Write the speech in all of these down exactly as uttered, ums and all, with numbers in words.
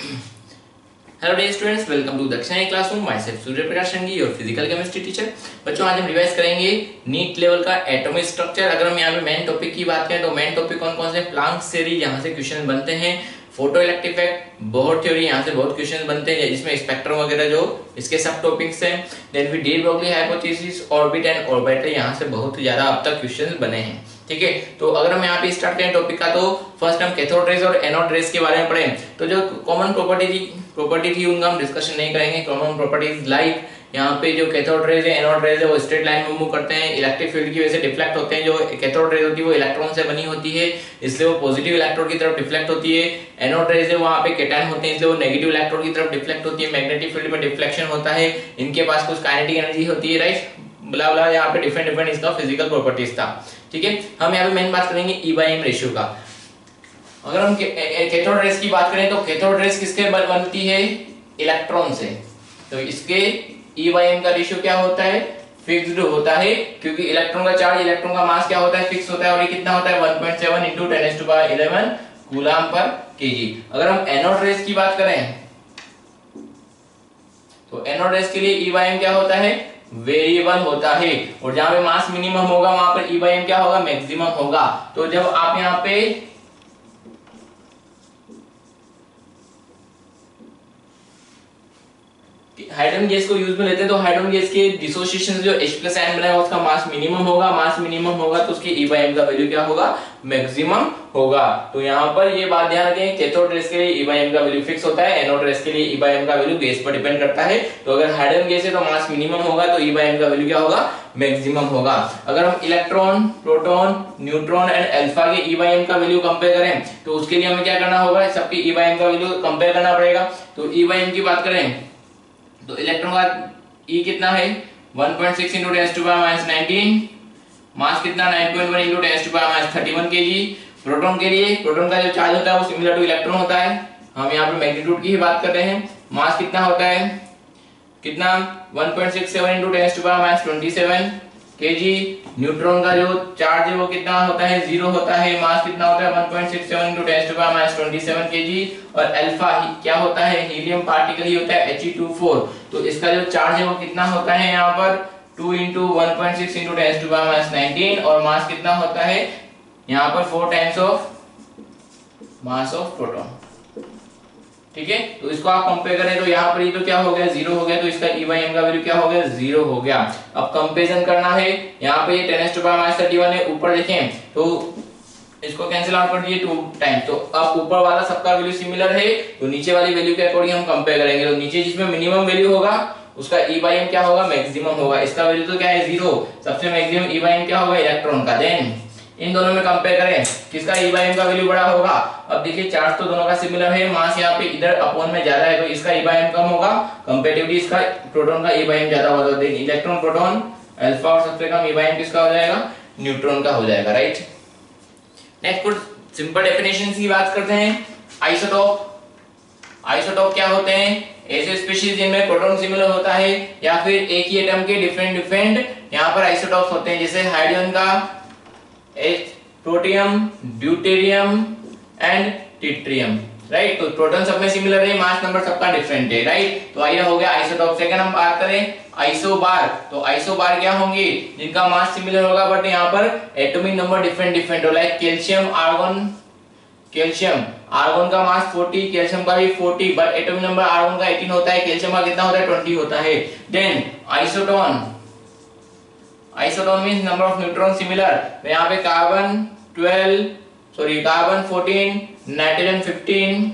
Hello dear students, welcome to दक्षिणाई classroom. Myself Surya Prakash Sangi, your physical chemistry teacher. बच्चों, आज हम रिवाइज करेंगे नीट लेवल का एटॉमिक स्ट्रक्चर। अगर हम यहाँ पे मेन टॉपिक की बात करें तो मेन टॉपिक कौन कौन से? प्लांक सीरीज, यहाँ से क्वेश्चन बनते हैं। Photo electric effect, Bohr theory, यहाँ से बहुत क्वेश्चन बनते हैं जिसमें स्पेक्ट्रम वगैरह जो इसके सब टॉपिक्स हैं। देन फिर de Broglie hypothesis, orbit and orbital, यहाँ से बहुत ज्यादा अब तक क्वेश्चन बने हैं। ठीक है, तो अगर हम यहाँ पे स्टार्ट करें टॉपिक का, तो फर्स्ट हम कैथोड रेज और एनोड रेज के बारे में पढ़ें। तो जो कॉमन प्रॉपर्टी थी प्रॉपर्टी थी उनका हम डिस्कशन नहीं करेंगे। कॉमन प्रॉपर्टीज लाइक यहाँ पे जो कैथोड रेज है, एनोड रेज है, वो स्ट्रेट लाइन में मूव करते हैं, इलेक्ट्रिक फील्ड की वजह से डिफ्लेक्ट होते हैं। जो कैथोड रेज होती है वो इलेक्ट्रॉन से बनी होती है, इसलिए वो पॉजिटिव इलेक्ट्रॉन की तरफ डिफ्लेक्ट होती है। एनोड रेज है वहाँ पे कैटायन होते हैं, इसलिए वो नेगेटिव इलेक्ट्रॉन की तरफ डिफ्लेक्ट होती है। मैग्नेटिक फील्ड में डिफ्लेक्शन होता है, इनके पास कुछ काइनेटिक एनर्जी होती है, राइट, ब्ला ब्ला। यहाँ पे डिफरेंट डिफरेंट इसका फिजिकल प्रॉपर्टीज था। ठीक है, हम यहाँ पे मेन बात करेंगे ई बाई एम रेशियो का। अगर हम कैथोड रेज की बात करें तो कैथोड रेज किसके बनती है? इलेक्ट्रॉन से। तो इसके ई बाई एम का रेशियो क्या होता है? फिक्स्ड होता है, क्योंकि इलेक्ट्रॉन का चार्ज, इलेक्ट्रॉन का मास क्या होता है? फिक्स होता है। और ये कितना होता है? One point seven into ten to the power eleven coulomb per kg. अगर हम एनोड रेज की बात करें तो एनोड रेज के लिए ई बाई एम क्या होता है? वेरिएबल होता है। और जहां पे मास मिनिमम होगा वहां पर ई बाई एम क्या होगा? मैक्सिमम होगा। तो जब आप यहाँ पे हाइड्रोजन गैस को यूज में लेते हैं तो हाइड्रोजन गैस के डिसोसिएशन से जो H प्लस आयन बना है उसका मास मिनिमम होगा। मास मिनिमम होगा तो उसके E by M का वैल्यू क्या होगा? मैक्सिमम होगा। तो यहाँ पर ये बात ध्यान रखें, कैथोड रेज के लिए E by M का वैल्यू फिक्स होता है, एनोड रेज के लिए E by M का वैल्यू गैस पर डिपेंड करता है। तो अगर हाइड्रोजन गैस है तो मास मिनिमम होगा, तो E by M का वैल्यू क्या होगा? मैक्सिमम होगा। अगर हम electron, proton, neutron and alpha के E by M का वैल्यू कंपेयर करें तो उसके लिए हमें क्या करना होगा? सबके E by M का वैल्यू कंपेयर करना पड़ेगा। तो E by M की बात करें तो इलेक्ट्रॉन का E कितना है? One point six into ten to the power minus nineteen. Mass कितना? Nine point one into ten to the power minus thirty one kg. Proton के लिए, प्रोटॉन का जो चार्ज होता है वो सिमिलर टू इलेक्ट्रॉन होता है। हम यहाँ पे मैग्नीट्यूड की ही बात कर रहे हैं। मास कितना होता है? कितना? One point six seven into ten to the power minus twenty seven kg. Neutron का जो चार्ज है वो कितना होता है? जीरो होता है। मास कितना होता है? One point six seven into ten to the power minus twenty seven kg. और अल्फा क्या होता है? हीलियम पार्टिकल ही होता है, एच ई टू फोर। तो इसका जो चार्ज है वो कितना होता है? यहाँ पर two into one point six into ten to the power minus nineteen. और मास कितना होता है? यहाँ पर four times of mass of proton. ठीक है, तो इसको आप कंपेयर करें तो यहाँ पर ये तो क्या हो गया? जीरो हो गया। तो इसका E by M का वैल्यू क्या हो गया? जीरो हो गया। अब कंपैरिजन करना है। यहाँ पे ये ten to the power minus thirty one है, ऊपर देखें तो इसको कैंसिल आउट कर दिए टू टाइम। तो अब ऊपर वाला सबका वैल्यू सिमिलर है, तो नीचे वाली वैल्यू के अकॉर्डिंग हम कंपेयर करेंगे। तो नीचे जिसमें मिनिमम वैल्यू होगा उसका E by M क्या होगा? मैक्सिमम होगा। इसका वैल्यू तो क्या है? जीरो। सबसे मैक्सिमम E by M क्या होगा? इलेक्ट्रॉन का। देन इन दोनों में कंपेयर करें, किसका E by M का वैल्यू बड़ा होगा? अब देखिए चार्ज तो दोनों का सिमिलर है, मास यहाँ पे इधर अपॉन में ज्यादा है तो इसका E by M कम होगा, कंपैरेटिवली इसका प्रोटॉन का E by M ज्यादा होगा। तो इलेक्ट्रॉन, प्रोटॉन, अल्फा और सबसे कम E by M किसका हो जाएगा? न्यूट्रॉन का हो जाएगा, राइट। नेक्स्ट कुछ सिंपल डेफिनेशन की बात करते हैं। आइसोटोप। आइसोटोप क्या होते हैं? ऐसे स्पीशीज जिनमें प्रोटॉन सिमिलर होता है या फिर एक ही एटम के डिफरेंट डिफरेंट यहाँ पर आइसोटोप्स होते हैं। जैसे हाइड्रोजन का protium, deuterium and tritium, right. तो प्रोटॉन सब में सिमिलर है, मास नंबर सबका डिफरेंट है, राइट। तो ये हो गया आइसोटोप। सेकंड हम बात करें आइसोबार। तो आइसोबार क्या होंगे? जिनका मास सिमिलर होगा बट यहाँ पर एटॉमिक नंबर डिफरेंट डिफरेंट हो। Like calcium, argon, calcium, argon का मास फोर्टी, कैल्शियम का भी forty, but atomic number argon का एटीन होता है, कैल्शियम का कितना होता है? ट्वेंटी होता है। Then isotone. Isotone means number of neutron similar. तो यहाँ पे carbon twelve, sorry carbon fourteen, nitrogen fifteen,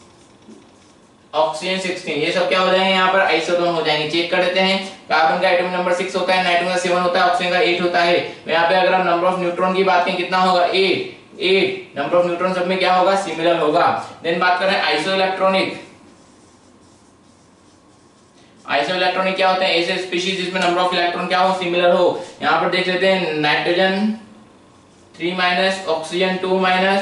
oxygen sixteen, ये सब क्या हो जाएंगे? यहाँ पर आइसोटोन हो जाएंगे। चेक कर लेते हैं। कार्बन का एटॉमिक नंबर सिक्स होता है, नाइट्रोजन का सेवन होता है, ऑक्सीजन का एट होता है। तो यहाँ पे अगर हम नंबर ऑफ न्यूट्रॉन की बात करें कितना होगा? Eight. Eight number of neutron सब में क्या होगा? सिमिलर होगा। देन बात करें आइसो इलेक्ट्रॉनिक। आइसो इलेक्ट्रॉनिक क्या होते हैं? ऐसे स्पीशीज जिसमें नंबर ऑफ इलेक्ट्रॉन क्या हो? सिमिलर हो। यहाँ पर देख लेते हैं nitrogen three minus, oxygen two minus,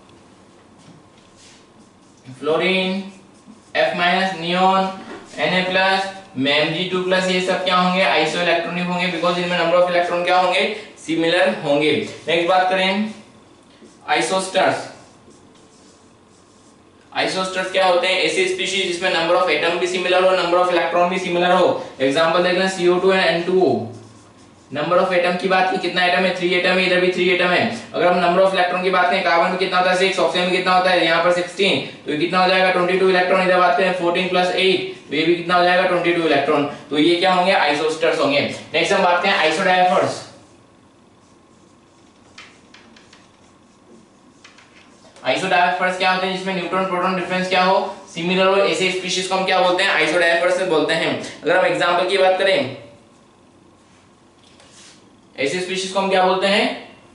fluorine F minus, neon, Na plus, मैम जी टू प्लस, ये सब क्या होंगे? आइसो इलेक्ट्रॉनिक होंगे, बिकॉज इनमें नंबर ऑफ इलेक्ट्रॉन क्या होंगे? सिमिलर होंगे। नेक्स्ट बात करें आइसोस्टर्स। आइसोस्टर्स क्या होते हैं? ऐसे स्पीशीज जिसमें नंबर ऑफ एटम भी सिमिलर हो, नंबर ऑफ इलेक्ट्रॉन भी सिमिलर हो। एग्जांपल देख लें C O two and N two O. Number of atom की बात की, कितना एटम है? थ्री एटम है, इधर भी थ्री एटम है। अगर हम नंबर ऑफ इलेक्ट्रॉन की बात करें, कार्बन में कितना होता है? सिक्स, ऑक्सीजन में कितना होता है? यहाँ पर सिक्सटीन, तो ये कितना हो जाएगा? Twenty two electron. इधर बात करें फोर्टीन प्लस एट, तो ये भी कितना हो जाएगा? Twenty two electron. तो ये क्या होंगे? आइसोस्टर्स होंगे। नेक्स्ट हम बात करें आइसोडायफर्स। आइसोडायफर्स क्या होते हैं? जिसमें न्यूट्रॉन प्रोटॉन डिफरेंस क्या हो? सिमिलर हो। ऐसे स्पीशीज को हम क्या बोलते हैं? आइसोडायफर्स से बोलते हैं। अगर हम एग्जांपल की बात करें, ऐसे स्पीशीज को हम क्या बोलते हैं?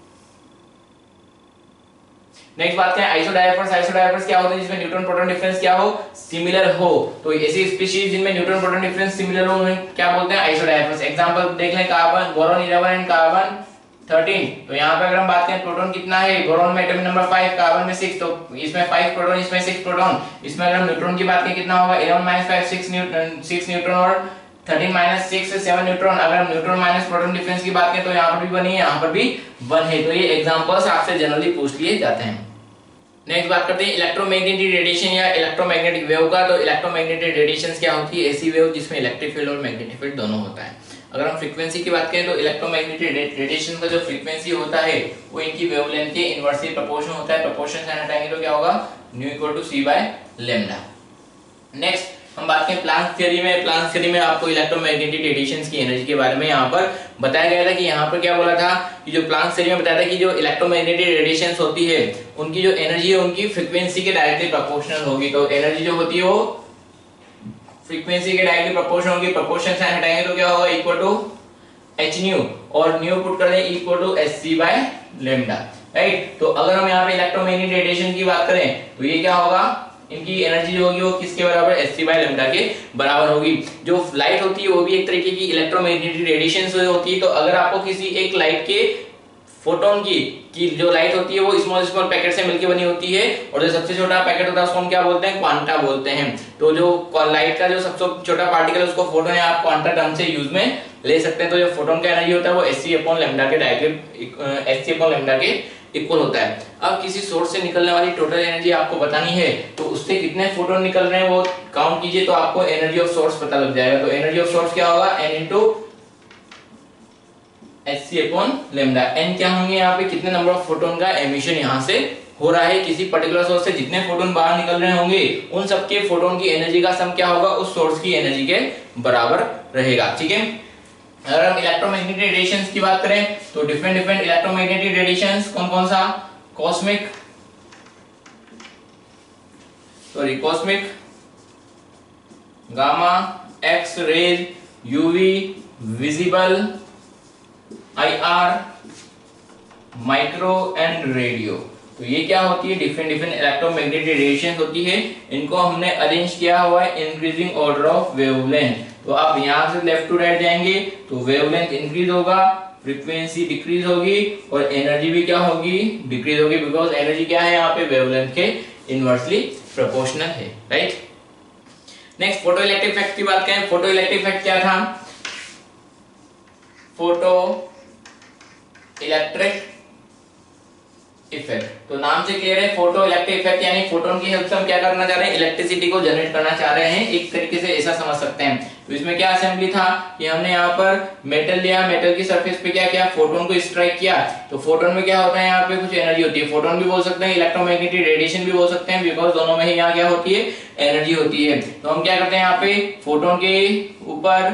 नेक्स्ट बात करें आइसोडायफर्स। आइसोडायफर्स क्या होते हैं? जिसमें न्यूट्रॉन प्रोटॉन डिफरेंस क्या हो? सिमिलर हो। तो ऐसी स्पीशीज जिनमें न्यूट्रॉन प्रोटॉन डिफरेंस सिमिलर हो क्या बोलते हैं? आइसोडायफर्स। एग्जांपल देख लें, carbon, boron eleven and carbon thirteen. तो यहाँ पे अगर हम बात करें प्रोटॉन कितना है? बोरॉन में एटॉमिक नंबर फाइव, कार्बन में सिक्स, तो इसमें फाइव प्रोटॉन, इसमें सिक्स प्रोटॉन। इसमें अगर हम न्यूट्रॉन की बात करें कितना होगा? Eleven minus five, six neutron, six neutron और thirteen minus six, seven neutron. अगर हम न्यूट्रॉन माइनस प्रोटॉन डिफरेंस की बात करें तो यहाँ पर भी वन है, यहाँ पर भी वन है। तो ये एग्जांपल्स आपसे जनरली पूछ लिए जाते हैं। नेक्स्ट बात करते हैं इलेक्ट्रोमैग्नेटिक रेडिएशन या इलेक्ट्रोमैग्नेटिक वेव का। तो इलेक्ट्रोमैग्नेटिक रेडिएशंस क्या होती है? ऐसी वेव जिसमें इलेक्ट्रिक फील्ड और मैग्नेटिक फील्ड दोनों होता है। अगर हम फ्रीक्वेंसी की बात करें तो इलेक्ट्रोमैग्नेटिक रेडिएशन का जो फ्रीक्वेंसी होता है वो इनकी वेवलेंथ के इनवर्सली प्रोपोर्शनल होता है। प्रोपोर्शन से हटाएंगे तो क्या होगा? Nu equal to C by lambda. Next हम बात करें प्लांक थ्योरी में। प्लांक थ्योरी में आपको इलेक्ट्रोमैग्नेटिक रेडिएशंस की एनर्जी के बारे में यहाँ पर बताया गया था कि यहाँ पर क्या बोला था कि जो प्लांक थ्योरी में बताया था कि जो इलेक्ट्रोमैग्नेटिक रेडिएशंस होती है उनकी जो एनर्जी है उनकी फ्रीक्वेंसी के डायरेक्टली प्रोपोर्शनल होगी। तो एनर्जी जो होती है वो फ्रीक्वेंसी के डायरेक्टली प्रोपोर्शनल होगी। प्रोपोर्शन से हटाएंगे तो क्या होगा? इक्वल टू एच न्यू, और न्यू पुट कर दें equal to S C by lambda, right. तो अगर हम यहाँ पे इलेक्ट्रोमैग्नेटिक रेडिएशन की बात करें तो ये क्या होगा? इनकी एनर्जी जो होगी वो किसके बराबर? एस सी बाय लैम्डा के बराबर होगी। जो लाइट होती है वो भी एक तरीके की इलेक्ट्रोमैग्नेटिक रेडिएशन होती है। तो अगर आपको किसी एक लाइट के फोटोन की की जो लाइट होती है वो स्मॉल स्मॉल पैकेट से मिलकर बनी होती है, और जो सबसे छोटा पैकेट होता है उसको हम क्या बोलते हैं? क्वांटा बोलते हैं। तो जो लाइट का जो सबसे छोटा पार्टिकल है उसको फोटोन या आप क्वांटा टर्म से यूज में ले सकते हैं। तो जो फोटोन का एनर्जी होता है वो एस सी अपॉन लैम्डा के directly S C upon lambda के इक्वल होता है। अब किसी सोर्स से निकलने वाली टोटल एनर्जी आपको बतानी है तो उससे कितने फोटोन निकल रहे हैं वो काउंट कीजिए, तो आपको एनर्जी ऑफ सोर्स पता लग जाएगा। तो एनर्जी ऑफ सोर्स क्या होगा? N into S C upon lambda. N क्या होंगे? यहाँ पे कितने नंबर ऑफ फोटोन का एमिशन यहाँ से हो रहा है किसी पर्टिकुलर सोर्स से, जितने फोटोन बाहर निकल रहे होंगे उन सबके फोटोन की एनर्जी का सम क्या होगा? उस सोर्स की एनर्जी के बराबर रहेगा, ठीक है। अगर हम इलेक्ट्रोमैग्नेटिक रेडिएशंस की बात करें तो डिफरेंट डिफरेंट इलेक्ट्रोमैग्नेटिक रेडिएशंस कौन कौन सा? Cosmic, sorry cosmic, gamma, X rays, UV, visible, I R, micro and radio. तो ये क्या होती है? डिफरेंट डिफरेंट इलेक्ट्रोमैग्नेटिक रेडिएशन होती है। इनको हमने अरेंज किया हुआ है इंक्रीजिंग ऑर्डर ऑफ वेवलेंथ। तो आप यहां से लेफ्ट टू राइट जाएंगे तो वेवलेंथ इंक्रीज होगा, फ्रीक्वेंसी डिक्रीज होगी और एनर्जी भी क्या होगी? डिक्रीज होगी, बिकॉज एनर्जी क्या है यहाँ पे? वेवलेंथ के इनवर्सली प्रोपोर्शनल है, right. Next photo electric effect की बात करें। फोटो इलेक्ट्रिक इफेक्ट क्या था? फोटो इलेक्ट्रिक इफेक्ट, तो नाम से क्लियर है, फोटो इलेक्ट्रिक इफेक्ट यानी फोटोन की हेल्प से हम क्या करना चाह रहे हैं? इलेक्ट्रिसिटी को जनरेट करना चाह रहे हैं, एक तरीके से ऐसा समझ सकते हैं। तो इसमें क्या असेंबली था कि हमने यहाँ पर मेटल लिया, मेटल की सरफेस पे क्या किया? फोटोन को स्ट्राइक किया। तो फोटोन में क्या होता है? यहाँ पे कुछ एनर्जी होती है। फोटोन भी बोल सकते हैं, इलेक्ट्रोमैग्नेटिक रेडिएशन भी बोल सकते हैं, बिकॉज दोनों में ही यहाँ क्या होती है? एनर्जी होती है। तो हम क्या करते हैं? यहाँ पे फोटोन के ऊपर,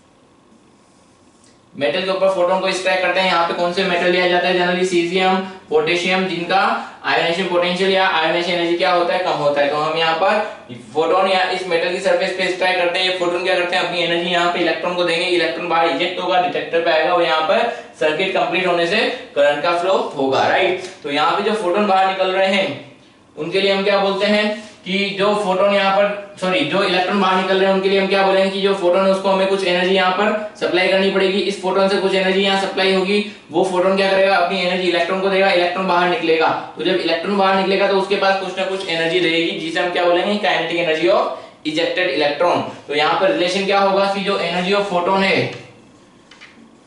मेटल के ऊपर फोटोन को स्ट्राइक करते हैं। यहाँ पे कौन से मेटल लिया जाता है? जनरली सीजियम, पोटेशियम, जिनका आयोनाइजेशन पोटेंशियल या आयोनाइजेशन एनर्जी क्या होता है? कम होता है। तो हम यहाँ पर फोटोन या इस मेटल की सरफेस पे स्ट्राइक करते हैं। ये फोटोन क्या करते हैं? अपनी एनर्जी यहाँ पे इलेक्ट्रॉन को देंगे, इलेक्ट्रॉन बाहर इजेक्ट होगा, डिटेक्टर पे आएगा, और यहाँ पर सर्किट कंप्लीट होने से करंट का फ्लो होगा, राइट। तो यहाँ पे जो फोटोन बाहर निकल रहे हैं उनके लिए हम क्या बोलते हैं कि जो फोटोन यहाँ पर सॉरी जो इलेक्ट्रॉन बाहर निकल रहे हैं उनके लिए हम क्या बोलेंगे कि जो फोटोन है उसको हमें कुछ एनर्जी यहाँ पर सप्लाई करनी पड़ेगी। इस फोटोन से कुछ एनर्जी यहाँ सप्लाई होगी, वो फोटोन क्या करेगा? अपनी एनर्जी इलेक्ट्रॉन को देगा, इलेक्ट्रॉन बाहर निकलेगा। तो जब इलेक्ट्रॉन बाहर निकलेगा तो उसके पास कुछ ना कुछ एनर्जी रहेगी जिसे हम क्या बोलेंगे? Kinetic energy of ejected electron. तो यहाँ पर रिलेशन क्या होगा कि जो एनर्जी ऑफ फोटोन है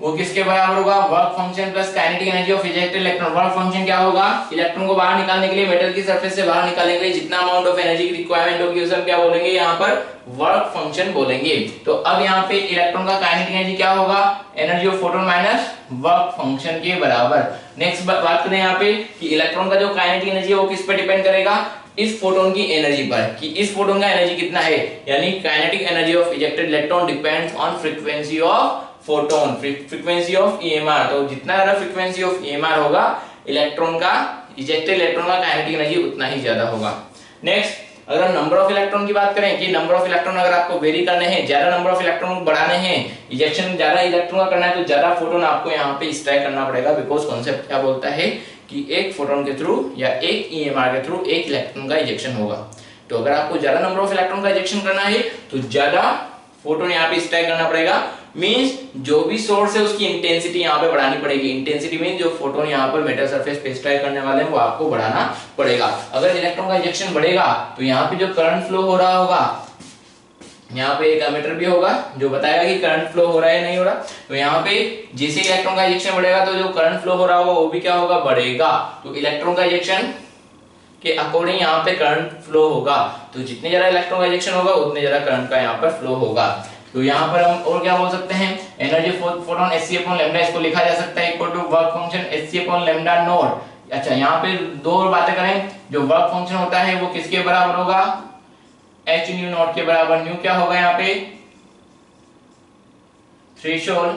वो किसके बराबर होगा, work function plus kinetic energy of ejected electron. Work function क्या होगा, इलेक्ट्रॉन को बाहर निकालने के लिए मेटल की सरफेस से बाहर निकालने के लिए जितना अमाउंट ऑफ एनर्जी की रिक्वायरमेंट होगी उसे हम क्या बोलेंगे, यहाँ पर वर्क फंक्शन बोलेंगे। तो अब यहाँ पे इलेक्ट्रॉन का काइनेटिक एनर्जी क्या होगा, energy of photon minus work function के बराबर। नेक्स्ट बात करें यहाँ पे कि इलेक्ट्रॉन का जो काइनेटिक एनर्जी है वो किस पे डिपेंड करेगा, इस फोटोन की एनर्जी पर, कि इस फोटोन का एनर्जी कितना है, यानी kinetic energy of ejected electron depends on frequency of photon, frequency of EMR. तो जितना ज्यादा फ्रीक्वेंसी ऑफ ईएमआर होगा इलेक्ट्रॉन का, इजेक्टेड इलेक्ट्रॉन का काइनेटिक एनर्जी उतना ही ज्यादा होगा। नेक्स्ट अगर हम नंबर ऑफ इलेक्ट्रॉन की बात करें कि नंबर ऑफ इलेक्ट्रॉन अगर आपको वेरी करने हैं, ज्यादा नंबर ऑफ इलेक्ट्रॉन बढ़ाने हैं, इजेक्शन ज्यादा इलेक्ट्रॉन का करना है, तो ज्यादा फोटोन आपको यहाँ पे एक्सट्रैक्ट करना पड़ेगा। बिकॉज कॉन्सेप्ट क्या बोलता है कि एक फोटोन के थ्रू या एक ईएमआर के थ्रू एक इलेक्ट्रॉन का इजेक्शन होगा। तो अगर आपको ज्यादा नंबर ऑफ इलेक्ट्रॉन का इजेक्शन करना है तो ज्यादा फोटोन यहाँ पे एक्सट्रैक्ट करना पड़ेगा। मींस जो भी सोर्स है उसकी इंटेंसिटी यहाँ पे बढ़ानी पड़ेगी। इंटेंसिटी मींस जो फोटोन यहाँ पर मेटल सरफेस पे एक्सट्रैक्ट करने वाले हैं वो आपको बढ़ाना पड़ेगा। अगर इलेक्ट्रॉन का इजेक्शन बढ़ेगा तो यहाँ पे जो करंट फ्लो हो रहा होगा, यहाँ पे एक एमीटर भी होगा जो बताएगा कि करंट फ्लो हो रहा है नहीं हो रहा। तो यहाँ पे जैसे इलेक्ट्रॉन का इजेक्शन बढ़ेगा तो जो करंट फ्लो हो रहा होगा वो भी क्या होगा, बढ़ेगा। तो इलेक्ट्रॉन का इजेक्शन के अकॉर्डिंग यहाँ पे करंट फ्लो होगा। तो जितने ज्यादा इलेक्ट्रॉन का इजेक्शन होगा उतने ज्यादा करंट का यहाँ पर फ्लो होगा। तो यहाँ पर हम और क्या बोल सकते हैं, energy photon Hc upon lambda, इसको लिखा जा सकता है equal to work function Hc upon lambda naught. अच्छा यहाँ पे दो और बातें करें, जो वर्क फंक्शन होता है वो किसके बराबर होगा, एच न्यू नॉट के बराबर। न्यू क्या होगा यहाँ पे, threshold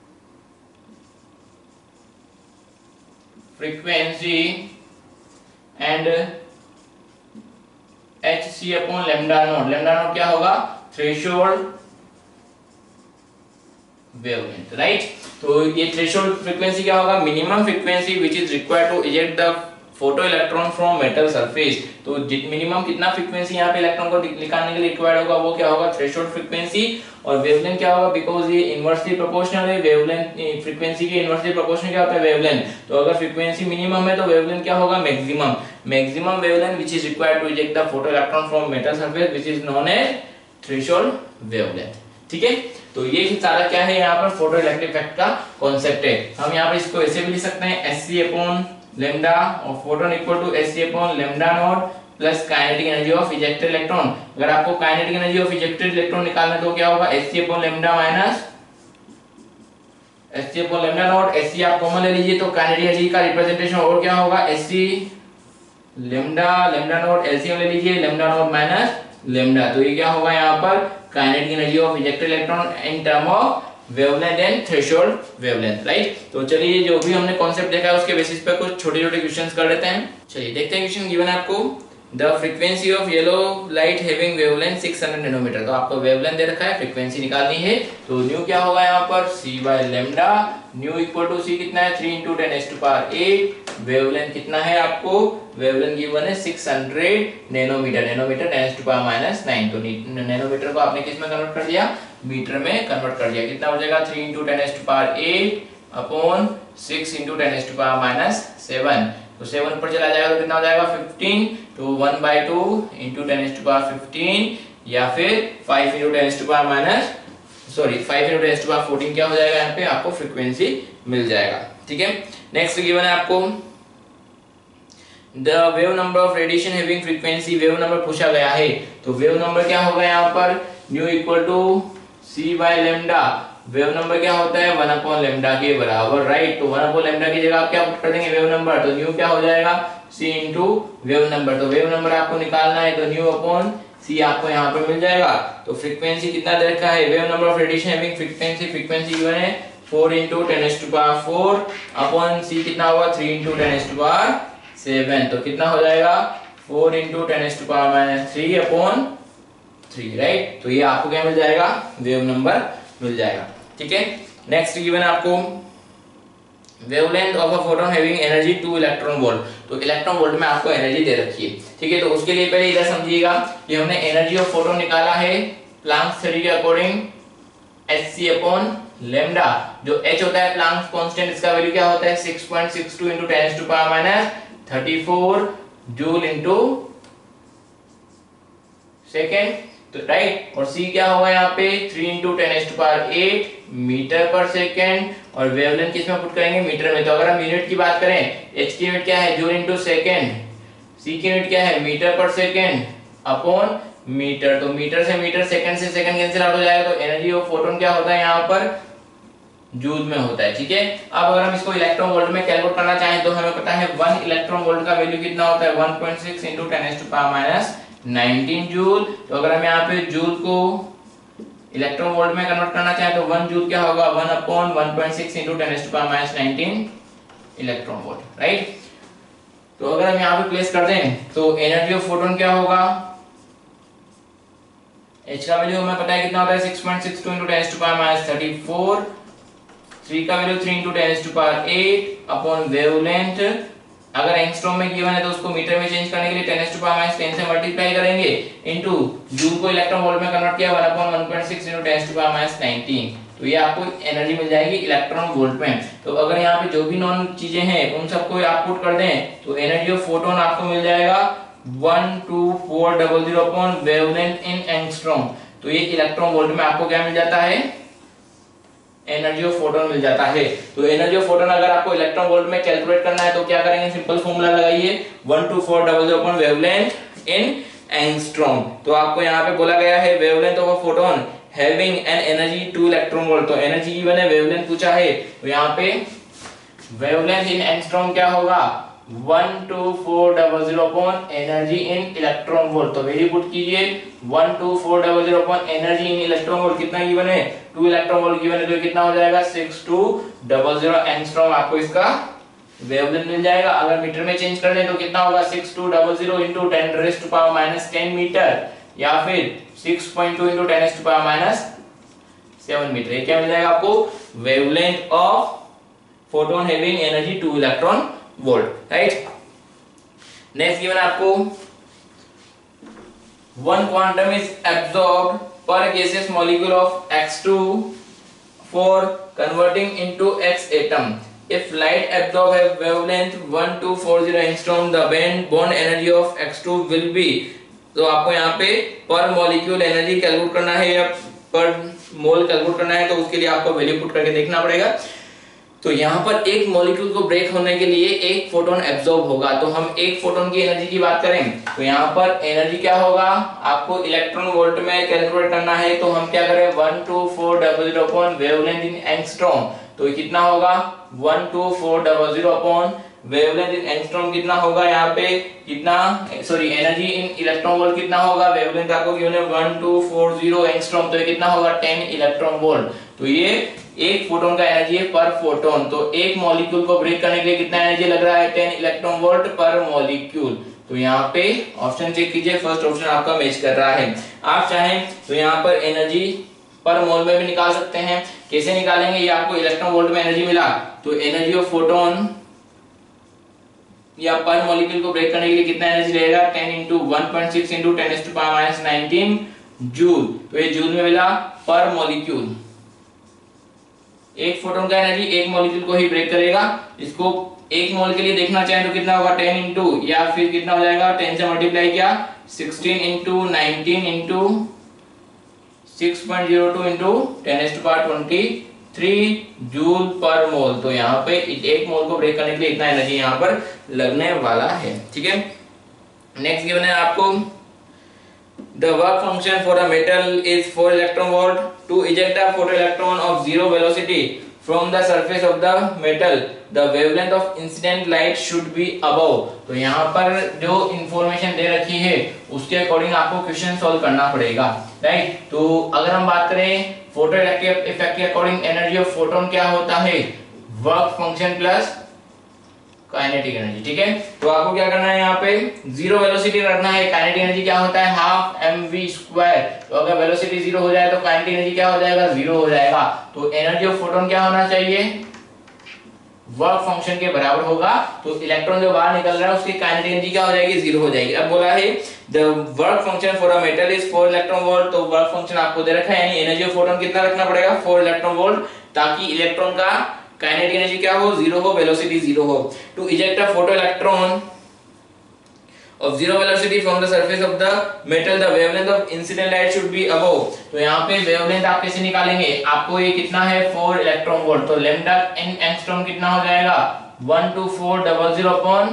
frequency and Hc upon lambda naught. Lambda naught क्या होगा, थ्रेशोल्ड वेवलेंथ, राइट। तो ये थ्रेशोल्ड फ्रीक्वेंसी क्या होगा, minimum frequency which is required to eject the photo electron from metal surface. तो मिनिमम कितना फ्रीक्वेंसी यहाँ पे इलेक्ट्रॉन को निकालने के लिए रिक्वायर्ड होगा वो क्या होगा, थ्रेशोल्ड फ्रीक्वेंसी। और वेवलेंथ क्या होगा, बिकॉज ये इनवर्सली प्रोपोर्शनल है, वेवलेंथ फ्रीक्वेंसी के इनवर्सली प्रोपोर्शनल क्या होता है, वेवलेंथ। तो अगर फ्रीक्वेंसी मिनिमम है तो वेवलेंथ क्या होगा, maximum. Maximum wavelength which is required to eject the photo electron from metal surface which is known as threshold wavelength. ठीक है, तो ये सारा क्या है यहाँ पर फोटो इलेक्ट्रिक इफेक्ट का कॉन्सेप्ट है। हम यहाँ पर इसको ऐसे भी लिख सकते हैं, Hc अपॉन लैम्डा और photon equal to Hc upon lambda naught plus kinetic energy of ejected electron. अगर आपको kinetic energy of ejected electron निकालना है तो क्या होगा, Hc upon lambda minus Hc upon lambda naught. Hc आप कॉमन ले लीजिए तो काइनेटिक एनर्जी का रिप्रेजेंटेशन और क्या होगा, Hc lambda lambda naught, LCM ले लीजिए, लैम्डा नॉट माइनस लैम्डा। तो ये क्या होगा यहाँ पर, kinetic energy of ejected electron in term of wavelength and threshold wavelength, right. तो चलिए जो भी हमने कॉन्सेप्ट देखा है उसके बेसिस पे कुछ छोटे छोटे क्वेश्चंस कर लेते हैं। चलिए देखते हैं क्वेश्चन गिवन है आपको, the frequency of yellow light having wavelength six hundred nanometre. तो आपको वेवलेंथ दे रखा है, फ्रीक्वेंसी निकालनी है। तो न्यू क्या होगा यहाँ पर, c by lambda. Nu equal to c कितना है, three into ten is to power eight. Wavelength कितना है आपको, वेवलेंथ गिवन है six hundred nanometre. Nanometre ten is to power minus nine. तो नैनोमीटर को आपने किस में कन्वर्ट कर दिया, मीटर में कन्वर्ट कर दिया। कितना हो जाएगा, three into ten is to power eight upon six into ten is to power minus seven. तो सेवन ऊपर चला जाएगा तो कितना हो जाएगा, फिफ्टीन। तो one by two into ten is to power fifteen या फिर five into ten is to power minus sorry five into ten is to power fourteen क्या हो जाएगा, यहाँ पे आपको फ्रीक्वेंसी मिल जाएगा। ठीक है, नेक्स्ट गिवन है आपको the wave number of radiation having frequency. Wave number पूछा गया है तो वेव नंबर क्या होगा यहाँ पर, nu equal to C by lambda. Wave number क्या होता है, वन अपॉन लेमडा के बराबर, राइट। तो वन अपॉन लेमडा की जगह आप क्या पुट कर देंगे, वेव नंबर। तो न्यू क्या हो जाएगा, सी इंटू वेव नंबर। तो वेव नंबर आपको निकालना है तो न्यू अपॉन सी आपको यहाँ पर मिल जाएगा। तो फ्रीक्वेंसी कितना दे रखा है, wave number of radiation having frequency, frequency given है four into ten is to power four upon C कितना होगा, three into ten is to power seven. तो कितना हो जाएगा, four into ten is to power minus three upon three, right. तो ये आपको क्या मिल जाएगा, वेव नंबर मिल जाएगा। ठीक है, नेक्स्ट गिवन आपको wavelength of a photon having energy two electron volt. तो इलेक्ट्रॉन वोल्ट में आपको एनर्जी दे रखी है। ठीक है, तो उसके लिए पहले इधर समझिएगा कि हमने एनर्जी ऑफ फोटोन निकाला है प्लैंक्स थ्योरी के अकॉर्डिंग Hc अपॉन लेमडा। जो H होता है प्लैंक्स कांस्टेंट, इसका वैल्यू क्या होता है six point six two into ten is to power minus thirty four joule into second तो राइट, और c क्या होगा यहाँ पे three into ten is to power eight metre per second, और वेवलेंथ किसमें पुट करेंगे मिटर में। तो अगर हम यूनिट की बात करें, h की यूनिट क्या है जूल इंटू सेकेंड, c की यूनिट क्या है metre per second upon metre. तो मीटर से मीटर, सेकंड से सेकंड कैंसिल आउट हो जाएगा, तो एनर्जी ऑफ फोटोन क्या होता है यहाँ पर जूल में होता है। ठीक है, अब अगर हम इसको इलेक्ट्रॉन वोल्ट में कैलकुलेट करना चाहें तो हमें पता है वन इलेक्ट्रॉन वोल्ट का वैल्यू कितना होता है one point six into ten to the power minus nineteen joule. तो अगर हम यहाँ पे जूल को इलेक्ट्रॉन वोल्ट में कन्वर्ट करना चाहें तो वन जूल क्या होगा one upon one point six into ten to the power minus nineteen electron volt, right. तो अगर हम यहाँ पे प्लेस कर दें तो एनर्जी ऑफ फोटोन क्या होगा, H का वैल्यू हमें पता है कितना होता है six point six two into ten to the power minus thirty four, three का value three into ten to the power eight upon wavelength. अगर एंगस्ट्रॉम में गिवन है तो उसको मीटर में चेंज करने के लिए ten to the power minus ten से मल्टीप्लाई करेंगे इनटू जूल को इलेक्ट्रॉन वोल्ट में कन्वर्ट किया one upon one point six into ten to the power minus nineteen. तो ये आपको एनर्जी मिल जाएगी इलेक्ट्रॉन वोल्ट में। तो अगर यहाँ पे जो भी नॉन चीजें हैं उन सबको आप पुट कर दें तो एनर्जी ऑफ फोटोन आपको मिल जाएगा one two four double zero upon wavelength in angstrom. तो ये इलेक्ट्रॉन वोल्ट में आपको क्या मिल जाता है एनर्जी ऑफ फोटोन मिल जाता है। तो एनर्जी ऑफ फोटोन अगर आपको इलेक्ट्रॉन वोल्ट में कैलकुलेट करना है तो क्या करेंगे, सिंपल फॉर्मूला लगाइए one two four double zero upon wavelength in angstrom. तो आपको यहाँ पे बोला गया है wavelength of a photon having an energy two electron volt. तो एनर्जी गिवन है, वेवलेंथ पूछा है, तो यहाँ पे वेवलेंथ इन एंगस्ट्रॉम क्या होगा one two four double zero upon energy in electron volt. तो वैल्यू पुट कीजिए one two four double zero upon energy in electron volt कितना गिवन है टू इलेक्ट्रॉन वोल्ट गिवन है, तो कितना हो जाएगा six two double zero angstrom आपको इसका वेवलेंथ मिल जाएगा। अगर मीटर में चेंज कर दें तो कितना होगा six two double zero into ten raise to power minus ten metre या फिर six point two into ten to power minus seven metre. ये क्या मिल जाएगा आपको wavelength of photon having energy two electron volt, right. Next given आपको one quantum is absorbed per gaseous molecule of X two for converting into X atom. If light absorb have wavelength one two four zero angstrom, the band bond energy of X two will be। तो आपको यहाँ पे पर molecule energy calculate करना है या पर मोल calculate करना है, तो उसके लिए आपको वैल्यू पुट करके देखना पड़ेगा। तो यहाँ पर एक मॉलिक्यूल को ब्रेक होने के लिए एक फोटोन एब्जॉर्ब होगा। तो हम एक फोटोन की एनर्जी की बात करें तो यहाँ पर एनर्जी क्या होगा आपको इलेक्ट्रॉन वोल्ट में कैलकुलेट करना है। तो हम क्या करें one two four double zero upon wavelength in angstrom, तो कितना होगा one two four double zero upon wavelength in angstrom कितना होगा यहाँ पे कितना sorry energy in electron volt कितना होगा, वेवलेंथ आपको गिवन है one two four zero angstrom, तो ये कितना होगा टेन इलेक्ट्रॉन वोल्ट। तो ये एक फोटोन का एनर्जी है पर फोटोन। तो एक मॉलिक्यूल को ब्रेक करने के लिए कितना एनर्जी लग रहा है ten electron volt per molecule. तो यहाँ पे ऑप्शन चेक कीजिए, फर्स्ट ऑप्शन आपका मैच कर रहा है। आप चाहें तो यहाँ पर एनर्जी पर मोल में भी निकाल सकते हैं। कैसे निकालेंगे, ये आपको इलेक्ट्रॉन वोल्ट में एनर्जी मिला तो एनर्जी ऑफ फोटोन या पर मॉलिक्यूल को ब्रेक करने के लिए कितना एनर्जी रहेगा ten into one point six into ten to the power minus nineteen joule. तो ये जूल में मिला पर मॉलिक्यूल। एक फोटोन का एनर्जी एक मॉलिक्यूल को ही ब्रेक करेगा। इसको एक मोल के लिए देखना चाहें तो कितना होगा टेन इंटू या फिर कितना हो जाएगा टेन से मल्टीप्लाई किया sixteen into nineteen into six point zero two into ten to the power twenty three joule per mole. तो यहाँ पे एक मोल को ब्रेक करने के लिए इतना एनर्जी यहाँ पर लगने वाला है। ठीक है, नेक्स्ट गिवन है आपको the work function for a metal is four electron volt to eject a photoelectron of zero velocity from the surface of the metal the wavelength of incident light should be above। तो यहाँ पर जो information दे रखी है उसके according आपको question solve करना पड़ेगा, राइट। तो अगर हम बात करें फोटो इलेक्ट्रिक इफेक्ट के अकॉर्डिंग एनर्जी ऑफ फोटोन क्या होता है work function plus kinetic energy. ठीक है, तो आपको क्या करना है यहाँ पे जीरो वेलोसिटी रखना है। काइनेटिक एनर्जी क्या होता है हाफ एम वी स्क्वायर। तो अगर वेलोसिटी जीरो हो जाए तो काइनेटिक एनर्जी क्या हो जाएगा जीरो हो जाएगा। तो एनर्जी ऑफ फोटोन क्या होना चाहिए वर्क फंक्शन के बराबर होगा। तो इलेक्ट्रॉन जो बाहर निकल रहा है उसकी काइनेटिक एनर्जी क्या हो जाएगी जीरो हो जाएगी। अब बोला है the work function for a metal is four electron volt. तो वर्क फंक्शन आपको दे रखा है यानी एनर्जी ऑफ फोटोन कितना रखना पड़ेगा फोर इलेक्ट्रॉन वोल्ट, ताकि इलेक्ट्रॉन का काइनेटिक एनर्जी क्या हो जीरो हो वेलोसिटी जीरो हो। To eject a photo electron of zero velocity from the surface of the metal, the wavelength of incident light should be above। तो यहाँ पे wavelength आप कैसे निकालेंगे, आपको ये कितना है फोर इलेक्ट्रॉन वोल्ट, तो लैम्डा इन एंगस्ट्रॉम कितना हो जाएगा one two four double zero upon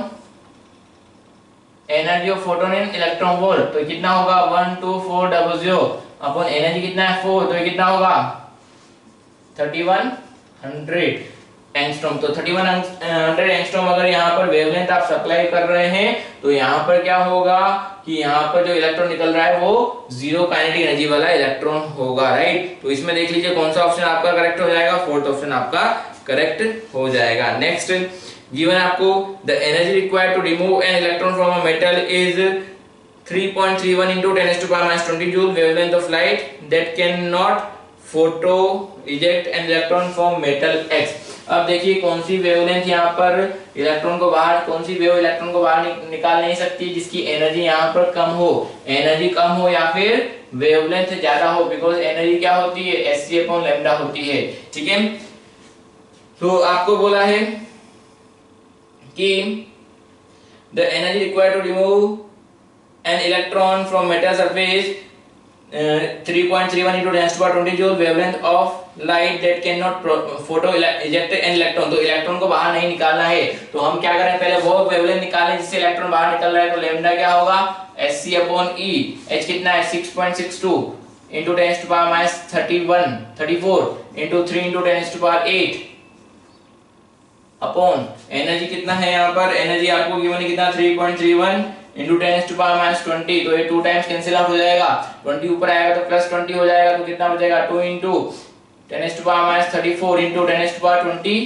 energy of photon in electron volt, तो कितना होगा one two four double zero upon energy कितना है फोर, तो ये कितना होगा थर्टी वन हंड्रेड एंगस्ट्रॉम। तो थर्टी वन हंड्रेड एंगस्ट्रॉम अगर यहाँ पर वेवलेंथ आप सप्लाई कर रहे हैं तो यहाँ पर क्या होगा कि यहाँ पर जो इलेक्ट्रॉन निकल रहा है वो जीरो काइनेटिक एनर्जी वाला इलेक्ट्रॉन होगा, राइट। तो इसमें देख लीजिए कौन सा ऑप्शन आपका करेक्ट हो जाएगा, फोर्थ ऑप्शन आपका करेक्ट हो जाएगा। नेक्स्ट गिवन आपको the energy required to remove an electron from a metal is three point three one into ten to the power minus twenty joule wavelength of light that cannot photo eject an electron from metal X। अब देखिए कौन सी wavelength यहाँ पर electron को बाहर, कौन सी wave electron को बाहर नि, निकाल नहीं सकती जिसकी एनर्जी यहाँ पर कम हो, एनर्जी कम हो या फिर वेवलेंथ ज्यादा हो, बिकॉज एनर्जी क्या होती है एस सी अपॉन लैम्डा होती है, ठीक है। तो आपको बोला है कि the energy required to remove an electron from metal surface three point three one into ten to the power twenty joule wavelength of light that cannot photo eject an electron। तो इलेक्ट्रॉन को बाहर नहीं निकालना है, तो हम क्या करें पहले वो वेवलेंथ निकालें जिससे इलेक्ट्रॉन बाहर निकल रहा है, तो लैम्डा क्या होगा Sc अपॉन E, H कितना है six point six two into ten to the power minus thirty one thirty four into three into ten to the power eight upon energy कितना है यहाँ पर, एनर्जी आपको गिवन है कितना three point three one into ten to the power minus twenty, तो ये two times cancel out हो जाएगा, ट्वेंटी ऊपर आएगा तो प्लस ट्वेंटी हो जाएगा, तो कितना बचेगा two into ten to the power minus thirty four into ten to the power twenty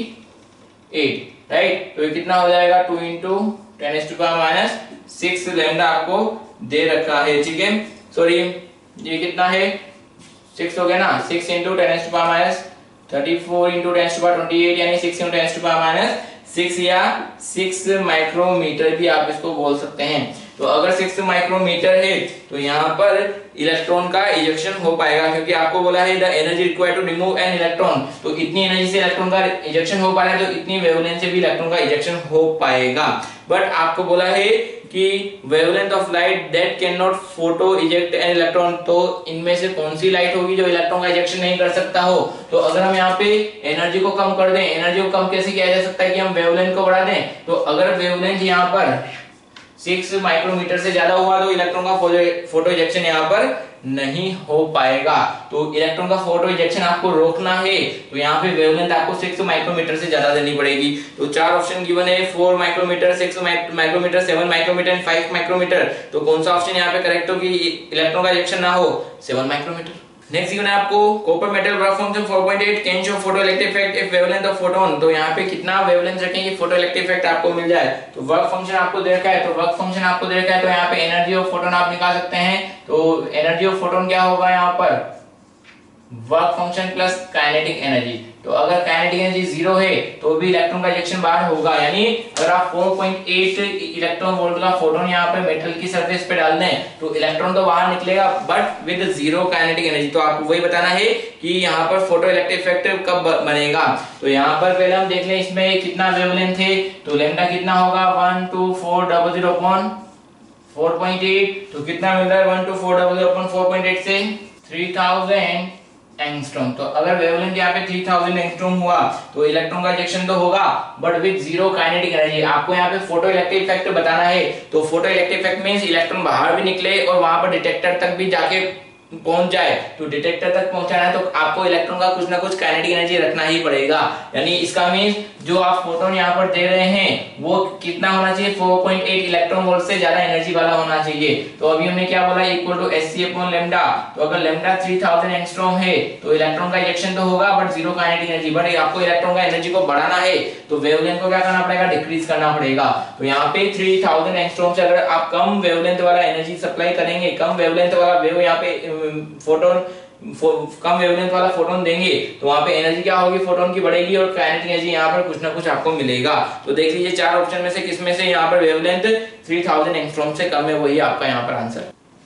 eight, right. तो ये कितना हो जाएगा two into ten to the power minus six lambda आपको दे रखा है, ठीक है। सॉरी ये कितना है सिक्स हो गया ना, six into ten to the power minus thirty four into ten to the power twenty eight यानी six into ten to the power minus six या सिक्स माइक्रोमीटर भी आप इसको बोल सकते हैं। तो अगर सिक्स माइक्रोमीटर है तो यहाँ पर इलेक्ट्रॉन का इजेक्शन हो पाएगा, क्योंकि आपको बोला है the energy required to remove an electron, तो इतनी एनर्जी से इलेक्ट्रॉन का इजेक्शन हो पा रहा है, तो इतनी वेवलेंथ से भी इलेक्ट्रॉन का इजेक्शन हो पाएगा। बट आपको बोला है कि wavelength of light that can not photo eject an electron, तो इनमें से कौन सी लाइट होगी जो इलेक्ट्रॉन का इजेक्शन नहीं कर सकता हो। तो अगर हम यहाँ पे एनर्जी को कम कर दें, एनर्जी को कम कैसे किया जा सकता है कि हम वेवलेंथ को बढ़ा दें, तो अगर वेवलेंथ यहाँ पर सिक्स माइक्रोमीटर से ज्यादा हुआ तो इलेक्ट्रॉन का फोटो इजेक्शन यहाँ पर नहीं हो पाएगा। तो इलेक्ट्रॉन का फोटो इजेक्शन आपको रोकना है तो यहाँ पे वेवलेंथ आपको सिक्स माइक्रोमीटर से ज्यादा देनी पड़ेगी। तो चार ऑप्शन गिवन है, four micrometre, six micrometre, seven micrometre and five micrometre. तो कौन सा ऑप्शन यहाँ पे करेक्ट हो कि इलेक्ट्रॉन का इजेक्शन ना हो, सेवन माइक्रोमीटर। नेक्स्ट गिवन है आपको copper metal work function four point eight can show photoelectric effect if wavelength of photon. तो यहाँ पे कितना वेवलेंथ रखें कि फोटोइलेक्ट्रिक इफेक्ट आपको मिल जाए। तो वर्क फंक्शन आपको दे रखा है, तो वर्क फंक्शन आपको दे रखा है, तो यहाँ पे एनर्जी ऑफ फोटोन आप निकाल सकते हैं। तो एनर्जी ऑफ फोटोन क्या होगा यहाँ पर, work function plus kinetic energy. तो अगर काइनेटिक एनर्जी जीरो है तो भी इलेक्ट्रॉन का इजेक्शन बाहर होगा, यानी अगर आप four point eight electron volt का फोटोन यहाँ पे मेटल की सरफेस पे डाल दें तो इलेक्ट्रॉन तो बाहर निकलेगा but with zero kinetic energy. तो आपको वही बताना है कि यहाँ पर फोटो इलेक्ट्रिक इफेक्ट कब बनेगा। तो यहाँ पर पहले हम देख लें इसमें कितना वेवलेंथ है, तो लैम्डा कितना होगा one two four double zero upon four point eight. तो कितना मिल रहा है one two four double zero upon four point eight से थ्री थाउजेंड एंगस्ट्रॉम। तो अगर वेवलेंथ यहाँ पे थ्री थाउजेंड एंगस्ट्रॉम हुआ तो इलेक्ट्रॉन का इजेक्शन तो होगा but with zero kinetic energy. आपको यहाँ पे फोटो इलेक्ट्रिक इफेक्ट बताना है। तो photo electric effect means electron बाहर भी निकले और वहां पर डिटेक्टर तक भी जाके पहुंच जाए। तो डिटेक्टर तक पहुंचाना है तो आपको इलेक्ट्रॉन का कुछ ना कुछ काइनेटिक एनर्जी रखना ही पड़ेगा। यानी इसका मींस जो आप फोटोन यहाँ पर दे रहे हैं वो कितना होना चाहिए, four point eight electron volt से ज्यादा एनर्जी वाला होना चाहिए। तो अभी हमने क्या बोला, equal to S C upon lambda. तो अगर लैम्डा थ्री थाउजेंड एंगस्ट्रॉम है तो इलेक्ट्रॉन का इजेक्शन तो होगा but zero kinetic energy. But आपको इलेक्ट्रॉन का एनर्जी को बढ़ाना है तो वेवलेंथ को क्या करना पड़ेगा, डिक्रीज करना पड़ेगा। तो यहाँ पे थ्री थाउजेंड एंगस्ट्रॉम से अगर आप कम वेवलेंथ वाला एनर्जी सप्लाई करेंगे, कम वेवलेंथ वाला वेव यहाँ पे फोटोन कम वेवलेंथ वाला फोटोन देंगे तो वहां पे एनर्जी क्या होगी, फोटोन की बढ़ेगी और काइनेटिक एनर्जी यहाँ पर कुछ ना कुछ आपको मिलेगा। तो देख लीजिए चार ऑप्शन में से किस में से यहाँ पर वेवलेंथ थ्री थाउजेंड एंगस्ट्रॉम से कम है, वही आपका यहाँ पर आंसर।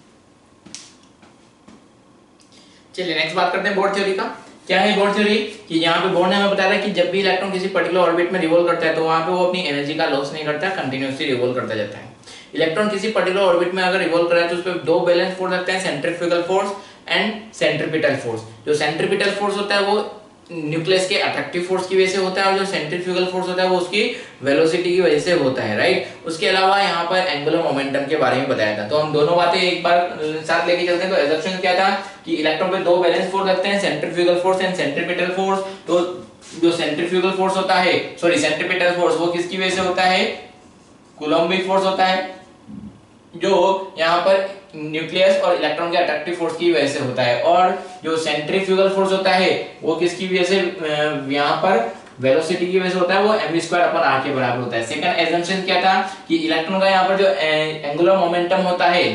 चलिए नेक्स्ट बात करते हैं बोर्ड थ्योरी का। क्या है बोर्ड थ्योरी कि यहाँ पे बोर्ड ने हमें बताया कि जब भी इलेक्ट्रॉन किसी पर्टिकुलर ऑर्बिट में रिवॉल्व करता है तो वहां पे वो अपनी एनर्जी का लॉस नहीं करता, कंटिन्यूअसली रिवॉल्व करता जाता है। इलेक्ट्रॉन किसी पर्टिकुलर ऑर्बिट में अगर रिवॉल्व कर रहा है तो उस पर दो बैलेंस फोर्स लगते हैं, centrifugal force and centripetal force. जो सेंट्रीपिटल फोर्स होता है वो न्यूक्लियस के अट्रैक्टिव फोर्स की वजह से होता है और जो सेंट्रीफ्यूगल फोर्स होता है वो उसकी वेलोसिटी की वजह से होता है, राइट। उसके अलावा यहाँ पर एंगुलर मोमेंटम के बारे में बताया था, तो हम दोनों बातें एक बार साथ लेके चलते हैं। तो एजम्पशन क्या था कि इलेक्ट्रॉन पे दो बैलेंस फोर्स लगते हैं, centrifugal force and centripetal force. तो जो सेंट्रीफ्यूगल फोर्स होता है, सॉरी सेंट्रीपिटल फोर्स, वो किसकी वजह से होता है? कूलम्बिक फोर्स होता है, जो यहाँ पर न्यूक्लियस और इलेक्ट्रॉन के अट्रैक्टिव फोर्स की वजह से होता है। और जो सेंट्रीफ्यूगल फोर्स होता है वो किसकी वजह से यहाँ पर वेलोसिटी की वजह से होता है, वो एम स्क्वायर अपन आर के बराबर होता है। सेकंड एजम्पशन क्या था कि इलेक्ट्रॉन का यहाँ पर जो एंगुलर मोमेंटम होता है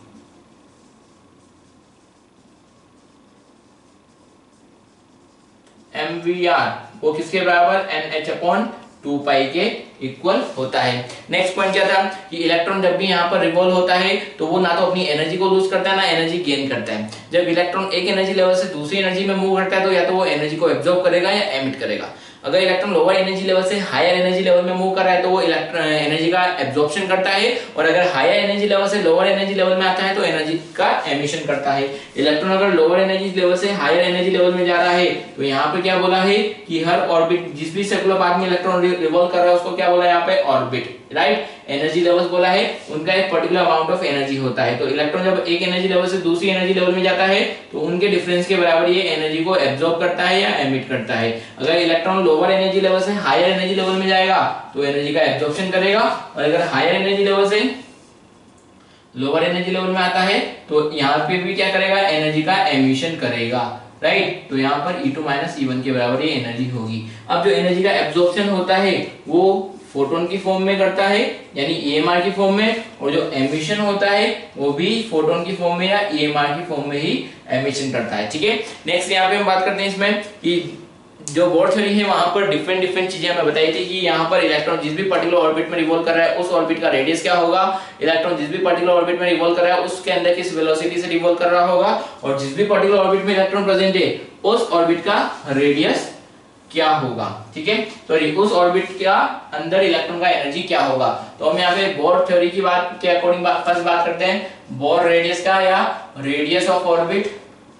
एम वी आर, वो किसके बराबर? N H upon two pi के इक्वल होता है। नेक्स्ट पॉइंट क्या था कि इलेक्ट्रॉन जब भी यहाँ पर रिवॉल्व होता है तो वो ना तो अपनी एनर्जी को लूज करता है ना एनर्जी गेन करता है। जब इलेक्ट्रॉन एक एनर्जी लेवल से दूसरी एनर्जी में मूव करता है तो या तो वो एनर्जी को एब्जॉर्ब करेगा या एमिट करेगा। अगर इलेक्ट्रॉन लोअर एनर्जी लेवल से हायर एनर्जी लेवल में मूव कर रहा है तो वो इलेक्ट्रॉन एनर्जी का एब्जॉर्प्शन करता है, और अगर हायर एनर्जी लेवल से लोअर एनर्जी लेवल में आता है तो एनर्जी का एमिशन करता है। इलेक्ट्रॉन अगर लोअर एनर्जी लेवल से हायर एनर्जी लेवल में जा रहा है तो यहाँ पे क्या बोला है कि हर ऑर्बिट, जिस भी सर्कुलर पाथ में इलेक्ट्रॉन रिवॉल्व कर रहा है उसको क्या बोला है यहाँ पे? Orbit, right. एनर्जी लेवल्स बोला है, उनका एक पर्टिकुलर अमाउंट ऑफ एनर्जी होता है। तो इलेक्ट्रॉन जब एक एनर्जी लेवल से दूसरी एनर्जी लेवल में जाता है तो उनके डिफरेंस के बराबर ये एनर्जी को एब्जॉर्ब करता है या एमिट करता है। अगर इलेक्ट्रॉन लोअर एनर्जी लेवल से हायर एनर्जी लेवल में जाएगा तो एनर्जी का एब्जॉर्प्शन करेगा, और अगर हायर एनर्जी लेवल से लोअर एनर्जी लेवल में आता है तो यहाँ पे भी क्या करेगा? एनर्जी का एमिशन करेगा, राइट। तो यहाँ पर E two minus E one के बराबर ये एनर्जी होगी। अब जो एनर्जी का एब्जॉर्प्शन होता है वो फोटोन की फॉर्म में करता है, यानी ई एम आर की फॉर्म में, और जो एमिशन होता है वो भी फोटोन की फॉर्म में या ई एम आर की फॉर्म में ही एमिशन करता है, ठीक है। नेक्स्ट यहाँ पे हम बात करते हैं इसमें कि जो बोर थ्योरी है वहां पर डिफरेंट डिफरेंट चीजें हमें बताई थी कि यहाँ पर इलेक्ट्रॉन जिस भी पर्टिकुलर ऑर्बिट में रिवॉल्व कर रहा है उस ऑर्बिट का रेडियस क्या होगा, इलेक्ट्रॉन जिस भी पर्टिकुलर ऑर्बिट में रिवॉल्व कर रहा है उसके अंदर किस वेलोसिटी से रिवॉल्व कर रहा होगा, और जिस भी पर्टिकुलर ऑर्बिट में इलेक्ट्रॉन प्रेजेंट है उस ऑर्बिट का रेडियस क्या होगा, ठीक है। सॉरी, उस ऑर्बिट का अंदर इलेक्ट्रॉन का एनर्जी क्या होगा। तो हम यहाँ पे बोर थ्योरी की बात के अकॉर्डिंग फर्स्ट बात करते हैं बोर रेडियस का, या रेडियस ऑफ ऑर्बिट।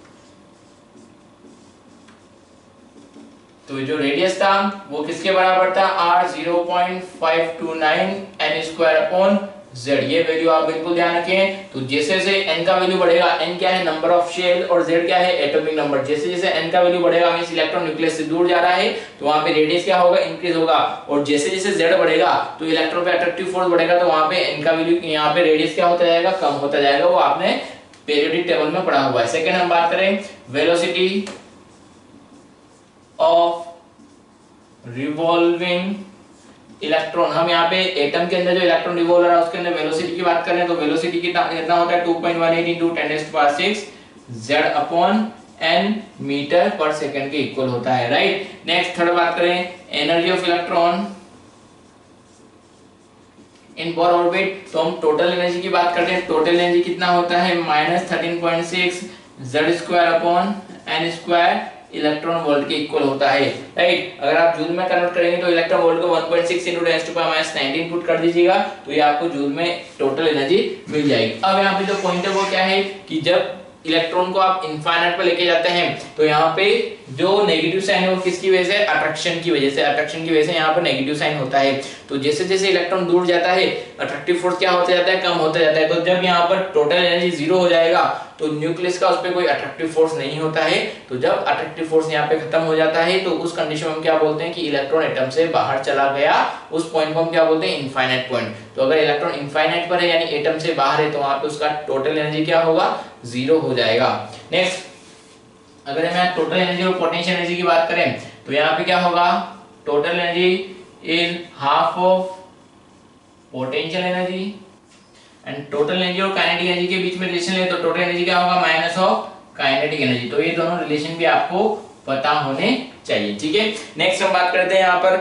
तो जो रेडियस था वो किसके बराबर था? R zero point five two nine N square upon Z. ये वैल्यू आप बिल्कुल ध्यान रखें। तो जैसे जैसे n का वैल्यू बढ़ेगा, n क्या है? नंबर ऑफ शेल, और z क्या है? Atomic number. जैसे जैसे n का वैल्यू बढ़ेगा मींस इलेक्ट्रॉन न्यूक्लियस से दूर जा रहा है तो वहां पे रेडियस क्या होगा? इंक्रीज होगा। और जैसे जैसे z बढ़ेगा तो इलेक्ट्रॉन पे अट्रैक्टिव फोर्स बढ़ेगा तो वहां पे n का वैल्यू, यहाँ पे रेडियस क्या होता जाएगा? कम होता जाएगा। वो आपने पीरियोडिक टेबल में पढ़ा हुआ है। सेकंड हम बात करें वेलोसिटी ऑफ रिवॉल्विंग इलेक्ट्रॉन। हम यहाँ पे एटम के अंदर जो इलेक्ट्रॉन रिवॉल्व हो रहा है उसके अंदर वेलोसिटी की बात कर रहे हैं। तो वेलोसिटी कितना कितना होता है? Two point one eight into ten to the power six z upon n metre per second के इक्वल होता है, राइट। नेक्स्ट थर्ड बात करें energy of electron in Bohr orbit. तो हम टोटल एनर्जी की बात करते हैं। टोटल एनर्जी कितना होता है? Minus thirteen point six Z square upon N square electron volt के इक्वल होता है, राइट। अगर आप जूल में कन्वर्ट करेंगे तो इलेक्ट्रॉन वोल्ट को one point six into ten to the power minus nineteen put कर दीजिएगा तो ये आपको जूल में टोटल एनर्जी मिल जाएगी। अब यहाँ पे जो पॉइंट है वो क्या है कि जब इलेक्ट्रॉन को आप इनफाइनाइट पर लेके जाते हैं तो यहाँ पे जो नेगेटिव साइन है वो किसकी वजह से? अट्रैक्शन की वजह से। अट्रैक्शन की वजह से यहाँ पर नेगेटिव साइन होता है। तो जैसे जैसे इलेक्ट्रॉन दूर जाता है अट्रैक्टिव फोर्स क्या होता जाता है? कम होता जाता है। तो जब यहाँ पर टोटल एनर्जी जीरो हो जाएगा तो न्यूक्लियस का उस पर कोई अट्रैक्टिव फोर्स नहीं होता है। तो जब अट्रैक्टिव फोर्स यहाँ पे खत्म हो जाता है तो उस कंडीशन में हम क्या बोलते हैं कि इलेक्ट्रॉन एटम से बाहर चला गया। उस पॉइंट को हम क्या बोलते हैं? Infinite point. तो अगर इलेक्ट्रॉन इनफाइनाइट पर है यानी एटम से बाहर है तो वहां पे उसका टोटल एनर्जी क्या होगा? जीरो हो जाएगा। नेक्स्ट, अगर हम टोटल एनर्जी और पोटेंशियल एनर्जी की बात करें तो यहाँ पे क्या होगा? Total energy is half of potential energy and total energy और काइनेटिक एनर्जी के बीच में रिलेशन है तो टोटल एनर्जी क्या होगा? Minus of kinetic energy. तो ये दोनों रिलेशन भी आपको पता होने चाहिए, ठीक है। नेक्स्ट हम बात करते हैं यहाँ पर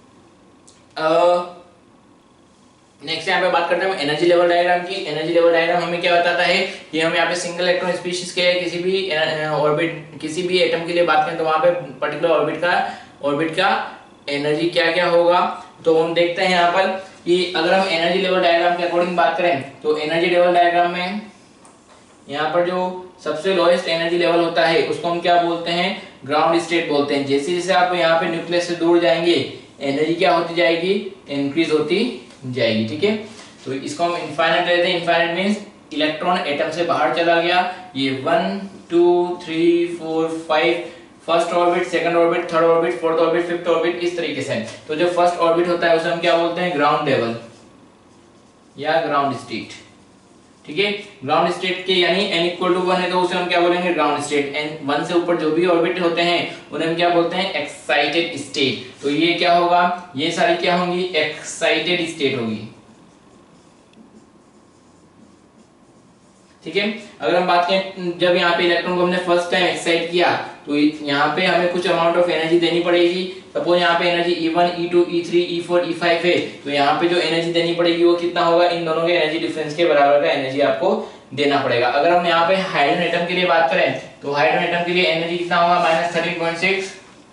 नेक्स्ट यहाँ पे बात करते हैं एनर्जी लेवल डायग्राम की। एनर्जी लेवल डायग्राम हमें क्या बताता है कि हम यहाँ पे सिंगल इलेक्ट्रॉन स्पीशीज के किसी भी ऑर्बिट किसी भी एटम के लिए बात करें तो वहां पे पर्टिकुलर ऑर्बिट का ऑर्बिट का एनर्जी क्या क्या होगा। तो हम देखते हैं यहाँ पर कि अगर हम एनर्जी लेवल डायग्राम के अकॉर्डिंग बात करें तो एनर्जी लेवल डायग्राम में यहाँ पर जो सबसे लोएस्ट एनर्जी लेवल होता है उसको हम क्या बोलते हैं, ग्राउंड स्टेट बोलते हैं। जैसे जैसे आप यहाँ पे न्यूक्लियस से दूर जाएंगे एनर्जी क्या होती जाएगी, इंक्रीज होती जाएगी। ठीक है, तो इसको हम इनफाइनाइट लेते हैं। इनफाइनाइट मींस इलेक्ट्रॉन एटम से बाहर चला गया। ये one two three four five, first orbit, second orbit, third orbit, fourth orbit, fifth orbit, इस तरीके से। तो जो फर्स्ट ऑर्बिट होता है उसे हम क्या बोलते हैं, ग्राउंड लेवल या ग्राउंड स्टेट। ठीक है, ग्राउंड स्टेट के यानी n इक्वल टू वन है तो उसे हम क्या बोलेंगे, ग्राउंड स्टेट। n वन से ऊपर जो भी ऑर्बिट होते हैं उन्हें हम क्या बोलते हैं, एक्साइटेड स्टेट। तो ये क्या होगा, ये सारी क्या होंगी, एक्साइटेड स्टेट होगी। ठीक है, अगर हम बात करें जब यहाँ पे इलेक्ट्रॉन को हमने फर्स्ट टाइम एक्साइट किया तो यहाँ पे हमें कुछ अमाउंट ऑफ एनर्जी देनी पड़ेगी। सपोज यहाँ पे energy E one, E two, E three, E four, E five है तो यहाँ पे जो एनर्जी देनी पड़ेगी वो कितना होगा, इन दोनों के एनर्जी डिफरेंस के बराबर का एनर्जी आपको देना पड़ेगा। अगर हम यहाँ पे हाइड्रोजन एटम के लिए बात करें तो हाइड्रोजन एटम के लिए एनर्जी कितना होगा, minus thirteen point six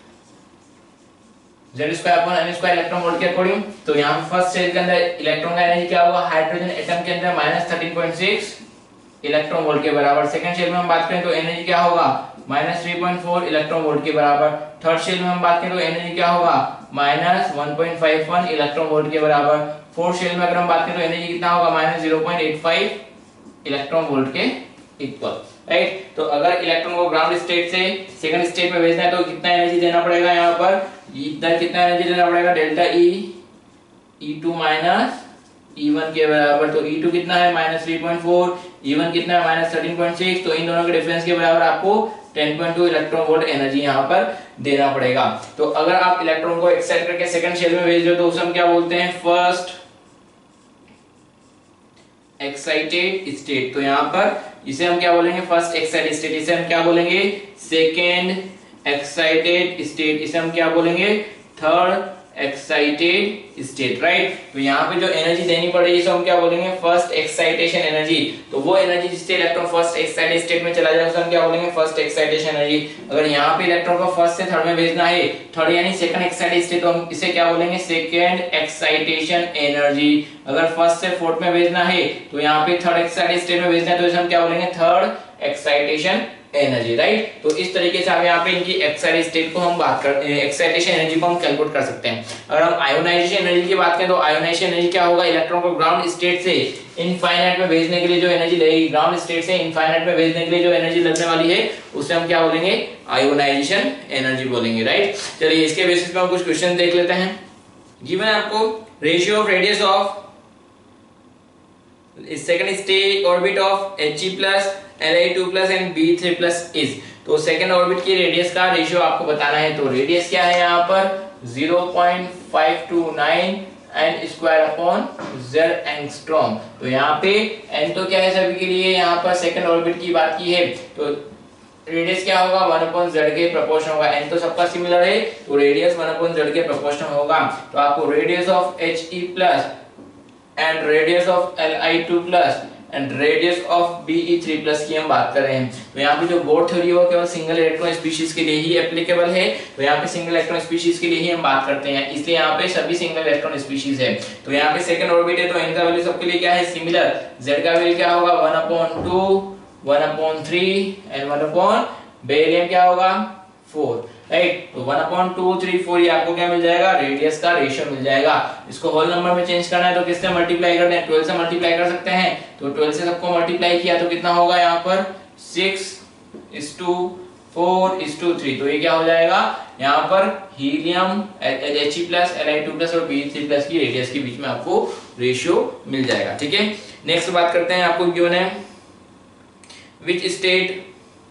Z square upon N square electron volt के अकॉर्डिंग। तो यहाँ पे फर्स्ट सेल के अंदर इलेक्ट्रॉन का एनर्जी क्या होगा, हाइड्रोजन एटम के अंदर minus thirteen point six electron volt के बराबर। सेकंड शेल में हम बात करें तो एनर्जी क्या होगा, minus three point four electron volt के बराबर। थर्ड शेल में हम बात करें तो एनर्जी क्या होगा, minus one point five one electron volt के बराबर। फोर्थ शेल में अगर हम बात करें तो एनर्जी कितना होगा, minus zero point eight five electron volt के इक्वल। राइट, तो अगर इलेक्ट्रॉन को ग्राउंड स्टेट से सेकंड स्टेट में भेजना है तो कितना एनर्जी देना पड़ेगा, यहाँ पर इधर कितना एनर्जी देना पड़ेगा, delta E E two minus E one के बराबर। तो ई टू कितना है, minus three point four, E one कितना है, माइनस थर्टीन पॉइंट सिक्स। तो इन दोनों के डिफरेंस के बराबर आपको ten point two electron volt energy यहाँ पर देना पड़ेगा। तो अगर आप इलेक्ट्रॉन को एक्साइट करके सेकंड शेल में भेज दो तो उसे हम क्या बोलते हैं, फर्स्ट एक्साइटेड स्टेट। तो यहाँ पर इसे हम क्या बोलेंगे, फर्स्ट एक्साइटेड स्टेट। इसे हम क्या बोलेंगे, सेकेंड एक्साइटेड स्टेट। इसे हम क्या बोलेंगे, थर्ड एक्साइटेड स्टेट। राइट, तो यहाँ पे जो एनर्जी देनी पड़ेगी इसे हम क्या बोलेंगे, फर्स्ट एक्साइटेशन एनर्जी। तो वो एनर्जी जिससे इलेक्ट्रॉन फर्स्ट एक्साइटेड स्टेट में चला जाए उसे हम क्या बोलेंगे, फर्स्ट एक्साइटेशन एनर्जी। अगर यहाँ पे इलेक्ट्रॉन को फर्स्ट से थर्ड में भेजना है, थर्ड यानी सेकंड एक्साइटेड स्टेट, तो हम इसे क्या बोलेंगे, सेकंड एक्साइटेशन एनर्जी। अगर फर्स्ट से फोर्थ में भेजना है तो यहाँ पे थर्ड एक्साइटेड स्टेट में भेजना है तो इसे हम क्या बोलेंगे, थर्ड एक्साइटेशन एनर्जी। राइट, तो इस तरीके से हम यहाँ पे इनकी एक्साइटेड स्टेट को हम बात कर एक्साइटेशन एनर्जी को हम कैलकुलेट कर सकते हैं। अगर हम आयोनाइजेशन एनर्जी की बात करें तो आयोनाइजेशन एनर्जी क्या होगा, इलेक्ट्रॉन को ग्राउंड स्टेट से इनफाइनाइट में भेजने के लिए जो एनर्जी लगेगी, ग्राउंड स्टेट से इनफाइनाइट में भेजने के लिए जो एनर्जी लगने वाली है उसे हम क्या बोलेंगे, आयोनाइजेशन एनर्जी बोलेंगे। राइट, चलिए इसके बेसिस पे हम कुछ क्वेश्चन देख लेते हैं। गिवन है आपको ratio of radius of second state orbit of He plus Li two plus and B three plus is. तो सेकंड ऑर्बिट की रेडियस का रेशियो आपको बताना है। तो रेडियस क्या है यहाँ पर, zero point five two nine N square upon Z angstrom. तो यहाँ पे n तो क्या है सभी के लिए, यहाँ पर सेकंड ऑर्बिट की बात की है तो रेडियस क्या होगा, वन अपॉन जेड के प्रोपोर्शन होगा। n तो सबका सिमिलर है तो रेडियस वन अपॉन जेड के प्रोपोर्शन होगा। तो आपको radius of He plus and radius of Li two plus and radius of B E three plus की हम बात कर रहे हैं। तो यहाँ पे जो बोर्ड थ्योरी है वो केवल सिंगल इलेक्ट्रॉन स्पीशीज के लिए ही एप्लीकेबल है। तो यहाँ पे सिंगल इलेक्ट्रॉन स्पीशीज के लिए ही हम बात करते हैं, इसलिए यहाँ पे सभी सिंगल इलेक्ट्रॉन स्पीशीज है। तो यहाँ पे सेकंड ऑर्बिट है तो n का वैल्यू सबके लिए क्या है, सिमिलर। z का वैल्यू क्या होगा, one upon two, one upon three and one upon beryllium क्या होगा, फोर। राइट, तो one upon two three four ये आपको क्या मिल जाएगा, रेडियस का रेशियो मिल जाएगा। इसको होल नंबर में चेंज करना है तो किससे मल्टीप्लाई करना है, ट्वेल्व से मल्टीप्लाई कर सकते हैं। तो ट्वेल्व से सबको मल्टीप्लाई किया तो कितना होगा यहाँ पर, six is to four is to three. तो ये क्या हो जाएगा, यहाँ पर helium He plus Li two plus और B थ्री प्लस की रेडियस के बीच में आपको रेशियो मिल जाएगा। ठीक है, नेक्स्ट बात करते हैं। आपको गिवन है which state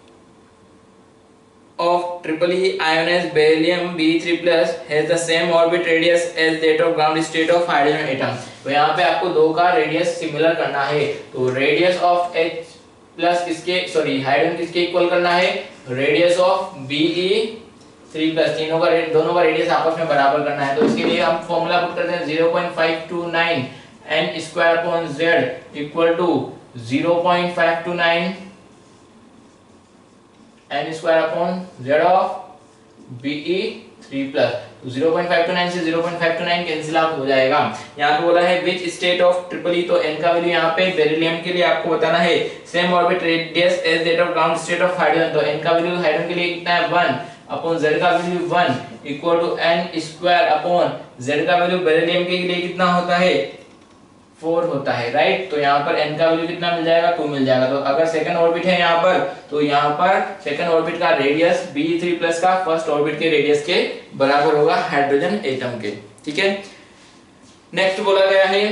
of triple E ionized beryllium B three plus has the same orbit radius as that of ground state of hydrogen atom। तो यहाँ पे आपको दो का रेडियस सिमिलर करना है। तो रेडियस ऑफ H प्लस किसके सॉरी हाइड्रोजन किसके इक्वल करना है, radius of B E three plus, तीनों का दोनों का रेडियस आपस में बराबर करना है। तो इसके लिए हम फॉर्मूला पुट करते हैं zero point five two nine n square upon z equal to zero point five two nine n square upon z of B E three plus, तो zero point five two nine से zero point five two nine cancel out हो जाएगा। यहाँ पे बोला है which state of triple E, तो n का वैल्यू यहाँ पे बेरिलियम के लिए आपको बताना है same orbit radius as that of ground state of hydrogen, तो n का वैल्यू हाइड्रोजन के लिए कितना है वन अपॉन z का value one equal to n square upon z का वैल्यू बेरिलियम के लिए कितना होता है फोर होता है, राइट। तो यहाँ पर n का वैल्यू कितना मिल जाएगा टू मिल जाएगा। तो अगर सेकंड ऑर्बिट है यहाँ पर, तो यहाँ पर सेकंड ऑर्बिट का रेडियस बी थ्री प्लस का फर्स्ट ऑर्बिट के रेडियस के बराबर होगा हाइड्रोजन एटम के, ठीक है। नेक्स्ट बोला गया है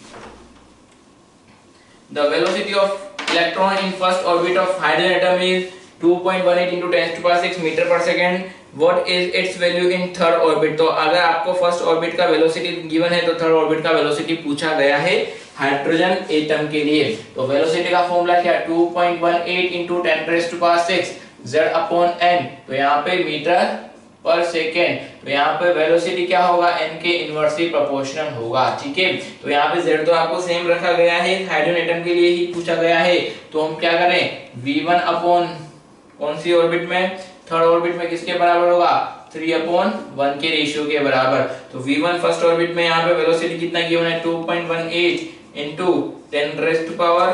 the velocity of electron in first orbit of hydrogen atom is two point one eight into ten to the power six metre per second, what is its value in third orbit. तो अगर आपको first orbit का velocity given है तो third orbit का velocity पूछा गया है हाइड्रोजन एटम के लिए। तो वेलोसिटी का फॉर्मूला क्या है two point one eight into ten to the power six z upon n, तो यहाँ पे मीटर पर सेकेंड, तो यहाँ पे वेलोसिटी क्या होगा n के इनवर्सली प्रोपोर्शनल होगा, ठीक है। तो यहाँ पे z तो आपको सेम रखा गया है, हाइड्रोजन एटम के लिए ही पूछा गया है, तो हम क्या करें वी वन अपॉन कौन सी ऑर्बिट में थर्ड ऑर्बिट में किसके बराबर होगा थ्री अपॉन वन के रेशियो के बराबर। तो वी वन फर्स्ट ऑर्बिट में यहाँ पे वेलोसिटी कितना गिवन है two point one eight into ten to the power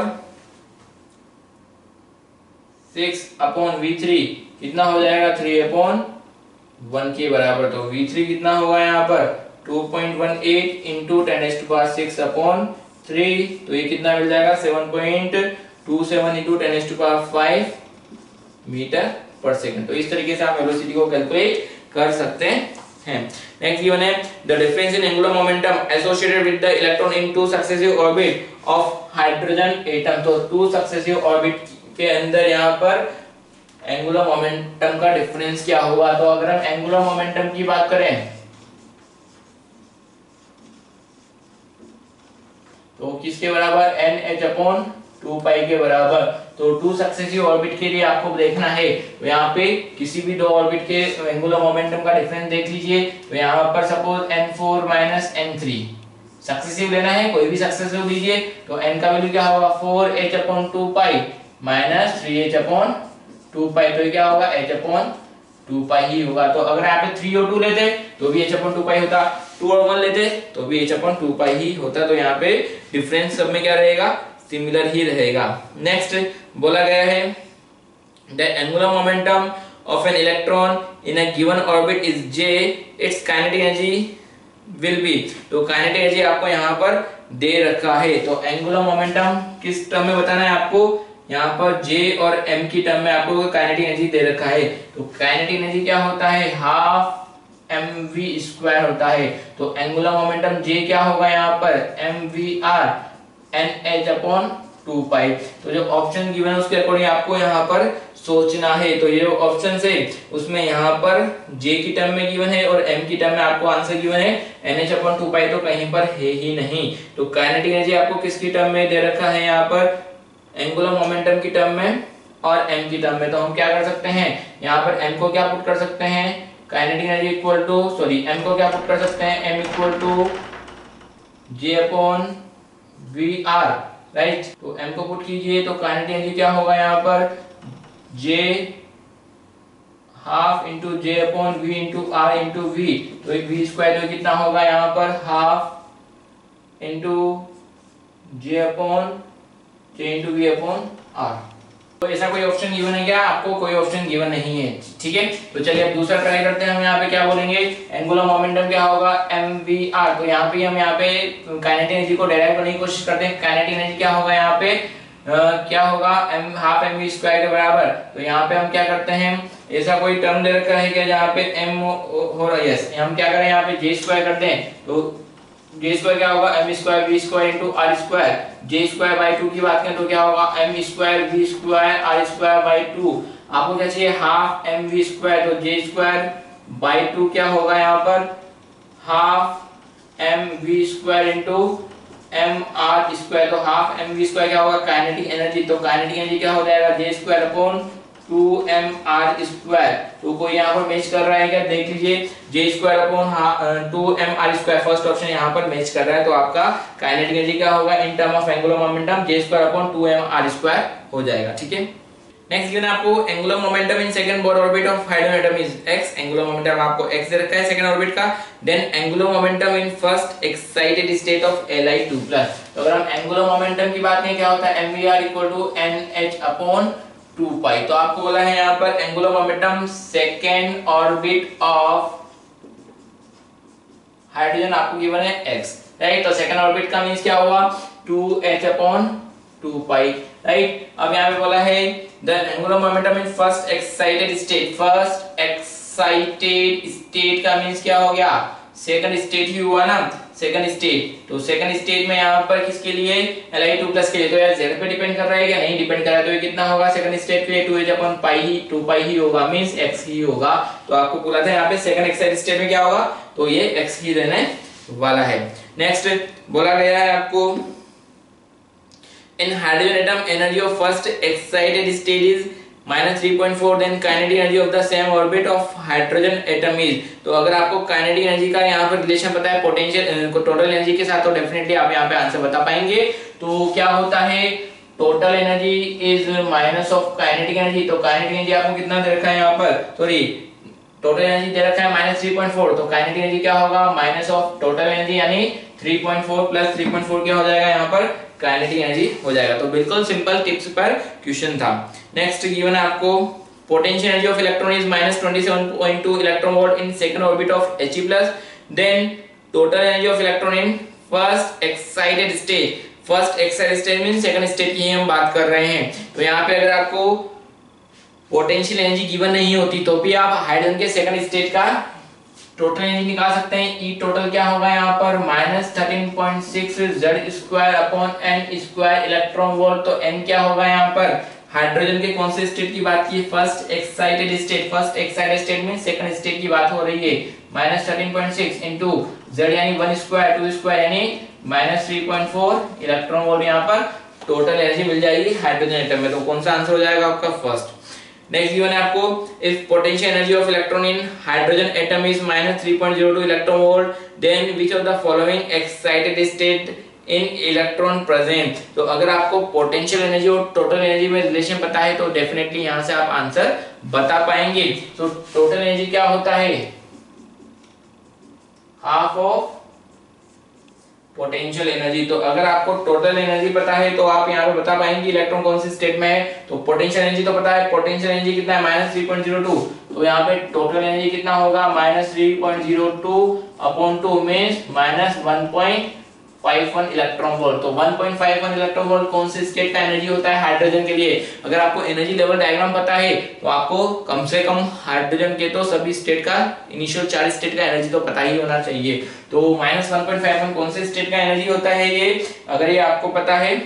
six upon V three कितना हो जाएगा थ्री अपॉन वन के बराबर। तो वी थ्री कितना होगा यहाँ पर two point one eight into ten to the power six upon three, तो ये कितना मिल जाएगा seven point two seven into ten to the power five metre per second. तो इस तरीके से आप वेलोसिटी को कैलकुलेट कर सकते हैं। नेक्स्ट गिवन है the difference in angular momentum associated with the electron in two successive orbit of hydrogen atom. तो टू सक्सेसिव ऑर्बिट के अंदर यहाँ पर एंगुलर मोमेंटम का डिफरेंस क्या होगा। तो अगर हम एंगुलर मोमेंटम की बात करें तो किसके बराबर N H upon two pi के बराबर। तो टू सक्सेसिव ऑर्बिट के लिए आपको देखना है, तो यहाँ पे किसी भी दो ऑर्बिट के एंगुलर मोमेंटम का डिफरेंस देख लीजिए। तो यहाँ पर suppose N four minus N three successive लेना है, कोई भी सक्सेसिव लीजिए। तो n का वैल्यू क्या होगा four H upon two pi minus three H upon two pi, तो क्या होगा h अपॉन टू पाई ही होगा। तो अगर यहाँ पे थ्री और टू लेते तो भी h अपॉन टू पाई होता, टू और वन लेते तो भी h अपॉन टू पाई ही होता। तो यहाँ पे डिफरेंस सब में क्या रहेगा सिमिलर ही रहेगा। नेक्स्ट बोला गया है the angular momentum of an electron in a given orbit is j, its kinetic energy will be. तो काइनेटिक एनर्जी आपको यहाँ पर दे रखा है। तो एंगुलर मोमेंटम किस टर्म में बताना है आपको, यहाँ पर j और m की टर्म में आपको काइनेटिक एनर्जी दे रखा है। तो काइनेटिक एनर्जी क्या होता है हाफ एम वी स्क्वायर होता है। तो एंगुलर मोमेंटम j क्या होगा यहाँ पर M V R N H upon two pi. तो जो ऑप्शन गिवन है उसके अकॉर्डिंग आपको यहाँ पर सोचना है। तो ये जो ऑप्शन है उसमें यहाँ पर j की टर्म में गिवन है और m की टर्म में आपको आंसर गिवन है N H upon two pi, तो कहीं पर है ही नहीं। तो काइनेटिक एनर्जी आपको किसकी टर्म में दे रखा है यहाँ पर एंगुलर मोमेंटम की टर्म में और m की टर्म में। तो हम क्या कर सकते हैं यहाँ पर m को क्या पुट कर सकते हैं kinetic energy equal to sorry m को क्या पुट कर सकते हैं m equal to j upon V R, right. तो m को पुट कीजिए तो काइनेटिक एनर्जी क्या होगा यहाँ पर j half into J upon V into R into V. तो एक वी स्क्वायर जो कितना होगा यहाँ पर half into J upon J into V upon R. तो ऐसा कोई ऑप्शन गिवन है क्या, आपको कोई ऑप्शन गिवन नहीं है, ठीक है। तो चलिए अब दूसरा ट्राई करते हैं। हम यहाँ पे क्या बोलेंगे एंगुलर मोमेंटम क्या होगा एम वी आर। तो यहाँ पे हम यहाँ पे काइनेटिक एनर्जी को डेराइव करने की कोशिश करते हैं। काइनेटिक एनर्जी क्या होगा यहाँ पे आ, क्या होगा M half M V square के बराबर। तो यहाँ पे हम क्या करते हैं ऐसा कोई टर्म दे रखा है क्या जहाँ पे एम हो रहा है, यस हम क्या करें यहाँ पे जे स्क्वायर करते हैं। तो जे स्क्वायर क्या होगा M square V square into R square. J square by two की बात करें तो क्या होगा M square V square R square by two. आपको क्या चाहिए हाफ एम वी स्क्वायर। तो जे स्क्वायर बाई टू क्या होगा यहाँ पर half M V square into M R square. तो हाफ एम वी स्क्वायर क्या होगा काइनेटिक एनर्जी। तो काइनेटिक एनर्जी क्या हो जाएगा J square upon two M R square. तो कोई यहाँ पर मैच कर रहा है क्या देख लीजिए J square upon two M R square first option यहाँ पर मैच कर रहा है। तो आपका काइनेटिक एनर्जी क्या होगा in term of angular momentum J square upon two M R square हो जाएगा, ठीक है। नेक्स्ट गिवन आपको angular momentum in second Bohr orbit of hydrogen atom is x, angular momentum आपको x दे रखा है सेकंड ऑर्बिट का। Then angular momentum in first excited state of Li two plus. तो अगर हम एंगुलर मोमेंटम की बात करें क्या होता है mvr equal to nh upon two pi. तो आपको बोला है यहाँ पर angular momentum second orbit of hydrogen आपको गिवन है x, राइट। तो सेकंड ऑर्बिट का मींस क्या हुआ two H upon two pi, right. अब यहाँ पे बोला है the angular momentum in first excited state, first excited state का मींस क्या हो गया सेकंड स्टेट ही हुआ ना, सेकंड स्टेट। तो सेकंड स्टेट में यहाँ पर किसके लिए Li टू प्लस के लिए, तो यार z पे डिपेंड कर रहा है क्या, नहीं डिपेंड कर रहा है। तो ये कितना होगा सेकंड स्टेट के लिए टू एच अपॉन पाई ही टू पाई ही होगा, मींस x ही होगा। तो आपको बोला था यहाँ पे सेकंड एक्साइटेड स्टेट में क्या होगा, तो ये x ही रहने वाला है। नेक्स्ट बोला गया है आपको in hydrogen atom energy of first excited state is minus three point four, then kinetic energy of the same orbit of hydrogen atom is। तो अगर आपको काइनेटिक एनर्जी का यहाँ पर रिलेशन पता है पोटेंशियल टोटल एनर्जी के साथ, तो डेफिनेटली आप यहाँ पे आंसर बता पाएंगे। तो क्या होता है total energy is minus of kinetic energy. तो काइनेटिक एनर्जी आपको कितना दे रखा है यहाँ पर, सॉरी टोटल एनर्जी दे रखा है माइनस थ्री पॉइंट फोर। तो काइनेटिक एनर्जी क्या होगा माइनस ऑफ टोटल एनर्जी यानी three point four plus three point four क्या हो जाएगा यहाँ पर काइनेटिक एनर्जी हो जाएगा। तो बिल्कुल सिंपल टिप्स पर क्वेश्चन था। नेक्स्ट गिवन है आपको potential energy of electron is minus twenty seven point two electron volt in second orbit of He plus. Then total energy of electron in first excited state, first excited state means second state की हम बात कर रहे हैं। तो यहाँ पे अगर आपको पोटेंशियल एनर्जी गिवन नहीं होती तो भी आप हाइड्रोजन के सेकंड स्टेट का टोटल एनर्जी निकाल सकते हैं। ई टोटल क्या होगा यहाँ पर minus thirteen point six Z square upon N square electron volt. तो एन क्या होगा यहाँ पर हाइड्रोजन के कौन से स्टेट की बात की, first excited state, first excited state में सेकंड स्टेट की बात हो रही है। Minus thirteen point six into Z यानी वन स्क्वायर टू स्क्वायर यानी minus three point four electron volt यहाँ पर टोटल एनर्जी मिल जाएगी हाइड्रोजन एटम में। तो कौन सा आंसर हो जाएगा आपका फर्स्ट। नेक्स्ट गिवन है आपको if potential energy of electron in hydrogen atom is minus three point zero two electron volt, then which of the following excited state in electron present. तो अगर आपको पोटेंशियल एनर्जी और total energy में relation पता है तो definitely यहां से आप आंसर बता पाएंगे। तो टोटल एनर्जी क्या होता है हाफ ऑफ पोटेंशियल एनर्जी। तो अगर आपको टोटल एनर्जी पता है तो आप यहाँ पे बता पाएंगे इलेक्ट्रॉन कौन सी स्टेट में है। तो पोटेंशियल एनर्जी तो पता है, पोटेंशियल एनर्जी कितना है minus three point zero two. तो यहाँ पे टोटल एनर्जी कितना होगा minus three point zero two upon two means minus one point five one electron volt. तो one point five one electron volt कौन से स्टेट का एनर्जी होता है हाइड्रोजन के लिए। अगर आपको एनर्जी लेवल डायग्राम पता है तो आपको कम से कम हाइड्रोजन के तो सभी स्टेट का इनिशियल चार स्टेट का एनर्जी तो पता ही होना चाहिए। तो minus one point five one कौन से स्टेट का एनर्जी होता है ये, अगर ये आपको पता है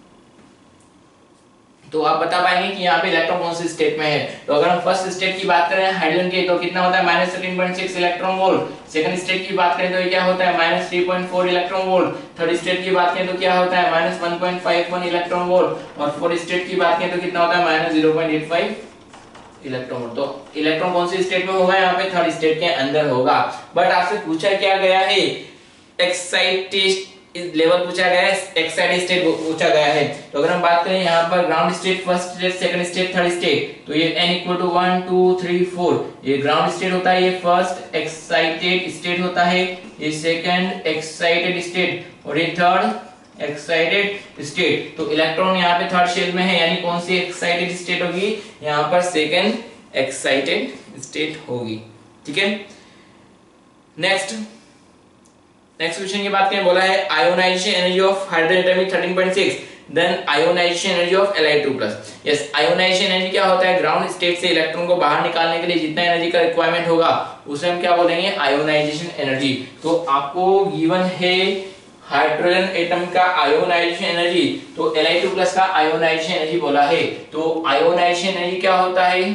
तो आप बता पाएंगे कि यहाँ पे इलेक्ट्रॉन कौन सी स्टेट में है। तो अगर हम फर्स्ट स्टेट की बात करें हाइड्रोजन की तो कितना होता है minus thirteen point six electron volt. Second state की बात करें तो ये क्या होता है minus three point four electron volt. Third state की बात करें तो क्या होता है minus one point five one electron volt. और फोर्थ स्टेट की बात करें तो कितना होता है minus zero point eight five electron volt. तो इलेक्ट्रॉन कौन सी स्टेट में होगा यहाँ पे थर्ड स्टेट के अंदर होगा। बट आपसे पूछा क्या गया है एक्साइटेड लेवल पूछा गया है, एक्साइटेड स्टेट पूछा गया है। तो अगर हम बात करें यहाँ पर ground state, first state, second state, third state, तो ये n equal to one two three four ये ग्राउंड स्टेट होता है, ये फर्स्ट एक्साइटेड स्टेट होता है, ये सेकंड एक्साइटेड स्टेट और ये थर्ड एक्साइटेड स्टेट। तो इलेक्ट्रॉन यहाँ पे थर्ड शेल में है यानी कौन सी एक्साइटेड स्टेट होगी यहाँ पर सेकंड एक्साइटेड स्टेट होगी। ठीक है, नेक्स्ट नेक्स्ट क्वेश्चन की बात करें, बोला है ionisation energy of hydrogen atom is thirteen point six, then ionisation energy of Li two plus. Yes, ionisation energy क्या होता है ग्राउंड स्टेट से इलेक्ट्रॉन को बाहर निकालने के लिए जितना एनर्जी का रिक्वायरमेंट होगा उसे हम क्या बोलेंगे आयोनाइजेशन एनर्जी। तो आपको गिवन है हाइड्रोजन एटम का आयोनाइजेशन एनर्जी, तो Li टू प्लस का आयोनाइजेशन एनर्जी बोला है। तो आयोनाइजेशन एनर्जी क्या होता है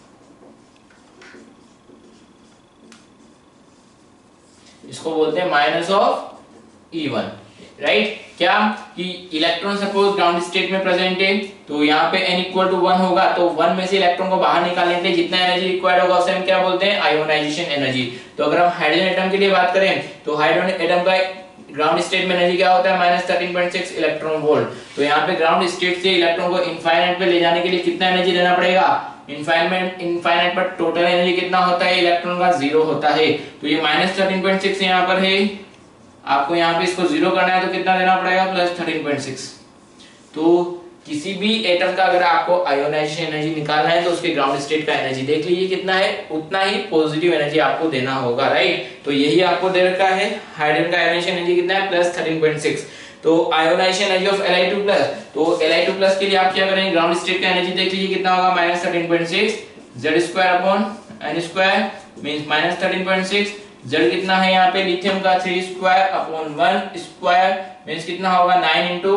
इसको बोलते हैं minus of E one, right. क्या कि इलेक्ट्रॉन सपोज ग्राउंड स्टेट में प्रेजेंट है तो यहाँ पे n इक्वल टू वन होगा, तो वन में से इलेक्ट्रॉन को बाहर निकालने के लिए जितना एनर्जी रिक्वायर्ड होगा उसे हम क्या बोलते हैं आयोनाइजेशन एनर्जी। तो अगर हम हाइड्रोजन एटम के लिए बात करें तो हाइड्रोजन एटम का ग्राउंड स्टेट में एनर्जी क्या होता है minus thirteen point six electron volt. तो यहाँ पे ग्राउंड स्टेट से इलेक्ट्रॉन को इनफाइनाइट पे ले जाने के लिए कितना एनर्जी देना पड़ेगा, इनफाइनाइट इनफाइनाइट पर टोटल एनर्जी कितना होता है इलेक्ट्रॉन का, जीरो होता है। तो ये माइनस थर्टीन पॉइंट सिक्स यहाँ पर है, आपको यहाँ पे इसको जीरो करना है तो कितना देना पड़ेगा प्लस थर्टीन पॉइंट सिक्स। तो किसी भी एटम का अगर आपको आयोनाइजेशन एनर्जी निकालना है तो उसके ग्राउंड स्टेट का एनर्जी देख लीजिए कितना है, उतना ही पॉजिटिव एनर्जी आपको देना होगा, राइट। तो यही आपको दे रखा है, हाइड्रोजन का आयोनाइजेशन एनर्जी कितना है प्लस थर्टीन पॉइंट सिक्स। तो ionisation energy of L I two plus, तो एल आई टू प्लस के लिए आप क्या करेंगे, ग्राउंड स्टेट का एनर्जी देख लीजिए कितना होगा minus thirteen point six Z square upon N square means minus thirteen point six. Z कितना है यहाँ पे लिथियम का three square upon one square means कितना होगा नाइन इंटू,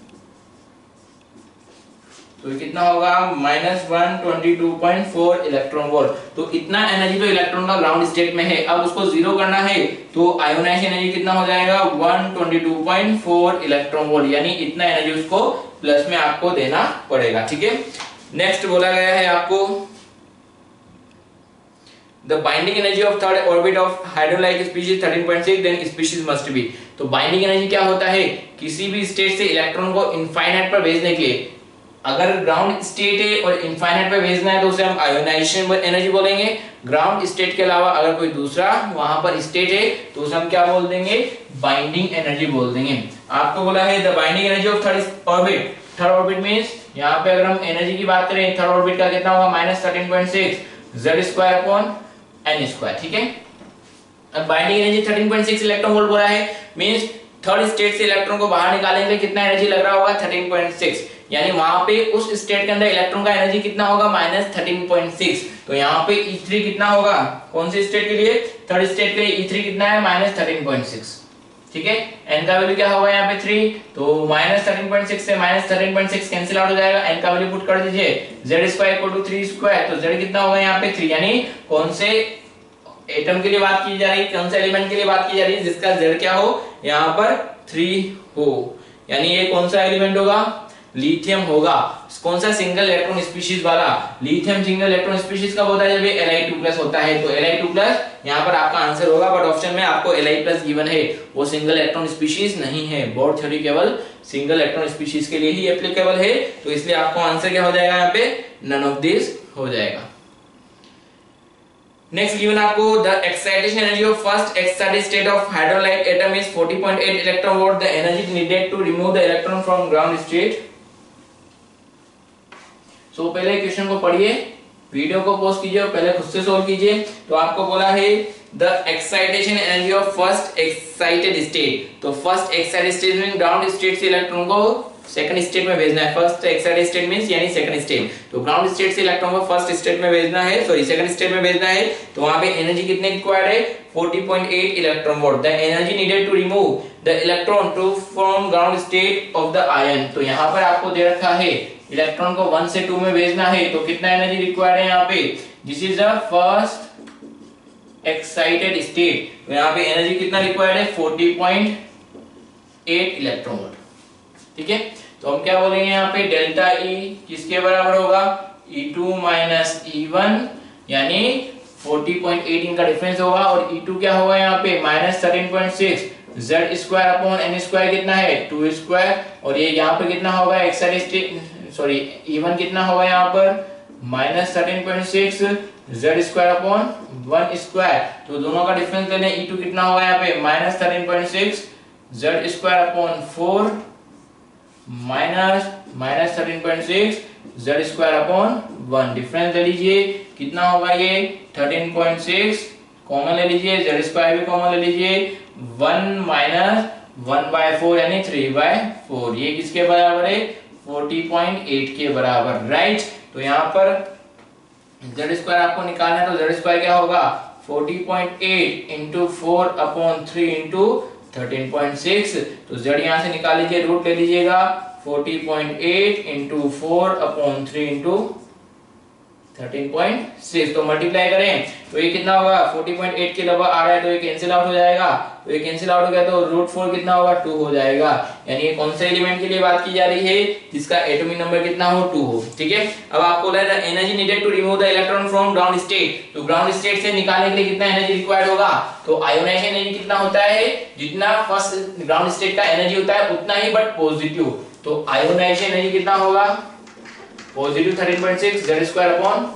तो कितना होगा minus one twenty two point four electron volt. तो इतना एनर्जी तो इलेक्ट्रॉन का ग्राउंड स्टेट में है। अब उसको जीरो करना है तो आयोनाइजेशन एनर्जी कितना हो जाएगा one twenty two point four electron volt, यानी इतना एनर्जी उसको प्लस में आपको देना पड़ेगा, ठीक है। नेक्स्ट बोला गया है आपको the binding energy of third orbit of hydrogen species thirteen point six then species must be। तो बाइंडिंग एनर्जी क्या होता है, किसी भी स्टेट से इलेक्ट्रॉन को इनफाइनाइट पर भेजने के लिए, अगर ग्राउंड स्टेट है और इनफाइनाइट पे भेजना है तो उसे हम आयोनाइजेशन एनर्जी बोलेंगे। ग्राउंड स्टेट के अलावा अगर कोई दूसरा वहां पर स्टेट है तो उसे हम क्या बोल देंगे, बाइंडिंग एनर्जी बोल देंगे। आपको बोला है the binding energy of third orbit, third orbit means यहाँ पे अगर हम एनर्जी की बात करें थर्ड ऑर्बिट का कितना होगा minus thirteen point six Z square upon N square, ठीक है। अब binding energy thirteen point six electron volt बोला है, मींस थर्ड स्टेट से इलेक्ट्रॉन को बाहर निकालने के लिए कितना एनर्जी लग रहा होगा थर्टीन पॉइंट सिक्स, यानी वहां पे उस स्टेट के अंदर इलेक्ट्रॉन का एनर्जी कितना होगा माइनस थर्टीन पॉइंट सिक्स। तो यहाँ पे ई थ्री कितना होगा, कौन से स्टेट के लिए, थर्ड स्टेट के लिए ई थ्री कितना है माइनस थर्टीन पॉइंट सिक्स, ठीक है। एन का वैल्यू क्या होगा यहाँ पे थ्री, तो माइनस थर्टीन पॉइंट सिक्स से minus thirteen point six cancel out हो जाएगा, एन का वैल्यू पुट कर दीजिए Z square equal to three square, तो जेड कितना होगा यहाँ पे थ्री, यानी कौन से एटम के लिए बात की जा रही है, कौन से एलिमेंट के लिए बात की जा रही है जिसका जेड क्या हो यहाँ पर थ्री हो, यानी ये कौन सा एलिमेंट होगा, लिथियम होगा। कौन सा, सिंगल इलेक्ट्रॉन स्पीशीज वाला, लिथियम सिंगल इलेक्ट्रॉन स्पीशीज कब होता है जब ये एल आई टू प्लस होता है, तो एल आई टू प्लस यहाँ पर आपका आंसर होगा, बट ऑप्शन में आपको एल आई प्लस गिवन है, वो सिंगल इलेक्ट्रॉन स्पीशीज नहीं है। बोर्ड थ्योरी केवल सिंगल इलेक्ट्रॉन स्पीशीज के लिए ही एप्लीकेबल है, तो इसलिए आपको आंसर क्या हो जाएगा यहाँ पे, नन ऑफ दिस हो जाएगा। नेक्स्ट गिवन आपको the excitation energy of first excited state of हाइड्रोलाइट atom is forty point eight electron volt, the energy needed to remove the electron from ground state. So पहले question को पढ़िए, video को pause कीजिए और पहले खुद से सोल्व कीजिए। तो आपको बोला है the excitation energy of first excited state, तो फर्स्ट एक्साइटेड स्टेट में ग्राउंड स्टेट से इलेक्ट्रॉन को सेकंड स्टेट में भेजना है, फर्स्ट एक्साइटेड स्टेट मींस यानी सेकंड स्टेट, तो ग्राउंड स्टेट से इलेक्ट्रॉन को फर्स्ट स्टेट में भेजना है, सॉरी सेकंड स्टेट में भेजना है, तो वहां पे एनर्जी कितने रिक्वायर्ड है forty point eight electron volt, the energy needed to remove the electron to from ground state of the ion. तो यहाँ पर आपको दे रखा है इलेक्ट्रॉन को वन से टू में भेजना है, तो कितना एनर्जी रिक्वायर्ड है यहाँ पे, this is the first excited state, तो यहाँ पे एनर्जी कितना रिक्वायर्ड है forty point eight electron volt, ठीक है। तो हम क्या बोलेंगे यहाँ पे डेल्टा ई किसके बराबर होगा, E two minus E one, यानी फोर्टी पॉइंट एट इनका डिफरेंस होगा, और ई टू क्या होगा यहाँ पे minus thirteen point six, Z square upon N square कितना है टू स्क्वायर, और ये यहाँ पे कितना होगा excited state, sorry E one कितना होगा यहाँ पर minus thirteen point six Z square upon one square, तो दोनों का डिफरेंस ले लें, ई टू कितना होगा यहाँ पे minus thirteen point six Z square upon four minus minus thirteen point six Z square upon one, difference ले लीजिए कितना होगा ये थर्टीन पॉइंट सिक्स, कॉमन ले लीजिए, जेड स्क्वायर भी कॉमन ले लीजिए, one minus one by four यानी थ्री बाय फोर, ये किसके बराबर है फोर्टी पॉइंट एट के बराबर, राइट। तो यहाँ पर जेड स्क्वायर आपको निकालना है, तो जेड स्क्वायर क्या होगा forty point eight into four upon three into thirteen point six, तो z यहां से निकाल लीजिए, रूट ले लीजिएगा forty point eight into four upon three into thirteen point six. तो मल्टीप्लाई करें तो ये कितना होगा, फोर्टी पॉइंट एट के लगभग आ रहा है, तो ये कैंसिल आउट हो जाएगा। तो ये कैंसिल आउट हो गया तो रूट फोर कितना होगा, टू हो जाएगा। यानी ये कौन से एलिमेंट के लिए बात की जा रही है, जिसका एटॉमिक नंबर कितना हो, टू हो। ठीक है, अब आपको बोला है energy needed to remove the electron from ground state. तो ग्राउंड स्टेट से निकालने के लिए कितना एनर्जी रिक्वायर्ड होगा, तो आयोनाइजेशन एनर्जी कितना होता है, जितना फर्स्ट ग्राउंड स्टेट का एनर्जी होता है उतना ही बट पॉजिटिव। तो आयोनाइजेशन एनर्जी कितना होगा, positive thirteen point six Z square upon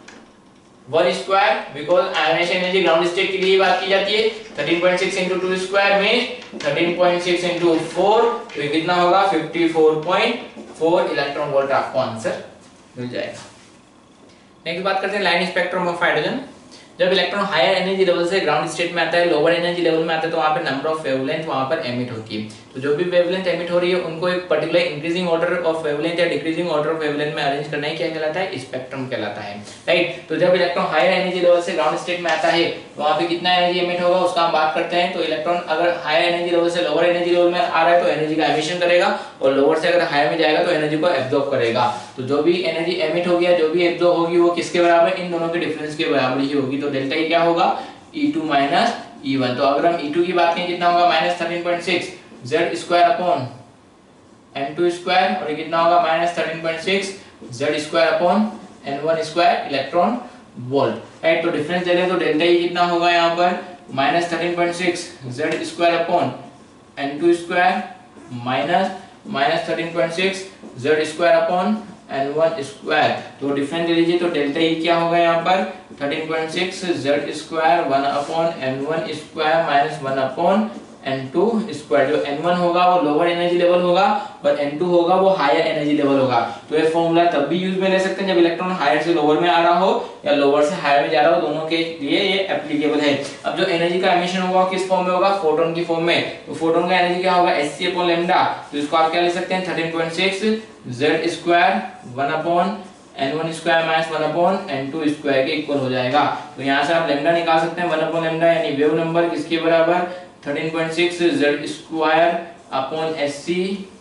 one square, because ionisation energy ground state के लिए बात की जाती है। Thirteen point six into two square में thirteen point six into four, तो ये कितना होगा, fifty four point four electron volt आपको आंसर मिल जाएगा। नेक्स्ट बात करते हैं लाइन स्पेक्ट्रम ऑफ हाइड्रोजन। जब इलेक्ट्रॉन हायर एनर्जी लेवल से ग्राउंड स्टेट में आता है, लोअर एनर्जी लेवल में आता है, तो वहां पे नंबर ऑफ वेवलेंथ वहां पर एमिट होती है। तो जो भी वेवलेंथ एमिट हो रही है उनको एक particular increasing order of wavelength या डिक्रीजिंग ऑर्डर ऑफ वेवलेंथ में अरेंज करना ही क्या कहलाता है, स्पेक्ट्रम कहलाता है। राइट, तो जब इलेक्ट्रॉन हायर एनर्जी लेवल से ग्राउंड स्टेट में आता है तो वहां पे कितना एनर्जी एमिट होगा उसका हम बात करते हैं। तो इलेक्ट्रॉन अगर हायर एनर्जी लेवल से लोअर एनर्जी लेवल में आ रहा है तो एनर्जी का एमिशन करेगा, और लोअर से अगर हायर में जाएगा तो एनर्जी को एब्जॉर्ब करेगा। तो जो भी एनर्जी एमिट होगी या जो भी एब्जॉर्ब होगी वो किसके बराबर, इन दोनों के डिफरेंस के बराबर ही होगी। तो डेल्टा ई क्या होगा, E two minus E one. तो अगर हम ई टू की बात करें कितना होगा, minus thirteen point six Z square upon N two square, और ये कितना होगा, minus thirteen point six Z square upon N one square electron volt. Right, तो डिफरेंस दे रहे तो डेल्टा ई कितना होगा यहाँ पर, minus thirteen point six Z square upon N two square minus minus thirteen point six Z square upon N one square. तो difference दे लीजिए तो डेल्टा ई क्या होगा यहाँ पर, thirteen point six Z square one upon N one square minus one upon N two square. जो N one होगा वो लोअर एनर्जी लेवल होगा और एन टू होगा वो हायर एनर्जी लेवल होगा। तो ये फॉर्मूला तब भी यूज में ले सकते हैं जब इलेक्ट्रॉन हायर से लोअर में आ रहा हो या लोअर से हायर में जा रहा हो, दोनों के लिए ये एप्लीकेबल है। अब जो एनर्जी का एमिशन होगा किस फॉर्म में होगा, फोटोन की फॉर्म में। तो फोटोन का एनर्जी क्या होगा, एच सी अपॉन लैम्डा। तो इसको आप क्या ले सकते हैं, thirteen point six Z square one upon N one square minus one upon N two square के इक्वल हो जाएगा। तो यहाँ से आप लैम्डा निकाल सकते हैं, वन अपॉन लैम्डा यानी वेव नंबर किसके बराबर, thirteen point six Z square upon H C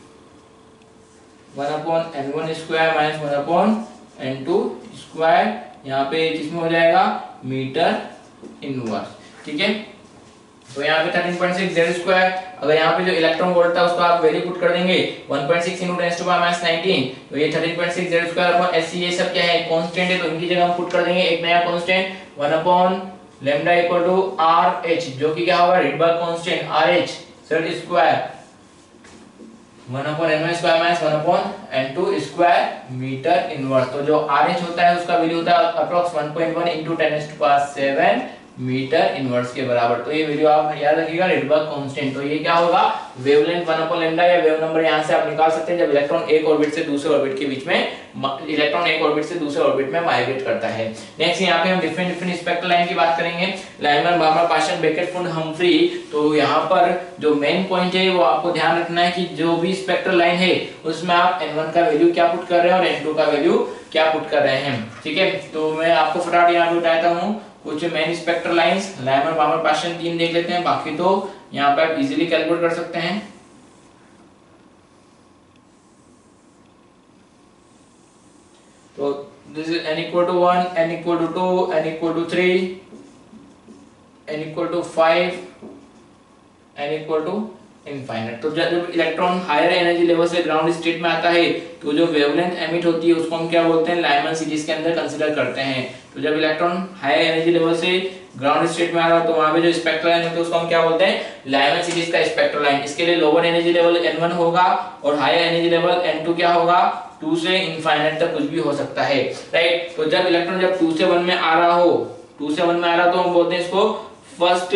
one upon N one square minus one upon N two square, यहाँ पे किसमें हो जाएगा, मीटर इनवर्स। ठीक है, तो यहाँ पे thirteen point six Z square, अगर यहाँ पे जो इलेक्ट्रॉन वोल्ट था उसको आप वैल्यू पुट कर देंगे one point six into ten to the power minus nineteen, तो ये thirteen point six Z square upon H C, ये सब क्या है, कांस्टेंट है। तो इनकी जगह हम पुट कर देंगे एक नया constant one upon lambda equal to R H, जो कि क्या होगा, Rydberg constant R H Z square one upon N one square minus one upon N two square metre inverse. तो जो आर एच होता है उसका वैल्यू होता है approx one point one into ten to the power seven metre inverse के बराबर। तो ये वैल्यू आप याद रखिएगा, रिडबर्ग कांस्टेंट। तो ये क्या होगा, वेवलेंथ वन अपॉन लैम्डा या वेव नंबर यहाँ से आप निकाल सकते हैं जब इलेक्ट्रॉन एक ऑर्बिट से दूसरे ऑर्बिट के बीच में इलेक्ट्रॉन एक ऑर्बिट से दूसरे ऑर्बिट में माइग्रेट करता है। नेक्स्ट यहाँ पे हम डिफरेंट डिफरेंट स्पेक्ट्रल लाइन की बात करेंगे, Lyman, Balmer, Paschen, Brackett, Pfund, Humphreys. तो यहाँ पर जो मेन पॉइंट है वो आपको ध्यान रखना है कि जो भी स्पेक्ट्रल लाइन है उसमें आप एन वन का वैल्यू क्या पुट कर रहे हैं और एन टू का वैल्यू क्या पुट कर रहे हैं। ठीक है, तो मैं आपको फटाफट यहाँ पे बताता हूँ कुछ main spectral lines, Lyman, Balmer, Paschen तीन देख लेते हैं, बाकी तो यहाँ पे आप इजीली कैलकुलेट कर सकते हैं। तो this is n equal to one, n equal to two, n equal to three, n equal to five, n equal to infinite. तो जब इलेक्ट्रॉन हायर एनर्जी लेवल से ग्राउंड स्टेट में आता है तो जो वेवलेंथ एमिट होती है उसको हम क्या बोलते हैं, लाइमन सीरीज के अंदर कंसीडर करते हैं। तो जब इलेक्ट्रॉन हायर एनर्जी लेवल से ग्राउंड स्टेट में आ रहा है तो वहां पे जो स्पेक्ट्रल लाइन होती है उसको हम क्या बोलते हैं, लाइमन सीरीज का स्पेक्ट्रल लाइन। इसके लिए lower energy level N one होगा और higher energy level N two क्या होगा, टू से इनफाइनाइट तक कुछ भी हो सकता है। राइट, तो जब इलेक्ट्रॉन जब टू से वन में आ रहा हो, टू से वन में आ रहा तो हम बोलते हैं इसको first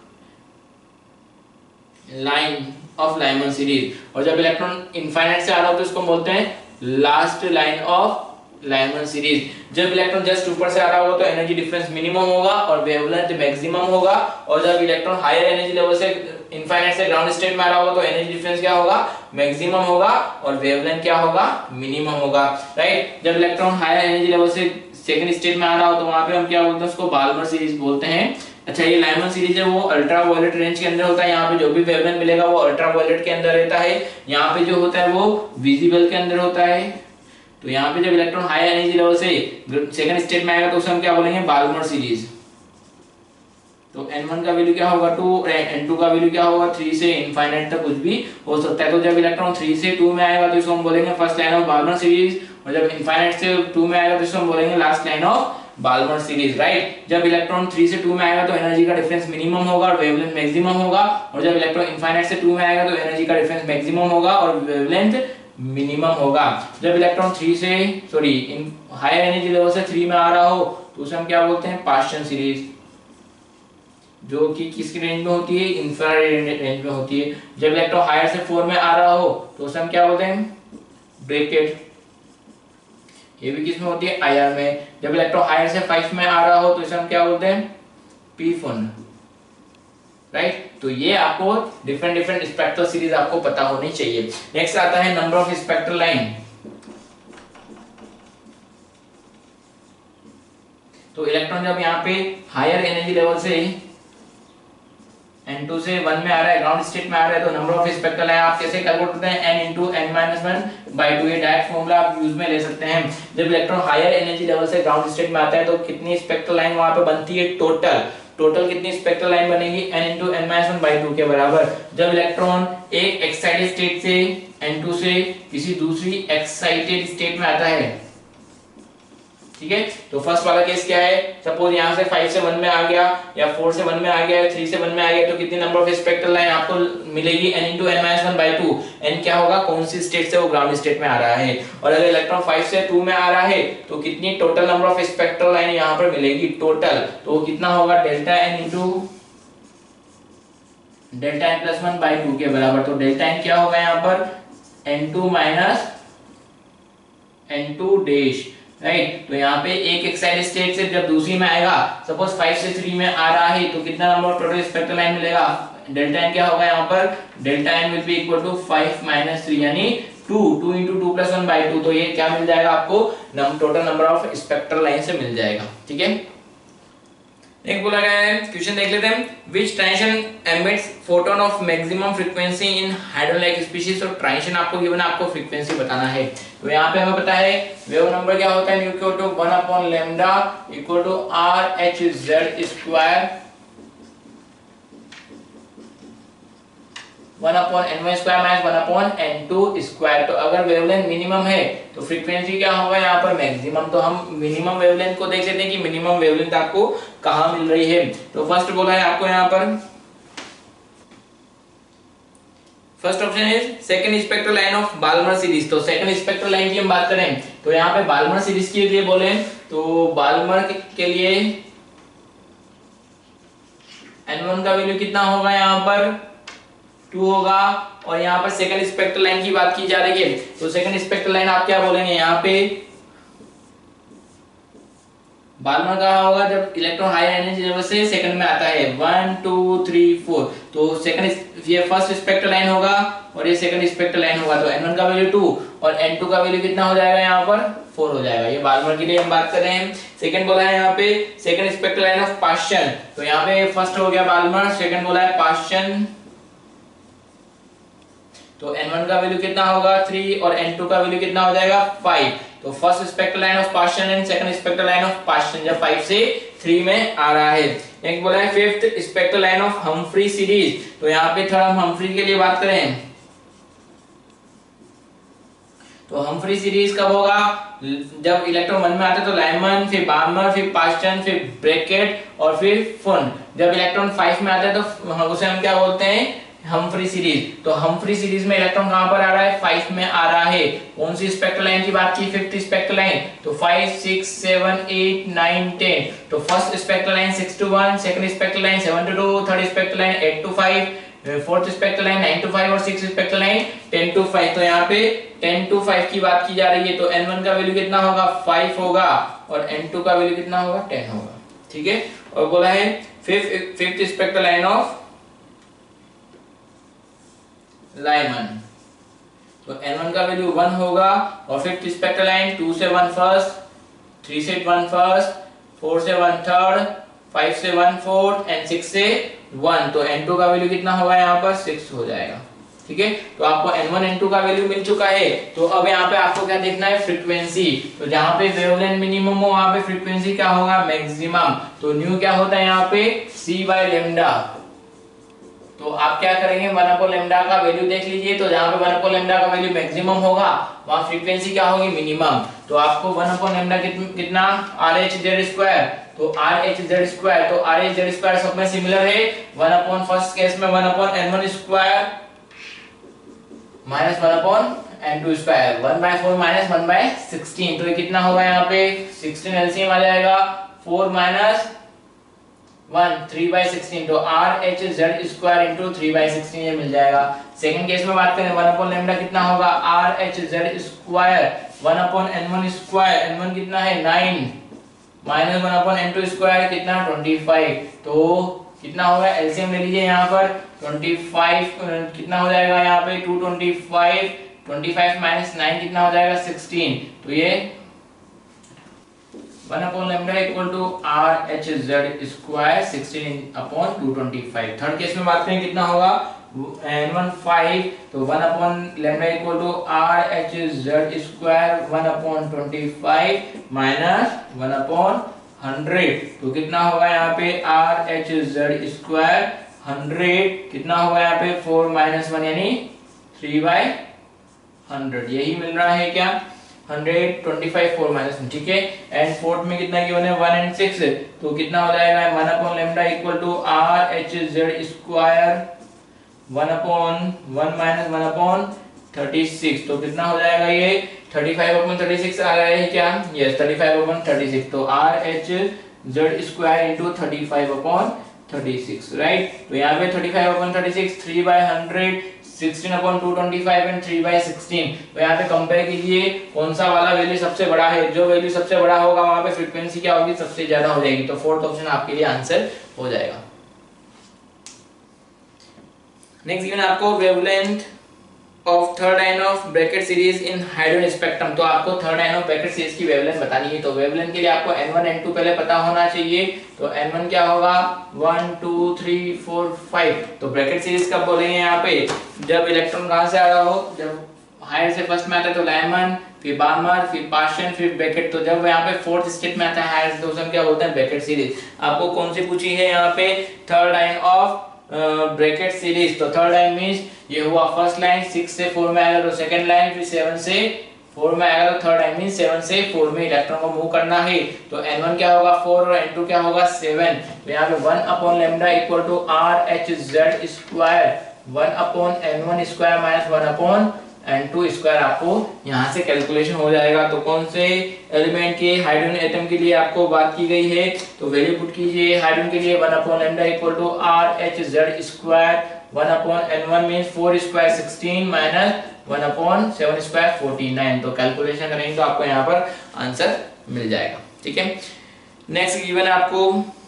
line of Lyman series, और जब इलेक्ट्रॉन इनफाइनाइट से आ रहा हो तो इसको बोलते हैं last line of Lyman series. जब इलेक्ट्रॉन जस्ट ऊपर से आ रहा होगा तो एनर्जी डिफरेंस मिनिमम होगा और वेवलेंथ मैक्सिमम होगा, और जब इलेक्ट्रॉन हायर एनर्जी लेवल से इनफाइनाइट से ग्राउंड स्टेट में आ रहा होगा तो एनर्जी डिफरेंस क्या होगा, मैक्सिमम होगा और वेवलेंथ क्या होगा, मिनिमम होगा। राइट, जब इलेक्ट्रॉन हायर एनर्जी लेवल से सेकंड स्टेट में आ रहा हो तो वहां पे हम क्या बोलते हैं, उसको बाल्मर सीरीज बोलते हैं। अच्छा, ये लाइमन सीरीज है वो अल्ट्रा वायलेट रेंज के अंदर होता है, यहाँ पे जो भी वेवलेंथ मिलेगा वो अल्ट्रा वायलेट के अंदर रहता है, यहाँ पे जो होता है वो विजिबल के अंदर होता है। तो यहाँ पे जब इलेक्ट्रॉन हाई एनर्जी लेवल से सेकंड स्टेट में आएगा तो उसे हम क्या बोलेंगे, बाल्मर सीरीज। तो एन वन का वैल्यू क्या होगा टू, एन टू का वैल्यू क्या होगा थ्री से इनफाइनाइट तक कुछ भी हो सकता है। तो जब इलेक्ट्रॉन थ्री से टू में आएगा तो इसको हम बोलेंगे first line of Balmer series, और जब इनफाइनाइट से टू में आएगा तो इसको हम बोलेंगे last line of Balmer series, right. जब इलेक्ट्रॉन थ्री से टू में आएगा तो एनर्जी का डिफरेंस मिनिमम होगा और वेवलेंथ मैक्सिमम होगा, और जब इलेक्ट्रॉन इनफाइनाइट से टू में आएगा तो एनर्जी का डिफरेंस मैक्सिमम होगा और वेवलेंथ मिनिमम होगा। जब इलेक्ट्रॉन थ्री से सॉरी इन हायर एनर्जी लेवल से थ्री में आ रहा हो तो उसे हम क्या बोलते हैं, पास्चन सीरीज, जो कि किसकी रेंज में होती है, इंफ्रारेड रेंज में होती है। जब इलेक्ट्रॉन हायर से फोर में आ रहा हो तो उसे हम क्या बोलते हैं, ब्रैकेट, ये भी किसमें होती है, आईआर में। जब इलेक्ट्रॉन हायर से फाइव में आ रहा हो तो इसे हम क्या बोलते हैं, पी फन, राइट। तो ये आपको डिफरेंट डिफरेंट स्पेक्ट्रल सीरीज आपको पता होनी चाहिए। नेक्स्ट आता है नंबर ऑफ स्पेक्ट्रल लाइन। तो इलेक्ट्रॉन जब यहाँ पे हायर एनर्जी लेवल से एन टू से वन में आ रहा है, ग्राउंड स्टेट में आ रहा है, तो नंबर ऑफ स्पेक्ट्रल लाइन आप कैसे कैलकुलेट करते हैं, n into n minus one by two, ये डायरेक्ट फॉर्मूला आप यूज में ले सकते हैं। जब इलेक्ट्रॉन हायर एनर्जी लेवल से ग्राउंड स्टेट में आता है तो कितनी स्पेक्ट्रल लाइन वहां पे बनती है, टोटल टोटल कितनी स्पेक्ट्रल लाइन बनेगी, n into n minus one by two के बराबर। जब इलेक्ट्रॉन एक एक्साइटेड स्टेट से एन टू से किसी दूसरी एक्साइटेड स्टेट में आता है, ठीक है, तो फर्स्ट वाला केस क्या है, सपोज यहाँ से फाइव से वन में आ गया या फोर से वन में आ गया या थ्री से वन में आ गया, तो कितनी नंबर ऑफ स्पेक्ट्रल लाइन आपको मिलेगी, n into n minus one by two. n क्या होगा, कौन सी स्टेट से वो ग्राउंड स्टेट में आ रहा है, और अगर इलेक्ट्रॉन फाइव से टू में आ रहा है तो कितनी total number of spectral line यहाँ पर मिलेगी, टोटल, तो कितना होगा, delta n into delta n plus one by two के बराबर। तो डेल्टा n क्या होगा यहाँ पर, n two minus n two dash, right. तो यहाँ पे एक एक्साइटेड स्टेट से जब दूसरी में आएगा, सपोज फाइव से थ्री में आ रहा है, तो कितना number of total spectral line मिलेगा, डेल्टा एन क्या होगा यहाँ पर, delta n will be equal to five minus three यानी two, two into two plus one by two. तो ये क्या मिल जाएगा आपको, total number of spectral line से मिल जाएगा, ठीक है। नेक्स्ट बोला गया है, क्वेश्चन देख लेते हैं, which transition emits photon of maximum frequency in hydrogen like species. तो ट्रांजिशन आपको गिवन है, आपको फ्रीक्वेंसी बताना है। तो यहाँ पे हमें पता है वेव नंबर क्या होता है, equal to one upon lambda equal to R H Z square, one upon N one square minus one upon N two square. तो अगर वेवलेंथ मिनिमम है तो फ्रीक्वेंसी क्या होगा यहाँ पर, मैक्सिमम। तो हम मिनिमम वेवलेंथ को देख लेते हैं कि मिनिमम वेवलेंथ आपको कहाँ मिल रही है। तो फर्स्ट बोला है आपको यहाँ पर, फर्स्ट ऑप्शन है second spectral line of Balmer series. तो सेकंड स्पेक्ट्रल लाइन की हम बात करें तो यहाँ पे बाल्मर सीरीज के लिए बोले तो बाल्मर के लिए एन वन का वैल्यू कितना होगा यहाँ पर, टू होगा। और यहाँ पर सेकंड स्पेक्ट्रल लाइन की बात की जा रही है तो सेकंड स्पेक्ट्रल लाइन आप क्या बोलेंगे यहाँ पे, बाल्मर का होगा जब इलेक्ट्रॉन हायर एनर्जी लेवल से सेकंड में आता है, वन टू थ्री फोर। तो सेकंड ये फर्स्ट स्पेक्ट्रल लाइन होगा और ये सेकंड स्पेक्ट्रल लाइन होगा। तो एन वन का वैल्यू टू और एन टू का वैल्यू कितना हो जाएगा यहाँ पर, फोर हो जाएगा। ये बाल्मर के लिए हम बात कर रहे हैं। सेकंड बोला है यहाँ पे second spectral line of Paschen. तो यहाँ पे फर्स्ट हो गया बाल्मर, सेकंड बोला है पास्चन। तो एन वन का वैल्यू कितना होगा, थ्री और एन टू का वैल्यू कितना हो जाएगा, फाइव। तो first spectral line of Paschen and second spectral line of Paschen जब फाइव से थ्री में आ रहा है। नेक्स्ट बोला है fifth spectral line of Humphrey series. तो यहाँ पे थोड़ा हम हम्फ्री के लिए बात करें तो हम्फ्री सीरीज कब होगा, जब इलेक्ट्रॉन वन में आता है तो लाइमन, फिर बाल्मर, फिर पास्चन, फिर ब्रैकेट और फिर फुन। जब इलेक्ट्रॉन फाइव में आता है तो उसे हम क्या बोलते हैं, हम्फ्री सीरीज। तो हम्फ्री सीरीज में इलेक्ट्रॉन कहां पर आ रहा है, फाइव में आ रहा है। कौन सी स्पेक्ट्रल लाइन की बात की, फिफ्थ स्पेक्ट्रल लाइन। तो five six seven eight nine ten. तो first spectral line six to one, second spectral line seven to two, third spectral line eight to five, fourth spectral line nine to five और six spectral line ten to five. तो यहाँ पे ten to five की बात की जा रही है। तो एन वन का वैल्यू कितना होगा, फाइव होगा और एन टू का वैल्यू कितना होगा, टेन होगा, ठीक है। और बोला है fifth fifth spectral line of Lyman. तो एन वन का वैल्यू वन होगा और फिफ्थ स्पेक्ट्रल लाइन टू से वन फर्स्ट, थ्री से वन फर्स्ट, फोर से वन थर्ड, फाइव से वन फोर्थ एंड सिक्स से वन। तो एन टू का वैल्यू कितना होगा यहाँ पर, सिक्स हो जाएगा, ठीक है। तो आपको एन वन एन टू का वैल्यू मिल चुका है। तो अब यहाँ पे आपको क्या देखना है, फ्रीक्वेंसी। तो जहां पे वेवलेंथ मिनिमम हो वहां पे फ्रीक्वेंसी क्या होगा, मैक्सिमम। तो न्यू क्या होता है यहाँ पे, सी बाय लेमडा। तो आप क्या करेंगे, वन अपॉन लेमडा का वैल्यू देख लीजिए। तो जहां पे वन अपॉन लेमडा का वैल्यू मैक्सिमम होगा वहां फ्रीक्वेंसी क्या होगी, मिनिमम। तो आपको वन अपॉन लेमडा कितना, आर एच जेड स्क्वायर। तो आर एच जेड स्क्वायर, तो आर एच जेड स्क्वायर सब में सिमिलर है। वन अपॉन फर्स्ट केस में one upon N one square minus one upon N two square, one by four minus one by sixteen. तो ये कितना होगा यहाँ पे, सिक्सटीन एलसीएम आ जाएगा, four minus one, three by sixteen. तो R H Z square into three by sixteen ये मिल जाएगा। सेकंड केस में बात करें, वन अपॉन लेमडा कितना होगा, R H Z square, one upon N one square, n one कितना है nine, minus one upon N two square कितना ट्वेंटी फाइव। तो कितना होगा, एलसीएम ले लीजिए यहाँ पर, ट्वेंटी फाइव कितना हो जाएगा यहाँ पे, two twenty five, twenty five minus nine कितना हो जाएगा, सिक्सटीन। तो ये one upon lambda equal to R H Z square sixteen upon two twenty five. Third case में बात करें कितना होगा, एन वन फाइव, तो one upon lambda equal to R H Z square one upon twenty five minus one upon hundred. तो कितना होगा यहाँ पे, R H Z square hundred कितना होगा यहाँ पे, फोर माइनस वन यानी थ्री बाय हंड्रेड। यही मिल रहा है क्या, hundred twenty five four minus one, ठीक है। एंड फोर्थ में कितना गिवन है, वन एंड सिक्स। तो कितना हो जाएगा, one upon lambda equal to R H Z square one upon one minus one upon thirty six. तो कितना हो जाएगा ये, thirty five upon thirty six आ रहा है क्या, yes thirty five upon thirty six. तो R H Z square into thirty five upon thirty six, right. तो यहाँ पे thirty five upon thirty six, three by hundred, sixteen upon two twenty five and three by sixteen. तो यहाँ पे compare कीजिए कौन सा वाला वैल्यू सबसे बड़ा है। जो वैल्यू सबसे बड़ा होगा वहां पे फ्रीक्वेंसी क्या होगी, सबसे ज्यादा हो जाएगी। तो फोर्थ ऑप्शन आपके लिए आंसर हो जाएगा। नेक्स्ट गिवन आपको wavelength of third line of Brackett series in hydrogen spectrum. तो आपको third line of Brackett series की वेवलेंथ बतानी है। तो वेवलेंथ के लिए आपको एन वन एन टू पहले पता होना चाहिए। तो एन वन क्या होगा, one two three four five. तो ब्रैकेट सीरीज कब बोलेंगे यहाँ पे, जब इलेक्ट्रॉन कहां से आ रहा हो, जब हायर से फर्स्ट में आता है तो लाइमन, फिर बार्मर, फिर पार्शियन, फिर ब्रैकेट। तो जब यहाँ पे फोर्थ स्टेट में आता है हायर से तो हम क्या बोलते हैं, ब्रैकेट सीरीज। आपको कौन सी पूछी है यहाँ पे, third line of Brackett series. तो थर्ड लाइन मींस ये हुआ फर्स्ट लाइन, सिक्स से फोर में आएगा तो सेकंड लाइन, फिर सेवन से फोर में आएगा तो थर्ड लाइन मींस सेवन से फोर में इलेक्ट्रॉन को मूव करना है। तो एन वन क्या होगा फोर और एन टू क्या होगा सेवन। तो यहाँ पे one upon lambda equal to R H Z square one upon N one square minus one upon N two square आपको यहाँ से कैलकुलेशन हो जाएगा। तो कौन से एलिमेंट के हाइड्रोजन एटम के लिए आपको बात की गई है, तो वैल्यू पुट कीजिए। हाइड्रोजन के लिए one upon lambda equal to R H Z square one upon N one means four square sixteen minus one upon seven square forty nine. तो कैलकुलेशन करेंगे तो आपको यहाँ पर आंसर मिल जाएगा, ठीक है। नेक्स्ट गिवन है आपको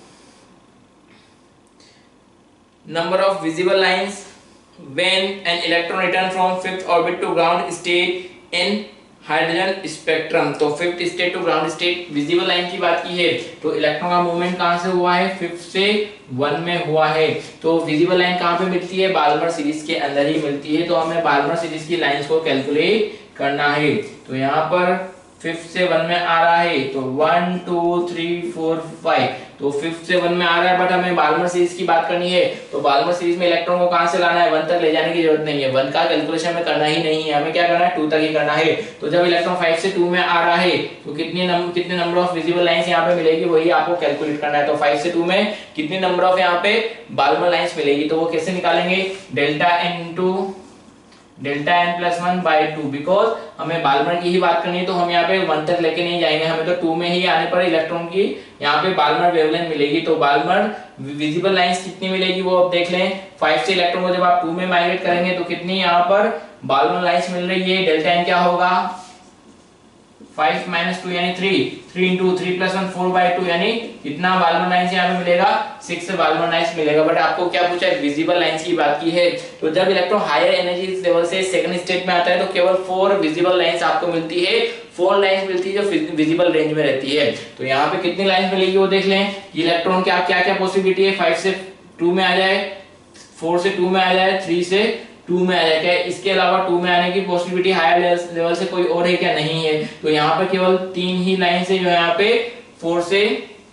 number of visible lines when an electron return from fifth orbit to ground state in hydrogen spectrum. तो fifth state to ground state visible line की बात की है। तो इलेक्ट्रॉन का मूवमेंट कहां से हुआ है, फिफ्थ से वन में हुआ है। तो विजिबल लाइन कहां पे मिलती है, बाल्मर सीरीज के अंदर ही मिलती है। तो हमें बाल्मर सीरीज की लाइंस को कैलकुलेट करना है। तो यहाँ पर फिफ्थ से वन में आ रहा है तो one two three four five. तो फिफ्थ से वन में आ रहा है बट हमें बाल्मर सीरीज की बात करनी है। तो बाल्मर सीरीज में इलेक्ट्रॉन को कहां से लाना है, वन तक ले जाने की जरूरत नहीं है। वन का कैलकुलेशन में करना ही नहीं है, हमें क्या करना है, टू तक ही करना है। तो जब इलेक्ट्रॉन फाइव से टू में आ रहा है तो कितनी नंबर कितने नंबर ऑफ विजिबल लाइंस यहाँ पे मिलेगी, वही आपको कैलकुलेट करना है। तो फाइव से टू में कितनी नंबर ऑफ यहाँ पे बाल्मर लाइंस मिलेगी, तो वो कैसे निकालेंगे, delta n into delta n plus one by two. Because हमें बाल्मर की ही बात करनी है तो हम यहाँ पे वन तक लेके नहीं जाएंगे, हमें तो टू में ही आने पर इलेक्ट्रॉन की यहाँ पे बाल्मर वेवलेंथ मिलेगी। तो बाल्मर विजिबल लाइंस कितनी मिलेगी वो आप देख लें। फाइव से इलेक्ट्रॉन को जब आप टू में माइग्रेट करेंगे तो कितनी यहाँ पर बाल्मर लाइंस मिल रही है, डेल्टा एन क्या होगा, फाइव माइनस टू यानी three, three into three plus one four by two यानी कितना बाल्मर लाइंस यहाँ पे मिलेगा, सिक्स बाल्मर लाइंस मिलेगा। बट आपको क्या पूछा है, विजिबल लाइंस की बात की है। तो जब इलेक्ट्रॉन हायर एनर्जी लेवल से सेकंड स्टेट में आता है तो केवल फोर विजिबल लाइंस आपको मिलती है, फोर लाइंस मिलती है जो विजिबल रेंज में रहती है। तो यहाँ पे कितनी लाइंस मिलेगी वो देख लें। इलेक्ट्रॉन क्या क्या क्या पॉसिबिलिटी है, फाइव से टू में आ जाए, फोर से टू में आ जाए, थ्री से टू में आ जाए। क्या इसके अलावा टू में आने की पॉसिबिलिटी हायर लेवल से कोई और है क्या? नहीं है। तो यहाँ पे केवल तीन ही लाइन से जो है यहाँ पे फोर से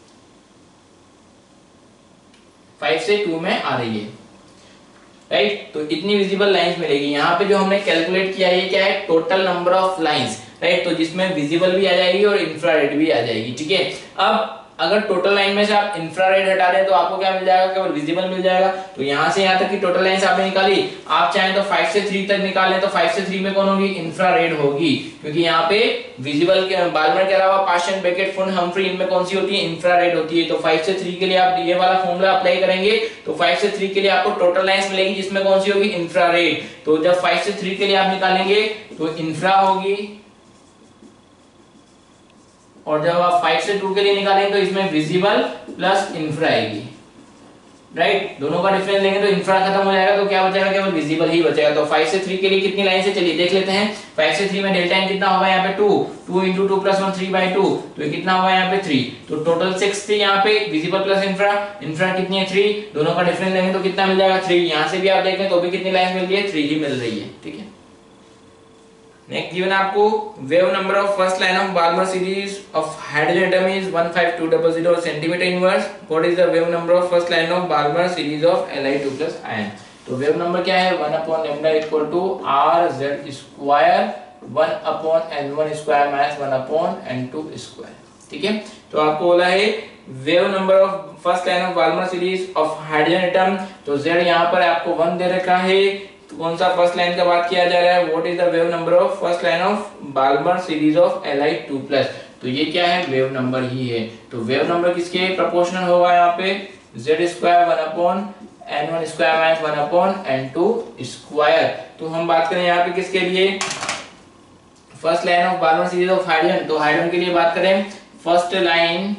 फाइव से टू में आ रही है, राइट। तो इतनी विजिबल लाइंस मिलेगी। यहाँ पे जो हमने कैलकुलेट किया है क्या है? Total number of lines, right. तो जिसमें विजिबल भी आ जाएगी और इंफ्रारेड भी आ जाएगी, ठीक है। अब अगर टोटल लाइन में से आप इंफ्रारेड हटा दें तो आपको क्या मिल जाएगा? केवल विजिबल मिल जाएगा। तो यहाँ से यहाँ तक की टोटल लाइंस आपने निकाली। आप चाहें तो फाइव से थ्री तक निकालें तो फाइव से थ्री में कौन होगी? इंफ्रारेड होगी, क्योंकि यहाँ पे विजिबल के बाल्मर के अलावा पास्चन, बेकेट, फुन, हम्फ्री, इनमें कौन सी होती है? इंफ्रारेड होती है। तो फाइव से थ्री के लिए आप ये वाला फॉर्मूला अप्लाई करेंगे तो फाइव से थ्री के लिए आपको टोटल लाइंस मिलेगी जिसमें कौन सी होगी? इंफ्रारेड। तो जब फाइव से थ्री के लिए आप निकालेंगे तो इंफ्रा होगी, और जब आप फाइव से टू के लिए निकालेंगे तो इसमें विजिबल प्लस इंफ्रा आएगी, राइट। दोनों का डिफरेंस लेंगे तो इंफ्रा खत्म हो जाएगा, तो क्या बचेगा? केवल विजिबल ही बचेगा। तो फाइव से थ्री के लिए कितनी लाइन से? चलिए देख लेते हैं। फाइव से थ्री में डेल्टा एन कितना होगा? यहाँ पे two, two into two plus one, three by two, तो ये कितना होगा? यहाँ पे थ्री। तो टोटल सिक्स थी यहाँ पे, विजिबल प्लस इंफ्रा। इंफ्रा कितनी है? थ्री। दोनों का डिफरेंस लेंगे तो कितना मिल जाएगा? थ्री। यहाँ से भी आप देखें तो भी कितनी लाइन मिल रही है? थ्री ही मिल रही है, ठीक है। नेक्स्ट गिवन आपको wave number of first line of Balmer series of hydrogen atom is one five two double zero centimetre inverse. What is the wave number of first line of Balmer series of L I two plus ion? तो wave number क्या है? One upon lambda equal to R Z square one upon N one square minus one upon N two square, ठीक है। तो आपको बोला है wave number of first line of Balmer series of hydrogen atom. तो Z यहाँ पर आपको वन दे रखा है। तो कौन सा फर्स्ट लाइन का बात किया जा रहा है? What is the wave number of first line of Balmer series of L I two plus. तो ये क्या है? वेव नंबर ही है। तो वेव नंबर किसके प्रोपोर्शनल होगा? यहाँ पे Z square one upon N one square minus one upon N two square. तो हम बात करें यहाँ पे किसके लिए? First line of Balmer series of hydrogen. तो हाइड्रोजन के लिए बात करें फर्स्ट लाइन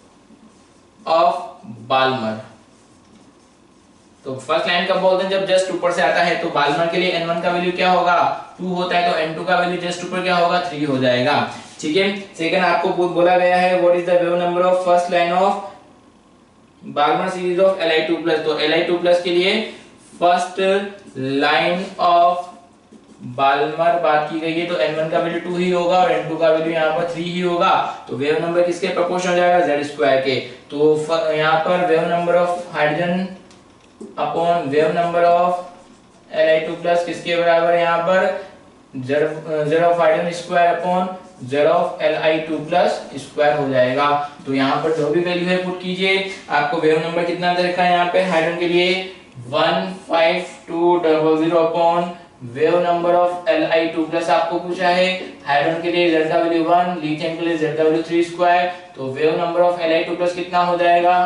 ऑफ बाल्मर। तो फर्स्ट लाइन कब बोलते हैं? जब जस्ट ऊपर से आता है। तो बाल्मर के लिए एन वन का वैल्यू क्या होगा? टू होता है, तो एन टू का वैल्यू जस्ट ऊपर क्या होगा? थ्री हो जाएगा, ठीक है। सेकंड आपको बोला गया है what is the wave number of first line of Balmer series of L I two plus. तो एल आई टू प्लस के लिए फर्स्ट लाइन ऑफ बाल्मर बात की गई है, तो एन वन का वैल्यू टू ही होगा और एन टू का वैल्यू यहाँ पर थ्री ही होगा। तो वेव नंबर किसके प्रोपोर्शनल हो जाएगा? जेड स्क्वायर के। तो यहाँ पर wave number of hydrogen upon wave number of L I two plus किसके बराबर है? यहाँ पर Z of hydrogen square upon Z of L I two plus square हो जाएगा। तो यहाँ पर जो भी वैल्यू है पुट कीजिए। आपको वेव नंबर कितना दे रखा है यहाँ पे हाइड्रोजन के लिए? One five two double zero upon wave number of L I two plus आपको पूछा है। हाइड्रोजन के लिए जेड का वैल्यू वन, लिथियम के लिए जेड का वैल्यू थ्री स्क्वायर। तो wave number of L I two plus कितना हो जाएगा?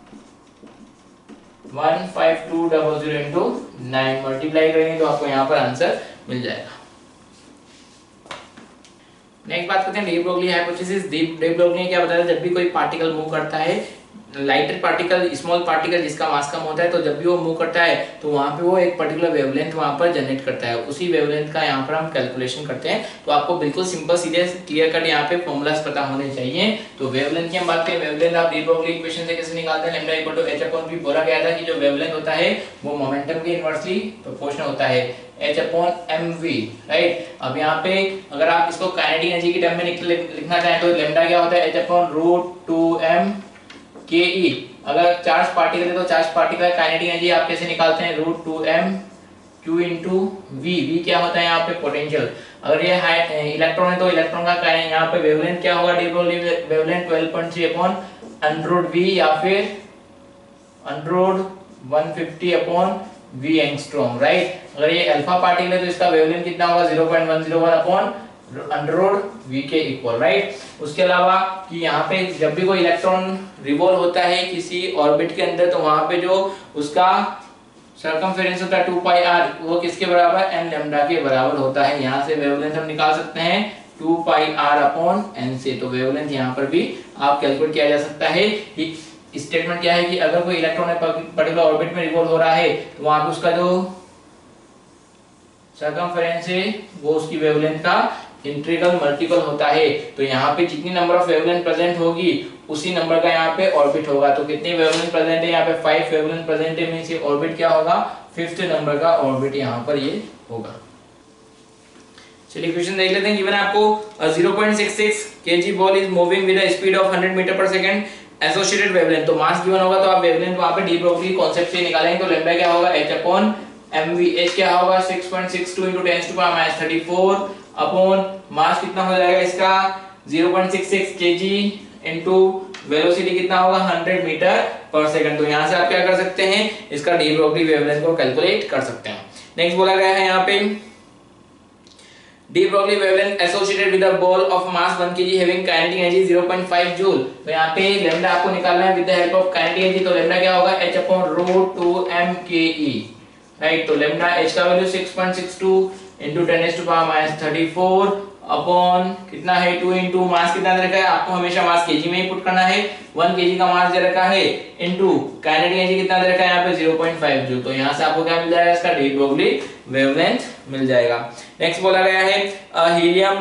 One five two double zero into nine multiply करेंगे तो आपको यहाँ पर आंसर मिल जाएगा। नेक्स्ट बात करते हैं de Broglie hypothesis. De Broglie ने क्या बताया? जब भी कोई पार्टिकल मूव करता है, लाइटर पार्टिकल, स्मॉल पार्टिकल जिसका मास कम होता है, तो जब भी वो मूव करता है तो वहां पे वो एक पर्टिकुलर वेवलेंथ वहां पर जनरेट करता है। उसी वेवलेंथ का यहाँ पर हम कैलकुलेशन करते हैं। तो आपको बिल्कुल सिंपल सीधे क्लियर कट यहाँ पे फॉर्मूलास पता होने चाहिए। तो वेवलेंथ की हम बात करें, वेवलेंथ आप डी ब्रोगली इक्वेशन से कैसे निकालते हैं? Lambda equal to H upon V. बोला गया था कि जो वेवलेंथ होता है वो मोमेंटम के इनवर्सली प्रोपोर्शनल होता है, H upon M V, right. अब यहाँ पे अगर आप इसको काइनेटिक एनर्जी की टर्म में लिखना चाहें तो लैम्डा क्या होता है? H upon root two M K E. अगर चार्ज पार्टिकल है तो चार्ज पार्टिकल काइनेटिक एनर्जी आप कैसे निकालते हैं? Root two M Q into V. V क्या होता है यहाँ पे? पोटेंशियल। अगर ये इलेक्ट्रॉन है तो इलेक्ट्रॉन का यहाँ पे वेवलेंथ क्या होगा? De Broglie wavelength twelve point three upon under V या फिर under one fifty upon V angstrom, right. अगर ये अल्फा पार्टिकल है तो इसका वेवलेंथ कितना होगा? Zero point one zero one upon under root V के इक्वल, राइट। उसके अलावा कि यहाँ पे जब भी कोई इलेक्ट्रॉन रिवॉल्व होता है किसी ऑर्बिट के अंदर तो वहां पे जो उसका सर्कमफेरेंस होता है टू पाई आर, वो किसके बराबर? एन लैम्डा के बराबर होता है। यहाँ से वेवलेंथ हम निकाल सकते हैं two pi R upon N से। तो वेवलेंथ यहाँ पर भी आप कैलकुलेट किया जा सकता है। स्टेटमेंट क्या है कि अगर कोई इलेक्ट्रॉन पर्टिकुलर ऑर्बिट में रिवॉल्व हो रहा है तो वहां पे उसका जो सर्कमफेरेंस है वो उसकी वेवलेंथ का इंटीग्रल मल्टीपल होता है। तो यहाँ पे जितनी नंबर ऑफ वेवलेंथ प्रेजेंट होगी उसी नंबर का यहाँ पे ऑर्बिट होगा। तो कितनी वेवलेंथ प्रेजेंट है? यहाँ पे फाइव वेवलेंथ प्रेजेंट है, मींस ये ऑर्बिट क्या होगा? फिफ्थ नंबर का ऑर्बिट यहाँ पर ये होगा। चलिए क्वेश्चन देख लेते हैं। गिवन आपको zero point six six KG ball is moving with a speed of hundred metre per second, associated wavelength, तो मास गिवन होगा तो आप वेवलेंथ वहां पे डी ब्रोगली कांसेप्ट से निकालेंगे। तो लैम्डा क्या होगा h अपॉन mv, h क्या होगा six point six two into ten to power minus thirty four upon mass कितना हो जाएगा इसका zero point six six KG into velocity कितना होगा हंड्रेड मीटर पर सेकंड। तो यहां से आप क्या कर सकते हैं, इसका डी ब्रोगली वेवलेंथ को कैलकुलेट कर सकते हैं। नेक्स्ट बोला गया है यहाँ पे de Broglie wavelength associated with a ball of mass one KG having kinetic energy zero point five joule. तो यहाँ पे लैम्डा आपको निकालना है with the help of kinetic energy. तो लैम्डा क्या होगा h upon root two m k e, right. तो लैम्डा h का value six point six two into ten to power minus thirty four upon कितना है टू into मास कितना दे रखा है, आपको हमेशा मास केजी में ही पुट करना है। वन केजी का मास दे रखा है into काइनेटिक एनर्जी कितना दे रखा है यहाँ पे ज़ीरो पॉइंट फाइव जूल। तो यहाँ से आपको क्या मिल जाएगा, इसका डी ब्रोगली वेवलेंथ मिल जाएगा। नेक्स्ट बोला गया है helium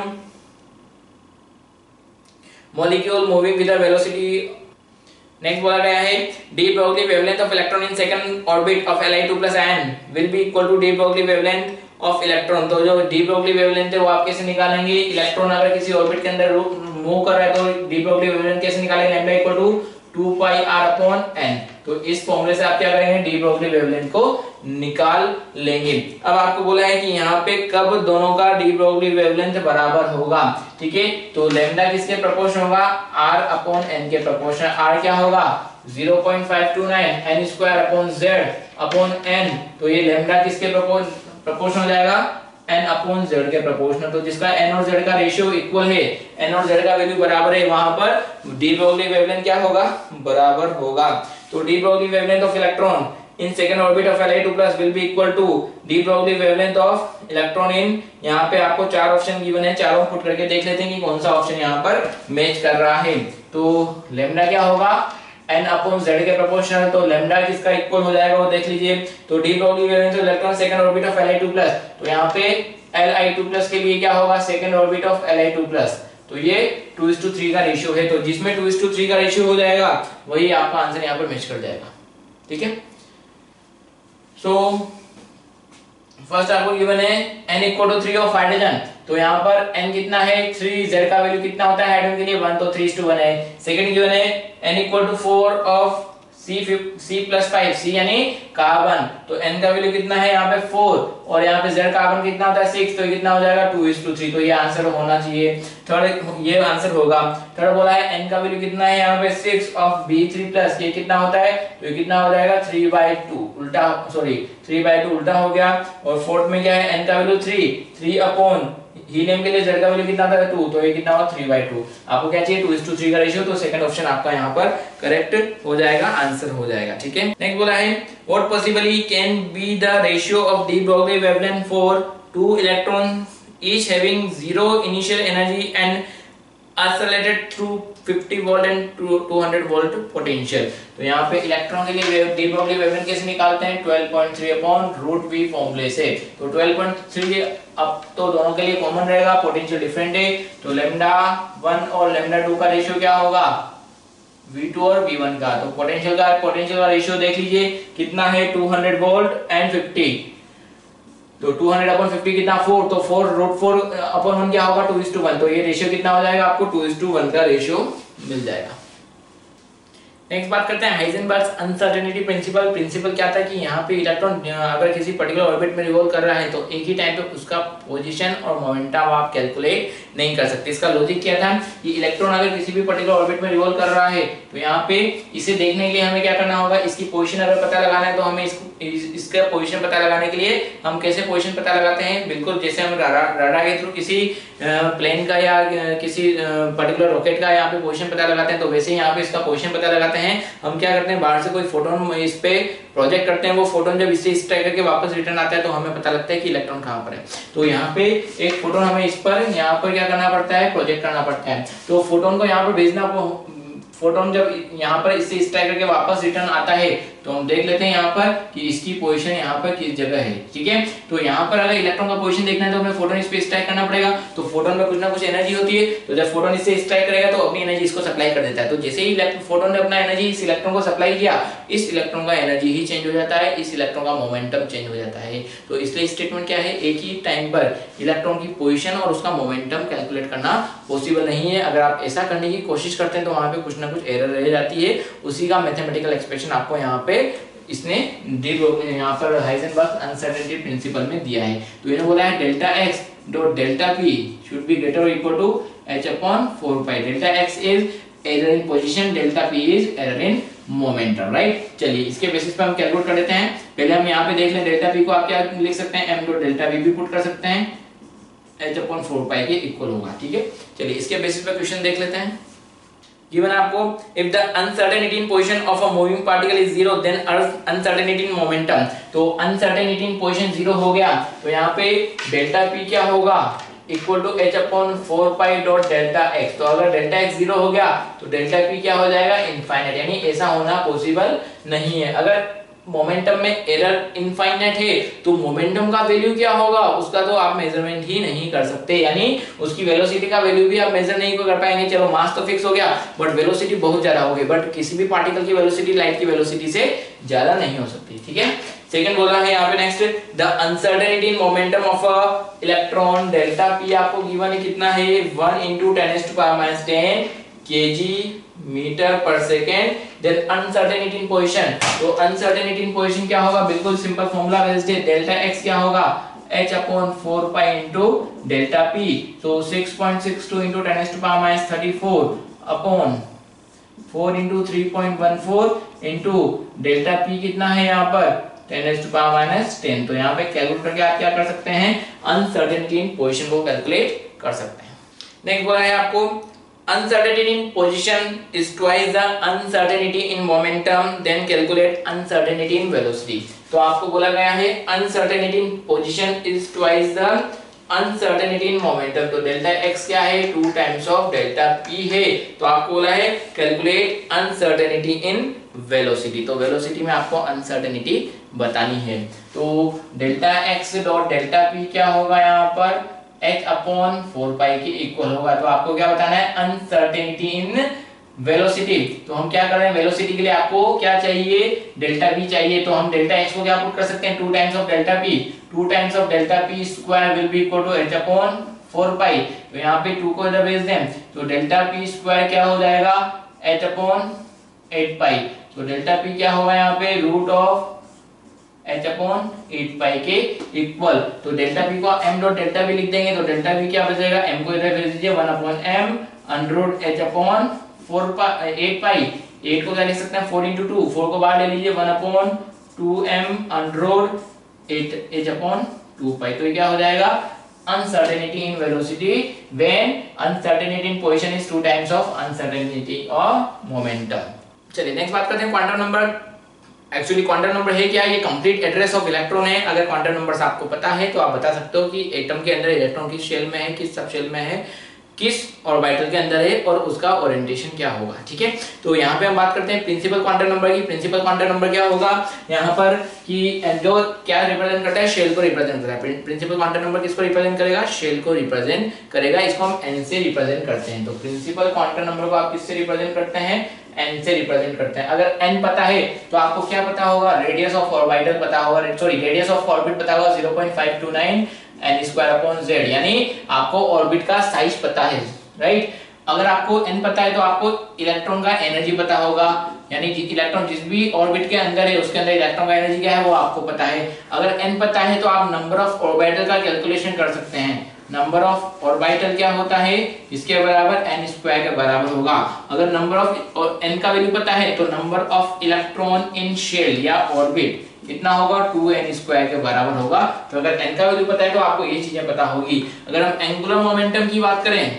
molecule moving with the velocity. Next बोला गया है de Broglie wavelength of electron in second orbit of L I two plus n will be equal to de Broglie wavelength of electron. तो जो D Broglie wavelength है वो आप कैसे निकालेंगे, इलेक्ट्रॉन अगर किसी ऑर्बिट के अंदर मूव कर रहा है तो डी ब्रोगली वेवलेंथ कैसे निकालेंगे, lambda equal to two pi R upon n। तो इस फॉर्मूले से आप क्या करेंगे, डी ब्रोगली वेवलेंथ को निकाल लेंगे। अब आपको बोला है कि यहाँ पे कब दोनों का डी ब्रोगली वेवलेंथ बराबर होगा, ठीक है। तो लैम्डा किसके प्रोपोर्शन होगा, r अपॉन n के प्रोपोर्शन। r क्या होगा zero point five two nine n square upon z upon n। तो ये लैम्डा किसके प्रोपोर्शन हो जाएगा, n अपॉन z के प्रोपोर्शनल। तो जिसका n और z का रेशियो इक्वल है, n और z का वैल्यू बराबर है, वहां पर डी ब्रोगली वेवलेंथ क्या होगा, बराबर होगा। तो de Broglie wavelength of electron in second orbit of L I two plus will be equal to de Broglie wavelength of electron in, यहाँ पे आपको चार ऑप्शन गिवन है, चारों पुट करके देख लेते हैं कि कौन सा ऑप्शन यहाँ पर मैच कर रहा है। तो लैम्डा क्या होगा n अपॉन z के प्रोपोर्शनल। तो लैम्डा किसका इक्वल हो जाएगा वो देख लीजिए। तो de Broglie wavelength of electron second orbit of L I two plus, तो यहाँ पे एल आई टू प्लस के लिए क्या होगा, second orbit of L I two plus. तो ये टू इस टू थ्री का रेशियो है, तो जिसमें टू इस टू थ्री का रेशियो हो जाएगा वही आपका आंसर यहाँ पर मैच कर जाएगा, ठीक है। सो फर्स्ट आपको गिवन है n equal to three of hydrogen. तो यहाँ पर n कितना है थ्री, z का वैल्यू कितना होता है हाइड्रोजन के लिए वन, तो थ्री इस टू वन है। सेकंड गिवन है n equal to four of C C plus five, C यानी कार्बन। तो n का वैल्यू कितना है यहाँ पे फोर, और यहाँ पे z कार्बन कितना होता है सिक्स, तो ये कितना हो जाएगा टू इस टू थ्री। तो ये आंसर होना चाहिए, थर्ड ये आंसर होगा। थर्ड बोला है n का वैल्यू कितना है यहाँ पे six of B three plus, ये कितना होता है, तो ये कितना हो जाएगा थ्री बाई टू, उल्टा सॉरी थ्री बाई टू उल्टा हो गया। और फोर्थ में क्या है n का value three, three upon helium के लिए z का वैल्यू कितना था टू, तो ये कितना होगा थ्री बाई टू। आपको क्या चाहिए टू इस टू थ्री का रेशियो, तो सेकंड ऑप्शन आपका यहाँ पर करेक्ट हो जाएगा, आंसर हो जाएगा, ठीक है। नेक्स्ट बोला है what possibly can be the ratio of de Broglie wavelength for two electron each having zero initial energy and isolated through fifty volt and two hundred volt potential. तो यहाँ पे इलेक्ट्रॉन के लिए डी ब्रोगली वेवलेंथ कैसे निकालते हैं, twelve point three upon root V फॉर्मूले से। तो ट्वेल्व पॉइंट थ्री अब तो दोनों के लिए कॉमन रहेगा, पोटेंशियल डिफरेंट है। तो लैम्डा वन और लैम्डा टू का रेशियो क्या होगा, वी टू और वी वन का। तो पोटेंशियल का पोटेंशियल का रेशियो देख लीजिए कितना है two hundred volt and fifty. तो टू हंड्रेड अपॉन फिफ्टी कितना फोर, तो four root four upon one क्या होगा टू इस टू वन। तो ये रेशियो कितना हो जाएगा आपको टू इस टू वन का रेशियो मिल जाएगा। नेक्स्ट बात करते हैं हाइजेनबर्ग्स अनसर्टेनिटी प्रिंसिपल। प्रिंसिपल क्या था कि यहाँ पे इलेक्ट्रॉन अगर किसी पर्टिकुलर ऑर्बिट में रिवॉल्व कर रहा है तो एक ही टाइम पे उसका पोजीशन और मोमेंटम आप कैलकुलेट नहीं कर सकते। इसका लॉजिक क्या था कि इलेक्ट्रॉन अगर किसी भी पर्टिकुलर ऑर्बिट में रिवॉल्व कर रहा है तो यहाँ पे इसे देखने के लिए हमें क्या करना होगा, इसकी पोजीशन अगर पता लगाना है तो हमें इसको इस, इसका पोजीशन पता लगाने के लिए हम कैसे पोजीशन पता लगाते हैं, बिल्कुल जैसे हम राडार के थ्रू किसी प्लेन का या किसी पर्टिकुलर रॉकेट का यहाँ पे पोजीशन पता लगाते हैं, तो वैसे ही यहाँ पे इसका पोजीशन पता लगाते हैं। हम क्या करते हैं, बाहर से कोई फोटोन इस पे प्रोजेक्ट करते हैं, वो फोटोन जब इससे इस टाइप करके वापस रिटर्न आता है तो हमें पता लगता है कि इलेक्ट्रॉन कहाँ पर है। तो यहाँ पे एक फोटोन हमें इस पर यहाँ पर क्या करना पड़ता है, प्रोजेक्ट करना पड़ता है। तो फोटोन को यहाँ पर भेजना फोटोन जब यहाँ पर इससे स्ट्राइक करके वापस रिटर्न आता है तो हम देख लेते हैं यहाँ पर कि इसकी पोजीशन यहाँ पर किस जगह है। ठीक है, तो यहाँ पर अगर इलेक्ट्रॉन का पोजीशन देखना है तो हमें फोटोन इस पे स्ट्राइक करना पड़ेगा। तो फोटोन में कुछ ना कुछ एनर्जी होती है, तो जब फोटोन इससे स्ट्राइक करेगा तो अपनी एनर्जी इसको सप्लाई कर देता है। तो जैसे ही फोटोन ने अपना एनर्जी इस इलेक्ट्रॉन को सप्लाई किया, इस इलेक्ट्रॉन का एनर्जी ही चेंज हो जाता है, इस इलेक्ट्रॉन का मोमेंटम चेंज हो जाता है। तो इसलिए स्टेटमेंट क्या है, एक ही टाइम पर इलेक्ट्रॉन की पोजीशन और उसका मोमेंटम कैलकुलेट करना पॉसिबल नहीं है। अगर आप ऐसा करने की कोशिश करते हैं तो वहां पे कुछ ना कुछ एरर रह जाती है। उसी का मैथमेटिकल एक्सप्रेशन आपको यहाँ पे इसने यहाँ पर हाइजेनबर्ग अनसर्टेनिटी प्रिंसिपल में दिया है। तो इन्होंने बोला है delta X dot delta P should be greater और equal to H upon four pi. Delta X is error in position, delta P is error in momentum, right. चलिए इसके बेसिस पे हम कैलकुलेट कर लेते हैं। पहले हम यहाँ पे देख लें डेल्टा पी को आप क्या लिख सकते हैं, एम डॉट डेल्टा पी भी पुट कर सकते हैं, एच अपॉन फोर पाई के इक्वल होगा। ठीक है, चलिए इसके बेसिस पे क्वेश्चन देख लेते हैं। गिवन आपको if the uncertainty in position of a moving particle is zero then uncertainty in momentum। तो uncertainty in position zero हो गया तो यहाँ पे डेल्टा पी क्या होगा, equal to H upon four pi dot delta X. तो अगर डेल्टा एक्स जीरो हो गया तो डेल्टा पी क्या हो जाएगा, इनफाइनाइट, यानी ऐसा होना पॉसिबल नहीं है। अगर मोमेंटम में एरर इनफाइनाइट है तो मोमेंटम का वैल्यू क्या होगा, उसका तो आप मेजरमेंट ही नहीं कर सकते, यानी उसकी वेलोसिटी का वैल्यू भी आप मेजर नहीं कर पाएंगे। चलो मास तो फिक्स हो गया बट वेलोसिटी बहुत ज्यादा होगी, बट किसी भी पार्टिकल की वेलोसिटी लाइट की वेलोसिटी से ज्यादा नहीं हो सकती। ठीक है, सेकंड बोला है यहाँ पे next, the uncertainty in momentum of a electron delta P आपको गिवन है कितना है, one into ten to power minus ten KG metre per second. Then uncertainty in position, तो अनसर्टेनिटी इन पोजीशन क्या होगा, बिल्कुल सिंपल फॉर्मूला बेस्ड है। Delta X क्या होगा, h upon four pi into delta P. तो six point six two into ten to power minus thirty four upon four into three point one four into delta P कितना है यहाँ पर ten to power minus ten. तो यहाँ पे calculate करके आप क्या कर सकते हैं, अनसर्टेनिटी इन पोजीशन को कैलकुलेट कर सकते हैं। नेक्स्ट बोला है आपको uncertainty in position is twice the uncertainty in momentum, then calculate uncertainty in velocity। तो आपको बोला गया है uncertainty in position is twice the uncertainty in momentum। तो डेल्टा x क्या है, two times of delta p है। तो आपको बोला है calculate uncertainty in velocity। तो वेलोसिटी में आपको uncertainty बतानी है। तो delta x dot delta p क्या होगा यहाँ पर, h अपॉन फोर पाई के इक्वल होगा। तो आपको क्या बताना है, अनसर्टेनिटी इन वेलोसिटी। तो हम क्या कर रहे हैं, वेलोसिटी के लिए आपको क्या चाहिए, डेल्टा v चाहिए। तो हम डेल्टा x को क्या पुट कर सकते हैं, two times of delta p। Two times of delta p square will be equal to h upon four pi. तो यहाँ पे टू को इधर भेज दें तो डेल्टा p स्क्वायर क्या हो जाएगा, h अपॉन एट पाई। तो डेल्टा p क्या होगा यहाँ पे, root of h upon eight pi के इक्वल। तो डेल्टा p को m डॉट डेल्टा v लिख देंगे तो डेल्टा v क्या बचेगा, m को इधर भेज दीजिए, one upon m under root h upon four pi eight pi. Eight को क्या लिख सकते हैं, फोर इंटू टू, फोर को बाहर ले लीजिए, one upon two m under root eight h upon two pi. तो ये क्या हो जाएगा, uncertainty in velocity when uncertainty in position is two times of uncertainty of momentum। चलिए नेक्स्ट बात करते हैं quantum number. Actually quantum number है क्या, ये कंप्लीट एड्रेस ऑफ इलेक्ट्रॉन है। अगर क्वांटम नंबर्स आपको पता है तो आप बता सकते हो कि एटम के अंदर इलेक्ट्रॉन किस शेल में है, किस सब शेल में है, किस ऑर्बिटल के अंदर है और उसका ओरिएंटेशन क्या होगा। ठीक है, तो यहाँ पे हम बात करते हैं प्रिंसिपल क्वांटम नंबर की। प्रिंसिपल क्वांटम नंबर क्या होगा यहाँ पर कि जो क्या रिप्रेजेंट करता है, शेल को रिप्रेजेंट करता है। प्रिंसिपल क्वांटम नंबर किसको रिप्रेजेंट करेगा, शेल को रिप्रेजेंट करेगा। इसको हम एन से रिप्रेजेंट करते हैं। तो प्रिंसिपल क्वांटम नंबर को आप किससे रिप्रेजेंट करते हैं, एन से रिप्रेजेंट करते हैं। अगर एन पता है तो आपको क्या पता होगा, रेडियस ऑफ ऑर्बिटल पता होगा, सॉरी रेडियस ऑफ ऑर्बिट पता होगा zero point five two nine N square upon Z, यानी आपको ऑर्बिट का साइज पता है, राइट। अगर आपको एन पता है तो आपको इलेक्ट्रॉन का एनर्जी पता होगा, यानी इलेक्ट्रॉन जिस भी ऑर्बिट के अंदर है उसके अंदर इलेक्ट्रॉन का एनर्जी क्या है वो आपको पता है। अगर एन पता है तो आप नंबर ऑफ ऑर्बिटल का कैलकुलेशन कर सकते हैं। नंबर ऑफ ऑर्बिटल क्या होता है, इसके बराबर एन स्क्वायर के बराबर होगा। अगर नंबर ऑफ एन का वैल्यू पता है तो number of electron in shell या ऑर्बिट कितना होगा, टू एन स्क्वायर के बराबर होगा। तो अगर एन का वैल्यू पता है तो आपको ये चीजें पता होगी। अगर हम एंगुलर मोमेंटम की बात करें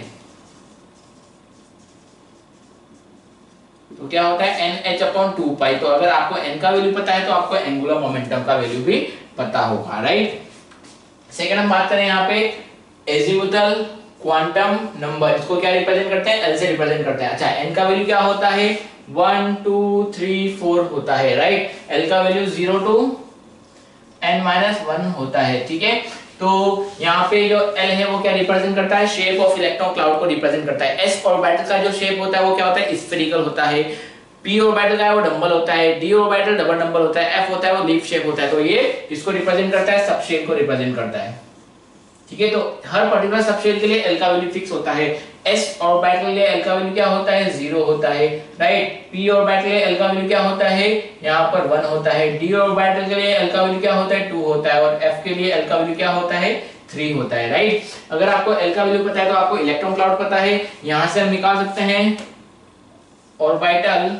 तो क्या होता है, N H upon two pi. तो अगर आपको एन का वैल्यू पता है तो आपको एंगुलर मोमेंटम का वैल्यू भी पता होगा, राइट। सेकंड हम बात करें यहाँ पे एजीमुथल क्वांटम नंबर, इसको क्या रिप्रेजेंट करते हैं, एल से रिप्रेजेंट करते हैं। अच्छा, एन का वैल्यू क्या होता है, वन टू थ्री फोर होता है, राइट। एल का value zero to n minus one होता है, ठीक है। तो यहाँ पे जो एल है वो क्या रिप्रेजेंट करता है, शेप ऑफ इलेक्ट्रॉन क्लाउड को रिप्रेजेंट करता है। एस ऑर्बिटल का जो शेप होता है वो क्या होता है, स्फेरिकल होता है। पी ऑर्बिटल का है वो डंबल होता है। डी ऑर्बिटल डबल डंबल होता है। एफ होता है वो लीफ शेप होता है। तो ये इसको रिप्रेजेंट करता है, सब शेप को रिप्रेजेंट करता है, ठीक है। तो हर पर्टिकुलर सबशेल के लिए एल का वैल्यू फिक्स होता है। एस ऑर्बिटल के लिए एल का वैल्यू क्या होता है, जीरो होता है, राइट। पी ऑर्बिटल के लिए एल का वैल्यू क्या होता है, यहाँ पर वन होता है। डी ऑर्बिटल के लिए एल का वैल्यू क्या होता है, टू होता है। और एफ के लिए एल का वैल्यू क्या होता है, थ्री होता है, राइट। अगर आपको एल का वैल्यू पता है तो आपको इलेक्ट्रॉन क्लाउड पता है। यहां से हम निकाल सकते हैं ऑर्बिटल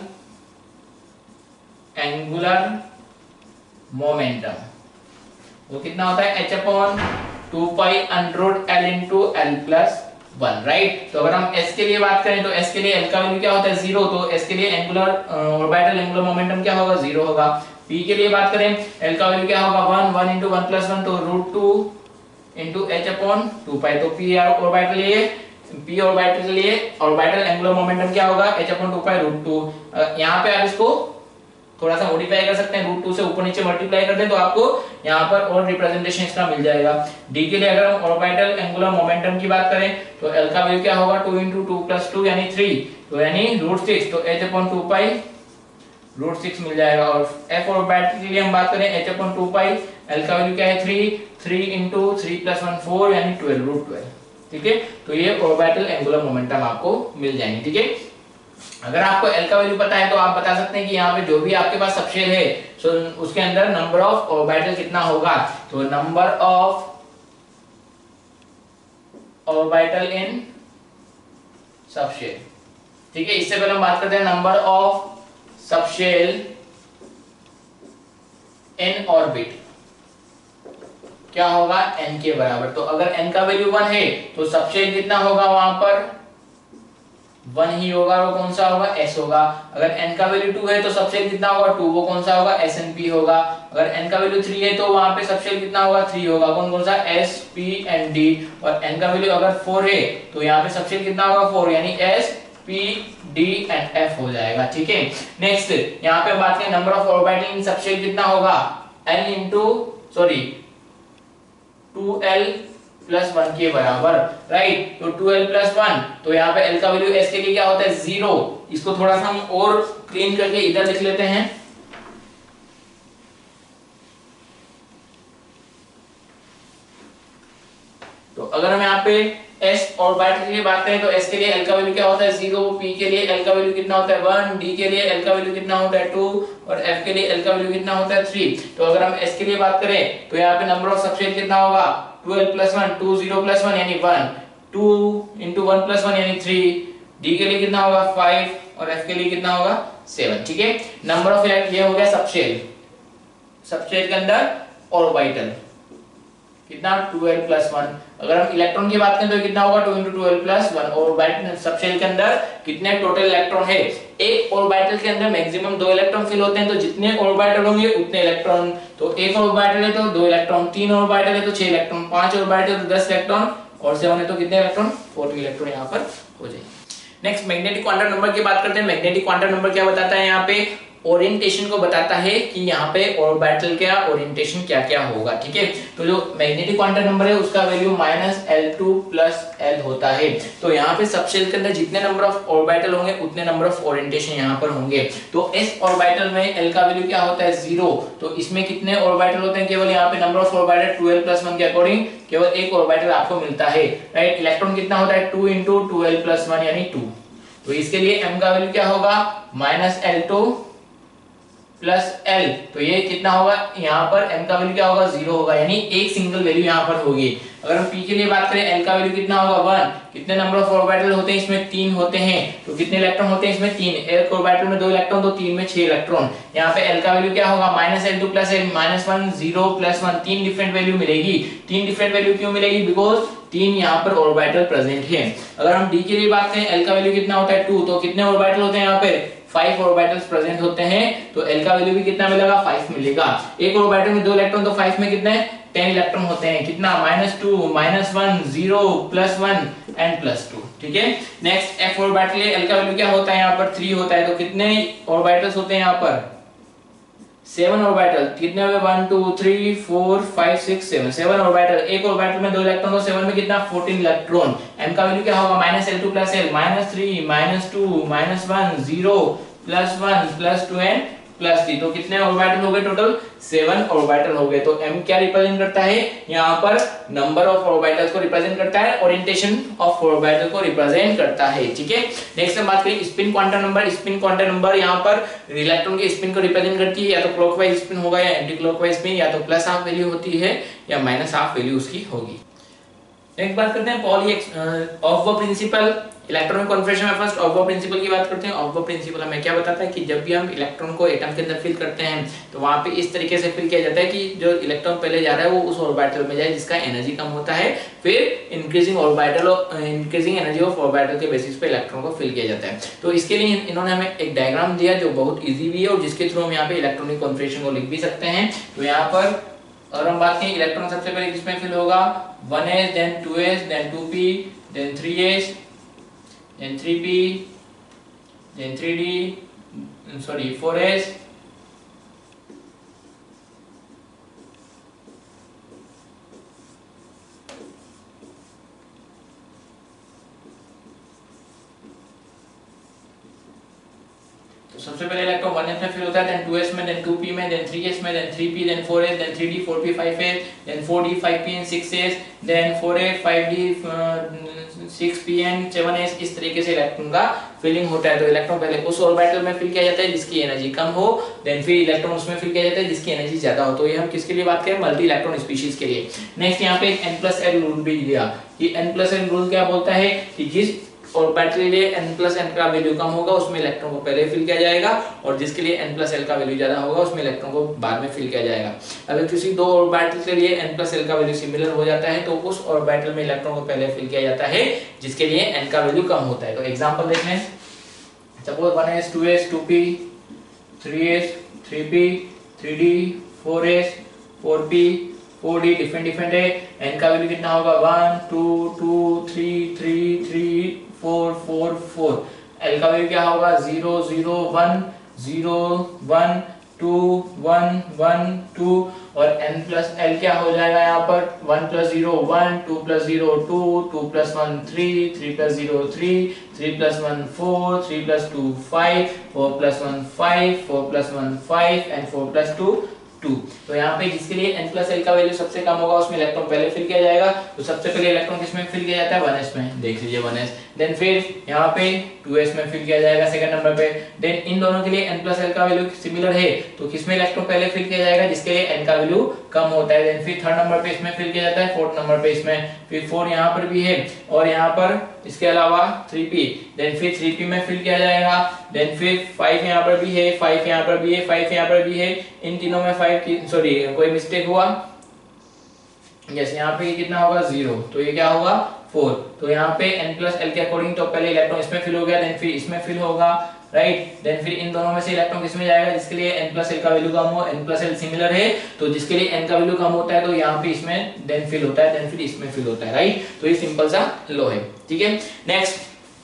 एंगुलर मोमेंटम, वो कितना होता है, H upon two pi under root l into l plus one, right. तो अगर हम s के लिए बात करें तो s के लिए l का वैल्यू क्या होता है, जीरो। तो s के लिए एंगुलर ऑर्बिटल एंगुलर मोमेंटम क्या होगा, जीरो होगा। p के लिए बात करें l का वैल्यू क्या होगा, one, one into one plus one, तो root two into h upon two pi. तो p ऑर्बिटल के लिए p ऑर्बिटल के लिए ऑर्बिटल एंगुलर मोमेंटम क्या होगा, h upon two pi root two. यहाँ पे आप इसको थोड़ा सा मॉडिफाई कर सकते हैं, रूट टू से ऊपर नीचे मल्टीप्लाई कर दें तो आपको यहाँ पर और रिप्रेजेंटेशन इसका मिल जाएगा। डी के लिए अगर हम ऑर्बिटल एंगुलर मोमेंटम की बात करें तो एल का वैल्यू क्या होगा, two into two plus two यानी थ्री, तो यानी रूट सिक्स। तो h upon two pi root six मिल जाएगा। और एफ ऑर्बिटल के लिए हम बात करें h upon two pi, l का वैल्यू क्या है, three, three into three plus one four यानी ट्वेल्व, रूट ट्वेल्व, ठीक है। तो ये ऑर्बिटल एंगुलर मोमेंटम आपको मिल जाएंगे, ठीक है। अगर आपको एल का वैल्यू पता है तो आप बता सकते हैं कि यहाँ पे जो भी आपके पास सबशेल है सो उसके अंदर नंबर ऑफ ऑर्बिटल कितना होगा। तो number of orbital in subshell, ठीक है। इससे पहले हम बात करते हैं number of subshell in orbit, क्या होगा, n के बराबर। तो अगर n का वैल्यू वन है तो सबशेल कितना होगा, वहां पर वन ही होगा, वो कौन सा होगा, s होगा। अगर n का वैल्यू टू है तो सबशेल कितना होगा, टू, वो कौन सा होगा, s n p होगा। अगर n का वैल्यू थ्री है तो वहां पे सबशेल कितना होगा, थ्री होगा, कौन कौन सा, s p and d। और n का वैल्यू अगर फोर है तो यहाँ पे सबशेल कितना होगा, फोर, यानी s p d and f हो जाएगा, ठीक है। नेक्स्ट यहाँ पे बात करें number of orbital in subshell कितना होगा, n into sorry two l plus one के बराबर, राइट। तो टू एल प्लस वन, तो यहाँ पे l का वैल्यू s के लिए क्या होता है, जीरो। इसको थोड़ा सा हम और क्लीन करके इधर लिख लेते हैं। तो अगर हम यहाँ पे s ऑर्बिटल के लिए बात करें तो s के लिए l का वैल्यू क्या होता है, जीरो। p के लिए l का वैल्यू कितना होता है, वन। d के लिए l का वैल्यू कितना होता है, टू। और f के लिए l का वैल्यू कितना होता है, थ्री। तो अगर हम s के लिए बात करें तो यहाँ पे नंबर ऑफ सबशेल कितना होगा, twelve plus one, two, zero plus one यानी one, two into one plus one यानी थ्री। डी के लिए कितना होगा, फाइव। और एफ के लिए कितना होगा, सेवन, ठीक है। नंबर ऑफ ये हो गया सबशेल। सबशेल के अंदर ऑर्बिटल कितना, ट्वेल्व प्लस वन। अगर हम इलेक्ट्रॉन की बात करें तो कितना होगा, two into twelve plus one. Orbital subshell के अंदर कितने टोटल इलेक्ट्रॉन है, एक ऑर्बिटल के अंदर मैक्सिमम दो इलेक्ट्रॉन फिल होते हैं। तो जितने ऑर्बिटल होंगे उतने इलेक्ट्रॉन। तो एक ऑर्बिटल है तो दो इलेक्ट्रॉन, तीन ऑर्बिटल है तो छह इलेक्ट्रॉन, पांच ऑर्बिटल है तो दस इलेक्ट्रॉन, और सेवन है तो कितने इलेक्ट्रॉन, फोर्टी इलेक्ट्रॉन यहाँ पर हो जाएंगे। नेक्स्ट मैग्नेटिक क्वांटम नंबर की बात करते हैं। मैग्नेटिक क्वांटम नंबर क्या बताता है, यहाँ पे ओरिएंटेशन को बताता है कि यहाँ पे ऑर्बिटल का ओरिएंटेशन क्या क्या होगा, ठीक है। तो जो मैग्नेटिक क्वांटम नंबर है उसका value minus l to plus l होता है। तो यहाँ पे सबशेल के अंदर जितने नंबर ऑफ ऑर्बिटल होंगे उतने नंबर ऑफ ओरिएंटेशन यहाँ पर होंगे। तो एस ऑर्बिटल में एल का वैल्यू क्या होता है, जीरो। तो इसमें कितने ऑर्बिटल होते हैं, केवल यहाँ पे number of orbital twelve plus one के अकॉर्डिंग केवल एक ऑर्बिटल आपको मिलता है, राइट। इलेक्ट्रॉन कितना होता है, two into twelve plus one यानी टू। तो इसके लिए m का वैल्यू क्या होगा, minus l to plus l. तो ये कितना होगा, यहाँ पर m का वैल्यू क्या होगा, जीरो होगा, यानी एक सिंगल वैल्यू यहाँ पर होगी। अगर हम p के लिए बात करें l का वैल्यू कितना होगा, वन। कितने नंबर ऑफ ऑर्बिटल होते हैं, इसमें तीन होते हैं। तो कितने इलेक्ट्रॉन होते हैं इसमें, तीन। एक ऑर्बिटल में दो इलेक्ट्रॉन तो तीन में छह इलेक्ट्रॉन। यहाँ पे l का वैल्यू क्या होगा, minus l to plus l, minus one, zero plus one, तीन डिफरेंट वैल्यू मिलेगी। तीन डिफरेंट वैल्यू क्यों मिलेगी, बिकॉज तीन यहाँ पर ऑर्बिटल प्रेजेंट है। अगर हम d के लिए बात करें, l का वैल्यू कितना होता है, टू। तो कितने ऑर्बिटल होते हैं यहाँ पे, फाइव ऑर्बिटल्स प्रेजेंट होते हैं। तो l का वैल्यू भी कितना मिलेगा, फाइव मिलेगा। एक ऑर्बिटल में दो इलेक्ट्रॉन तो फाइव में कितने, टेन इलेक्ट्रॉन होते हैं, कितना minus two, minus one, zero, plus one and plus two. ठीक है, नेक्स्ट एफ ऑर्बिटल है, एल का वैल्यू क्या होता है यहाँ पर थ्री होता है, तो कितने ऑर्बिटल्स होते हैं यहाँ पर सेवन ऑर्बिटल, कितने हुए one two three four five six seven, seven orbital, एक ऑर्बिटल में दो इलेक्ट्रॉन तो सेवन में कितना फोर्टीन इलेक्ट्रॉन। एम का वैल्यू क्या होगा minus l to plus l, minus three, minus two, minus one, zero, plus one, plus two and plus three, तो कितने ऑर्बिटल हो गए टोटल सेवन ऑर्बिटल हो गए। तो m क्या रिप्रेजेंट करता है यहाँ पर नंबर ऑफ ऑर्बिटल्स को रिप्रेजेंट करता है, ओरिएंटेशन ऑफ ऑर्बिटल को रिप्रेजेंट करता है। ठीक है, नेक्स्ट हम बात करें spin quantum number. Spin quantum number यहाँ पर इलेक्ट्रॉन के स्पिन को रिप्रेजेंट करती है, या तो क्लॉकवाइज स्पिन होगा या एंटी क्लॉकवाइज स्पिन, या तो प्लस हाफ वैल्यू होती है या माइनस हाफ वैल्यू उसकी होगी। नेक्स्ट बात करते हैं Pauli of principle, electron configuration में फर्स्ट ऑफ प्रिंसिपल की बात करते हैं। ऑफ प्रिंसिपल हमें क्या बताता है कि जब भी हम इलेक्ट्रॉन को एटम के अंदर फिल करते हैं तो वहां पे इस तरीके से फिल किया जाता है कि जो इलेक्ट्रॉन पहले जा रहा है वो उस ऑर्बिटल में जाए जिसका एनर्जी कम होता है, फिर increasing orbital increasing energy of orbital के बेसिस पे इलेक्ट्रॉन को फिल किया जाता है। तो इसके लिए इन्होंने हमें एक डायग्राम दिया जो बहुत ईजी भी है और जिसके थ्रू हम यहाँ पे इलेक्ट्रॉनिक कॉन्फिगरेशन को लिख भी सकते हैं। तो यहाँ पर अगर हम बात करें इलेक्ट्रॉन सबसे पहले किसमें फिल होगा one s, then two s, then two p, then three s, then three p, then three d, sorry four s, तो सबसे पहले इलेक्ट्रॉन वन एस में फिल होता है, देन टू एस में, देन टू पी में, then three S में, then three P, then four S, then three D, four P, five S, then four D, five P and six S, then four A, five D, six P and seven S. इस तरीके से electron का filling होता है। तो electron पहले उस orbital में फिल किया जाता है जिसकी एनर्जी कम हो, देन फिर इलेक्ट्रॉन उसमें फिल किया जाता है जिसकी एनर्जी ज्यादा हो। तो ये हम किसके लिए बात करें मल्टी इलेक्ट्रॉन स्पीशीज के लिए। नेक्स्ट यहाँ पे एन प्लस एल रूल भी दिया कि एन प्लस एल रूल क्या बोलता है कि जिस ऑर्बिटल के लिए n प्लस n का वैल्यू कम होगा उसमें इलेक्ट्रॉन को पहले फिल किया जाएगा और जिसके लिए n प्लस l का वैल्यू ज्यादा होगा उसमें इलेक्ट्रॉन को बाद में फिल किया जाएगा। अगर किसी दो ऑर्बिटल के लिए n प्लस l का वैल्यू सिमिलर हो जाता है तो उस ऑर्बिटल में इलेक्ट्रॉन को पहले फिल किया जाता है जिसके लिए n का वैल्यू कम होता है। तो एग्जांपल देख लें, suppose one S, two S, two P, three S, three P, three D, four s, four p, four d different different है। n का वैल्यू कितना होगा one, two, two, three, three, three, four, four, four. l का value क्या होगा zero, zero, one, zero, one, two, one, one, two और n plus l क्या हो जाएगा यहाँ पर one plus zero one, two plus zero to, two plus one three, three plus zero three, three plus one four, three plus two five, four plus one five, four plus one five and four plus two two. तो यहाँ पे जिसके लिए n plus l का value सबसे कम होगा उसमें इलेक्ट्रॉन पहले फिल किया जाएगा। तो सबसे पहले इलेक्ट्रॉन किसमें फिल किया जाता है वन एस में, देख लीजिए वन एस। देन फिर यहाँ पे टू एस में फिल किया जाएगा सेकंड नंबर पे। देन इन दोनों के लिए n प्लस l का वैल्यू सिमिलर है तो किसमें इलेक्ट्रॉन पहले फिल किया जाएगा जिसके लिए n का वैल्यू कम होता है। देन फिर थर्ड नंबर पे इसमें फिल किया जाता है, फोर्थ नंबर पे इसमें, फिर फोर यहाँ पर भी है और यहाँ पर इसके अलावा थ्री पी। देन फिर थ्री पी में फिल किया जाएगा। देन फिर फाइव यहाँ पर भी है, फाइव यहाँ पर भी है, फाइव यहाँ पर भी है। इन तीनों में फाइव की सॉरी कोई मिस्टेक हुआ, यस यहाँ पे कितना होगा जीरो, तो ये क्या होगा फोर। तो यहाँ पे n प्लस l के अकॉर्डिंग तो पहले इलेक्ट्रॉन इसमें फिल हो गया, देन फिर इसमें फिल होगा, राइट। देन फिर इन दोनों में से इलेक्ट्रॉन किसमें जाएगा जिसके लिए n प्लस l का वैल्यू कम हो, n प्लस l सिमिलर है तो जिसके लिए n का वैल्यू कम होता है तो यहाँ पे इसमें देन फिल होता है, देन फिर इसमें फिल होता है, राइट। तो ये सिंपल सा लॉ है, ठीक है। नेक्स्ट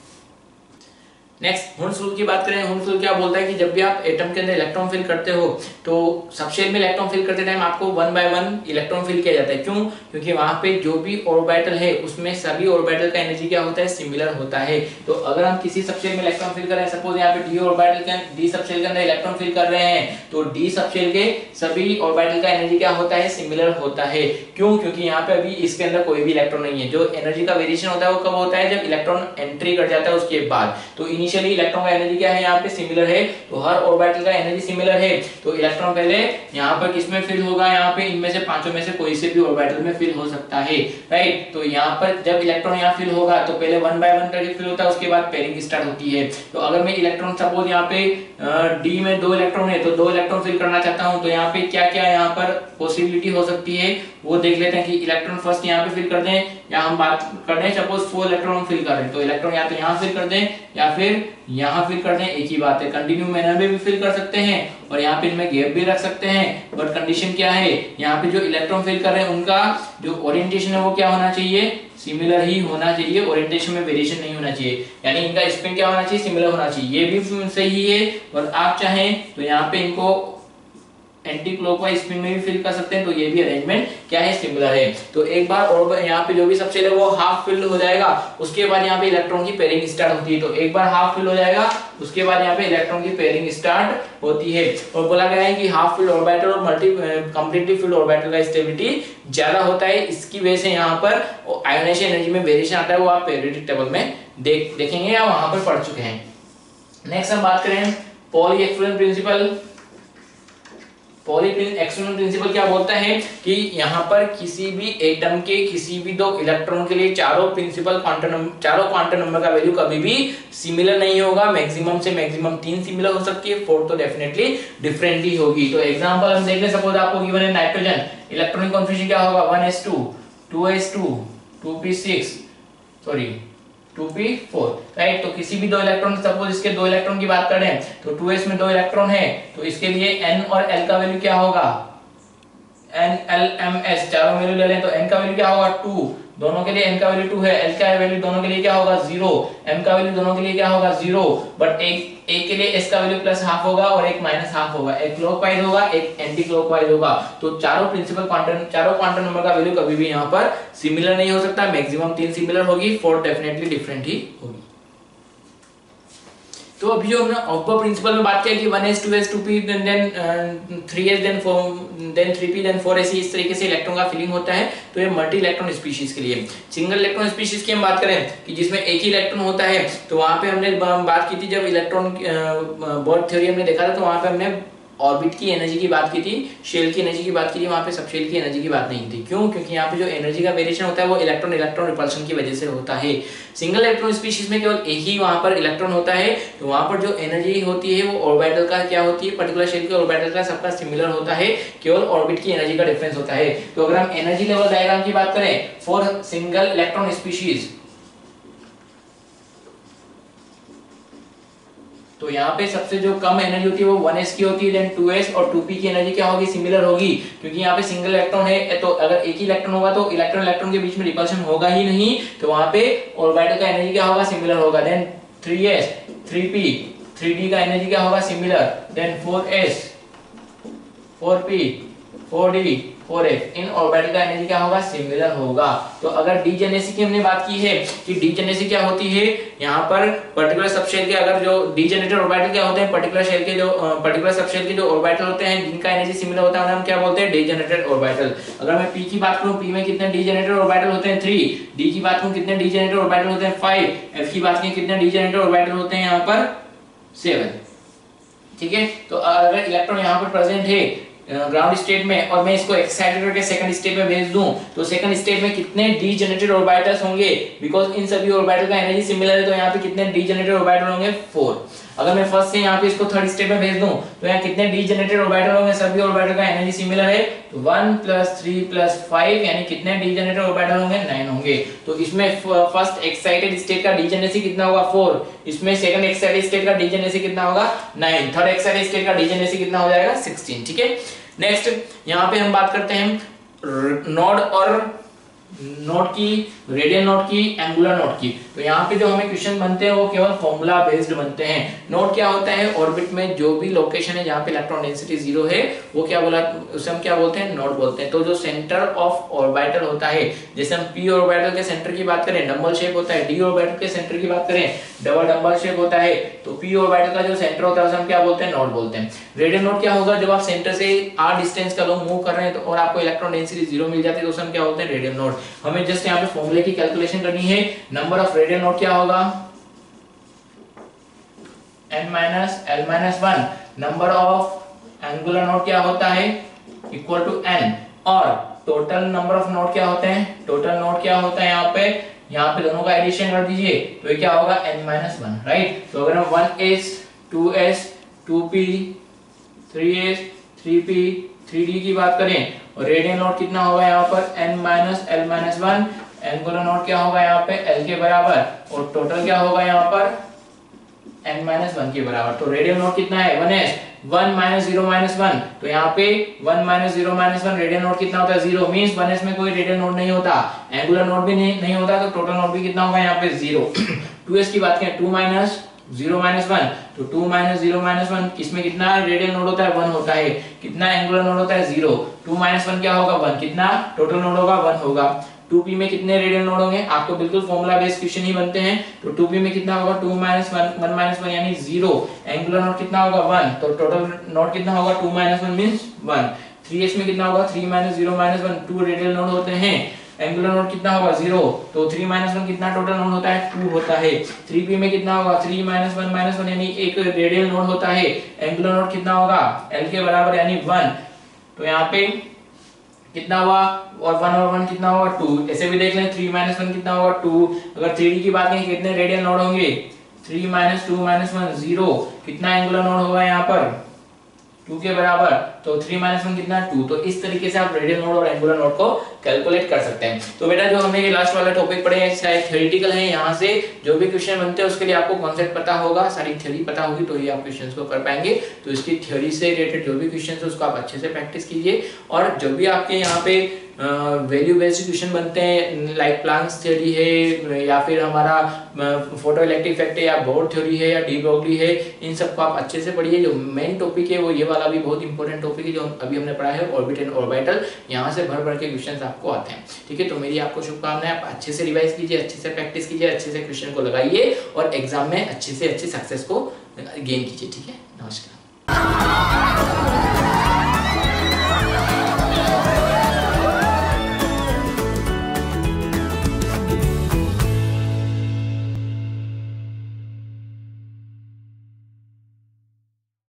नेक्स्ट हुंस रूल की बात करें। हुंस रूल क्या बोलता है कि जब भी आप एटम के अंदर इलेक्ट्रॉन फिल करते हो तो सबशेल में इलेक्ट्रॉन फिल करते टाइम आपको one by one electron fill किया जाता है। क्यों? क्योंकि वहां पे जो भी ऑर्बिटल है उसमें सभी ऑर्बिटल का एनर्जी क्या होता है सिमिलर होता है। तो अगर हम किसी सबशेल में इलेक्ट्रॉन फिल कर रहे हैं, सपोज यहाँ पे डी ऑर्बिटल के डी सबशेल के अंदर इलेक्ट्रॉन फिल कर रहे हैं तो डी सबशेल के सभी ऑर्बिटल का एनर्जी क्या होता है सिमिलर होता है। क्यों? क्योंकि यहाँ पे अभी इसके अंदर कोई भी इलेक्ट्रॉन नहीं है। जो एनर्जी का वेरिएशन होता है वो कब होता है जब इलेक्ट्रॉन एंट्री कर जाता है उसके बाद। तो इनिशियली इलेक्ट्रॉन का एनर्जी क्या है यहाँ पे सिमिलर है, तो हर ऑर्बिटल का एनर्जी सिमिलर है। तो इलेक्ट्रॉन पहले यहाँ पर किसमें फिल होगा, यहाँ पे इनमें से पांचों में से कोई से भी ऑर्बिटल में फिल हो सकता है, राइट। तो यहाँ पर जब इलेक्ट्रॉन यहाँ फिल होगा तो पहले वन बाय वन करके फिल होता है, उसके बाद पेयरिंग स्टार्ट होती है। तो अगर मैं इलेक्ट्रॉन सपोज यहाँ पे डी में दो इलेक्ट्रॉन है तो दो इलेक्ट्रॉन फिल करना चाहता हूँ तो यहाँ पे क्या क्या यहाँ पर पॉसिबिलिटी हो सकती है वो देख लेते हैं कि इलेक्ट्रॉन फर्स्ट यहाँ पे फिल कर दें या हम बात कर रहे हैं सपोज फोर इलेक्ट्रॉन फिल कर रहे हैं तो इलेक्ट्रॉन या तो यहाँ फिल कर दें या फिर फिर यहाँ फिल करते हैं, एक ही बात है। कंटिन्यू मैनर में भी फिल कर सकते हैं और यहाँ पे इनमें गैप भी रख सकते हैं, बट कंडीशन क्या है, यहाँ पे जो इलेक्ट्रॉन फिल कर रहे हैं उनका जो ओरिएंटेशन है वो क्या होना चाहिए, सिमिलर ही होना चाहिए, ओरिएंटेशन में वेरिएशन नहीं होना चाहिए, यानी इनका स्पिन क्या होना चाहिए, सिमिलर होना चाहिए। ये भी सही है, और आप चाहें तो यहाँ पे इनको एंटी क्लॉकवाइज स्पिन में भी फिल कर सकते हैं, तो ये भी अरेंजमेंट क्या है, सिमिलर है। तो एक बार और यहाँ पे जो भी सबसे वो हाफ फिल हो जाएगा, उसके बाद यहाँ पे इलेक्ट्रॉन की पेयरिंग स्टार्ट होती है। तो एक बार हाफ फिल हो जाएगा, उसके बाद यहाँ पे इलेक्ट्रॉन की पेयरिंग स्टार्ट होती है। और बोला गया है कि हाफ फिल ऑर्बिटल और मल्टी कंप्लीटली फिल्ड ऑर्बिटल का स्टेबिलिटी ज्यादा होता है, इसकी वजह से यहाँ पर आयोनाइजेशन एनर्जी में वेरिएशन आता है, वो आप पीरियोडिक टेबल में देख देखेंगे या वहां पर पढ़ चुके हैं। नेक्स्ट हम बात करें Pauli exclusion principle. Pauli exclusion principle क्या बोलता है कि यहाँ पर किसी भी एटम के किसी भी दो इलेक्ट्रॉन के लिए चारों प्रिंसिपल क्वांटम चारों क्वांटम नंबर का वैल्यू कभी भी सिमिलर नहीं होगा। मैक्सिमम से मैक्सिमम तीन सिमिलर हो सकती है, फोर्थ तो डेफिनेटली डिफरेंटली होगी। तो एग्जांपल हम देख ले, सपोज आपको गिवन है नाइट्रोजन, इलेक्ट्रॉनिक कॉन्फिगरेशन क्या होगा, one S two, two S two, two p six, sorry two p four, right. तो किसी भी दो इलेक्ट्रॉन, सपोज इसके दो इलेक्ट्रॉन की बात करें तो टू एस में दो इलेक्ट्रॉन है, तो इसके लिए n और l का वैल्यू क्या होगा, n l m s, चारों वैल्यू ले लें तो n का वैल्यू क्या होगा टू, दोनों के लिए n का वैल्यू टू है, l का वैल्यू दोनों के लिए क्या होगा जीरो, m का वैल्यू दोनों के लिए क्या होगा जीरो, बट एक एक के लिए s का वैल्यू प्लस हाफ होगा और एक माइनस हाफ होगा, एक क्लॉकवाइज होगा एक एंटी क्लॉकवाइज होगा। तो चारों प्रिंसिपल क्वांटम चारों क्वांटम नंबर का वैल्यू कभी भी यहाँ पर सिमिलर नहीं हो सकता, मैक्सिमम तीन सिमिलर होगी, फोर डेफिनेटली डिफरेंट ही होगी। तो अभी जो हमने ऑप्पो प्रिंसिपल में बात किया कि one S, two S, two p, then three s, then four, then three P, then four s, इस तरीके से इलेक्ट्रॉन का फिलिंग होता है। तो ये मल्टी इलेक्ट्रॉन स्पीशीज के लिए। सिंगल इलेक्ट्रॉन स्पीशीज की हम बात करें कि जिसमें एक ही इलेक्ट्रॉन होता है, तो वहां पे हमने बात की थी जब इलेक्ट्रॉन बोर्ड थ्योरी हमने देखा था, तो वहां पे हमने ऑर्बिट की एनर्जी की बात की थी, शेल की एनर्जी की बात की थी, वहां पे सब शेल की एनर्जी की बात नहीं थी। क्यों? क्योंकि यहाँ पे जो एनर्जी का वेरिएशन होता है वो इलेक्ट्रॉन इलेक्ट्रॉन रिपल्शन की वजह से होता है। सिंगल इलेक्ट्रॉन स्पीशीज में केवल एक ही वहां पर इलेक्ट्रॉन होता है, तो वहां पर जो एनर्जी होती है वो ऑर्बिटल का क्या होती है, पर्टिकुलर शेल के ऑर्बिटल का सबका सिमिलर होता है, केवल ऑर्बिट की एनर्जी का डिफरेंस होता है। तो अगर हम एनर्जी लेवल डायग्राम की बात करें फॉर सिंगल इलेक्ट्रॉन स्पीशीज, तो यहाँ पे सबसे जो कम एनर्जी होती है वो वन एस की होती है, देन टू एस और टू पी की एनर्जी क्या होगी, सिमिलर होगी, क्योंकि यहाँ पे सिंगल इलेक्ट्रॉन है, तो अगर एक ही इलेक्ट्रॉन होगा तो इलेक्ट्रॉन इलेक्ट्रॉन के बीच में रिपल्शन होगा ही नहीं, तो वहां पे ऑर्बिटल का एनर्जी क्या होगा, सिमिलर होगा। Then three S, three P, three d का एनर्जी क्या होगा, similar. Then four s, four p, four d, four f, इन ऑर्बिटल का एनर्जी क्या होगा, सिमिलर होगा। तो अगर डीजेनेसी की हमने बात की है कि डीजेनेसी क्या होती है, यहाँ पर पर्टिकुलर सबशेल के अगर जो डीजेनरेटेड ऑर्बिटल क्या होते हैं, पर्टिकुलर शेल के जो पर्टिकुलर सबशेल के जो ऑर्बिटल होते हैं जिनका एनर्जी सिमिलर होता है हम क्या बोलते हैं, डीजेनरेटेड ऑर्बिटल। अगर मैं पी की बात करूं, पी में कितने डीजेनरेटेड ऑर्बिटल होते हैं, थ्री। डी की बात करूं कितने डीजेनरेटेड ऑर्बिटल होते हैं, फाइव। एफ की बात करें कितने डीजेनरेटेड ऑर्बिटल होते हैं यहाँ पर, सेवन। ठीक है, तो अगर इलेक्ट्रॉन यहाँ पर प्रेजेंट है ग्राउंड स्टेट में और मैं इसको एक्साइटेड करके सेकंड स्टेट में भेज दूं, तो सेकंड स्टेट में कितने डीजेनरेटेड ऑर्बिटल्स होंगे, बिकॉज़ इन सभी ऑर्बिटल का एनर्जी सिमिलर है, तो यहाँ पे कितने डीजेनरेटेड ऑर्बिटल होंगे, फोर। अगर मैं फर्स्ट से यहाँ पे इसको थर्ड स्टेट में भेज दूं, तो यहाँ कितने डीजेनरेटेड ऑर्बिटल होंगे, सभी ऑर्बिटल का एनर्जी सिमिलर है, तो one plus three plus five, यानी कितने डीजेनरेटेड ऑर्बिटल होंगे, नाइन होंगे। तो इसमें फर्स्ट एक्साइटेड स्टेट का डीजेनरेसी कितना होगा, फोर। इसमें सेकंड एक्साइटेड स्टेट का डीजेनरेसी कितना होगा, नाइन। थर्ड एक्साइटेड स्टेट का डीजेनरेसी कितना हो जाएगा, सिक्सटीन। ठीक है, नेक्स्ट यहाँ पे हम बात करते हैं नोड और नोड की, रेडियल नोड की, एंगुलर नोड की। तो यहाँ पे जो हमें क्वेश्चन बनते हैं वो केवल फॉर्मूला बेस्ड बनते हैं। नोड क्या होता है, ऑर्बिट में जो भी लोकेशन है जहाँ पे इलेक्ट्रॉन डेंसिटी जीरो है वो क्या बोला, उसे हम क्या बोलते हैं, नोड बोलते हैं। तो जो सेंटर ऑफ ऑर्बिटल होता है, जैसे हम पी ऑर्बिटल के सेंटर की बात करें डबल शेप होता है, डी ऑर्बिटल के सेंटर की बात करें डबल डबल शेप होता है, तो पी ऑर्बिटल का जो सेंटर होता है उसे हम क्या बोलते हैं, नोड बोलते हैं। रेडियल नोड क्या होगा, जब आप सेंटर से आर डिस्टेंस का लोग मूव कर रहे हैं तो और आपको इलेक्ट्रॉन डेंसिटी जीरो मिल जाती है, तो उसे हम क्या बोलते हैं, रेडियल नोड। हमें जस्ट यहाँ पे फॉर्मूले की कैलकुलेशन करनी है। नंबर ऑफ रेडियल नोड क्या होगा, n minus l minus one. Number of angular node क्या होता है, इक्वल टू n। और टोटल नंबर ऑफ नोड क्या होते हैं, टोटल नोड क्या होता है, यहाँ पे यहाँ पे दोनों का एडिशन कर दीजिए तो ये क्या होगा, n माइनस वन, राइट। तो अगर हम one S, two S, two P, three S, three P, three D की बात करें और रेडियल नोड कितना होगा यहाँ पर, n minus l minus one. Angular node क्या होगा यहाँ पे, l के बराबर, और टोटल क्या होगा यहाँ पर एन माइनस वन के बराबर। तो रेडियल नोड कितना है one S, one minus zero minus one, तो यहाँ पे one minus zero minus one radial node कितना होता है जीरो, मींस वन एस में कोई रेडियल नोड नहीं होता, एंगुलर नोड भी नहीं, नहीं होता, तो टोटल नोड भी कितना होगा यहाँ पे जीरो। टू एस की बात करें, two minus zero minus one, तो two minus zero minus one किसमें कितना रेडियल नोड होता है वन होता है, कितना एंगुलर नोड होता है जीरो, टू माइनस वन क्या होगा वन, कितना टोटल नोड होगा वन होगा। टू पी में कितने रेडियल नोड होंगे, आपको बिल्कुल फॉर्मूला बेस्ड क्वेश्चन ही बनते हैं, तो टू पी में कितना होगा two minus one, one minus one यानी जीरो, एंगुलर नोड कितना होगा वन, तो टोटल नोड कितना होगा two minus one means one. Three S में कितना होगा three minus zero minus one, two radial node होते हैं, एंगुलर नोड कितना होगा जीरो, तो थ्री माइनस वन कितना टोटल नोड होता है टू होता है। थ्री पी में कितना होगा three minus one minus one यानी एक रेडियल नोड होता है, एंगुलर नोड कितना होगा एल के बराबर यानी वन, तो यहाँ पे कितना हुआ और वन और वन कितना होगा टू, ऐसे भी देख लें थ्री माइनस वन कितना होगा टू। अगर थ्री डी की बात करें कितने रेडियल नोड होंगे, three minus two minus one zero, कितना एंगुलर नोड होगा यहाँ पर टू के बराबर, तो थ्री माइनस वन कितना टू। तो इस तरीके से आप रेडियल नोड और एंगुलर नोड को कैलकुलेट कर सकते हैं। तो बेटा जो हमने ये लास्ट वाला टॉपिक पढ़े हैं शायद थ्योरेटिकल है, यहाँ से जो भी क्वेश्चन बनते हैं उसके लिए आपको कॉन्सेप्ट पता होगा, सारी थ्योरी पता होगी, तो ये आप क्वेश्चंस को कर पाएंगे। तो इसकी थ्योरी से रिलेटेड जो भी क्वेश्चन है उसको आप अच्छे से प्रैक्टिस कीजिए, और जो भी आपके यहाँ पे वैल्यू बेस्ड क्वेश्चन बनते हैं लाइक प्लांक्स थ्योरी है या फिर हमारा फोटो इलेक्ट्रिक इफेक्ट है या बोर थ्योरी है या डी ब्रोगली है, इन सब को आप अच्छे से पढ़िए। जो मेन टॉपिक है वो ये वाला भी बहुत इंपॉर्टेंट टॉपिक है जो अभी हमने पढ़ा है ऑर्बिट एंड ऑर्बिटल, यहाँ से भर भर के क्वेश्चन आपको आते हैं। ठीक है, तो मेरी आपको शुभकामनाएं, आप अच्छे से रिवाइज कीजिए, अच्छे से प्रैक्टिस कीजिए, अच्छे से क्वेश्चन को लगाइए और एग्जाम में अच्छे से अच्छी सक्सेस को गेन कीजिए। ठीक है, नमस्कार।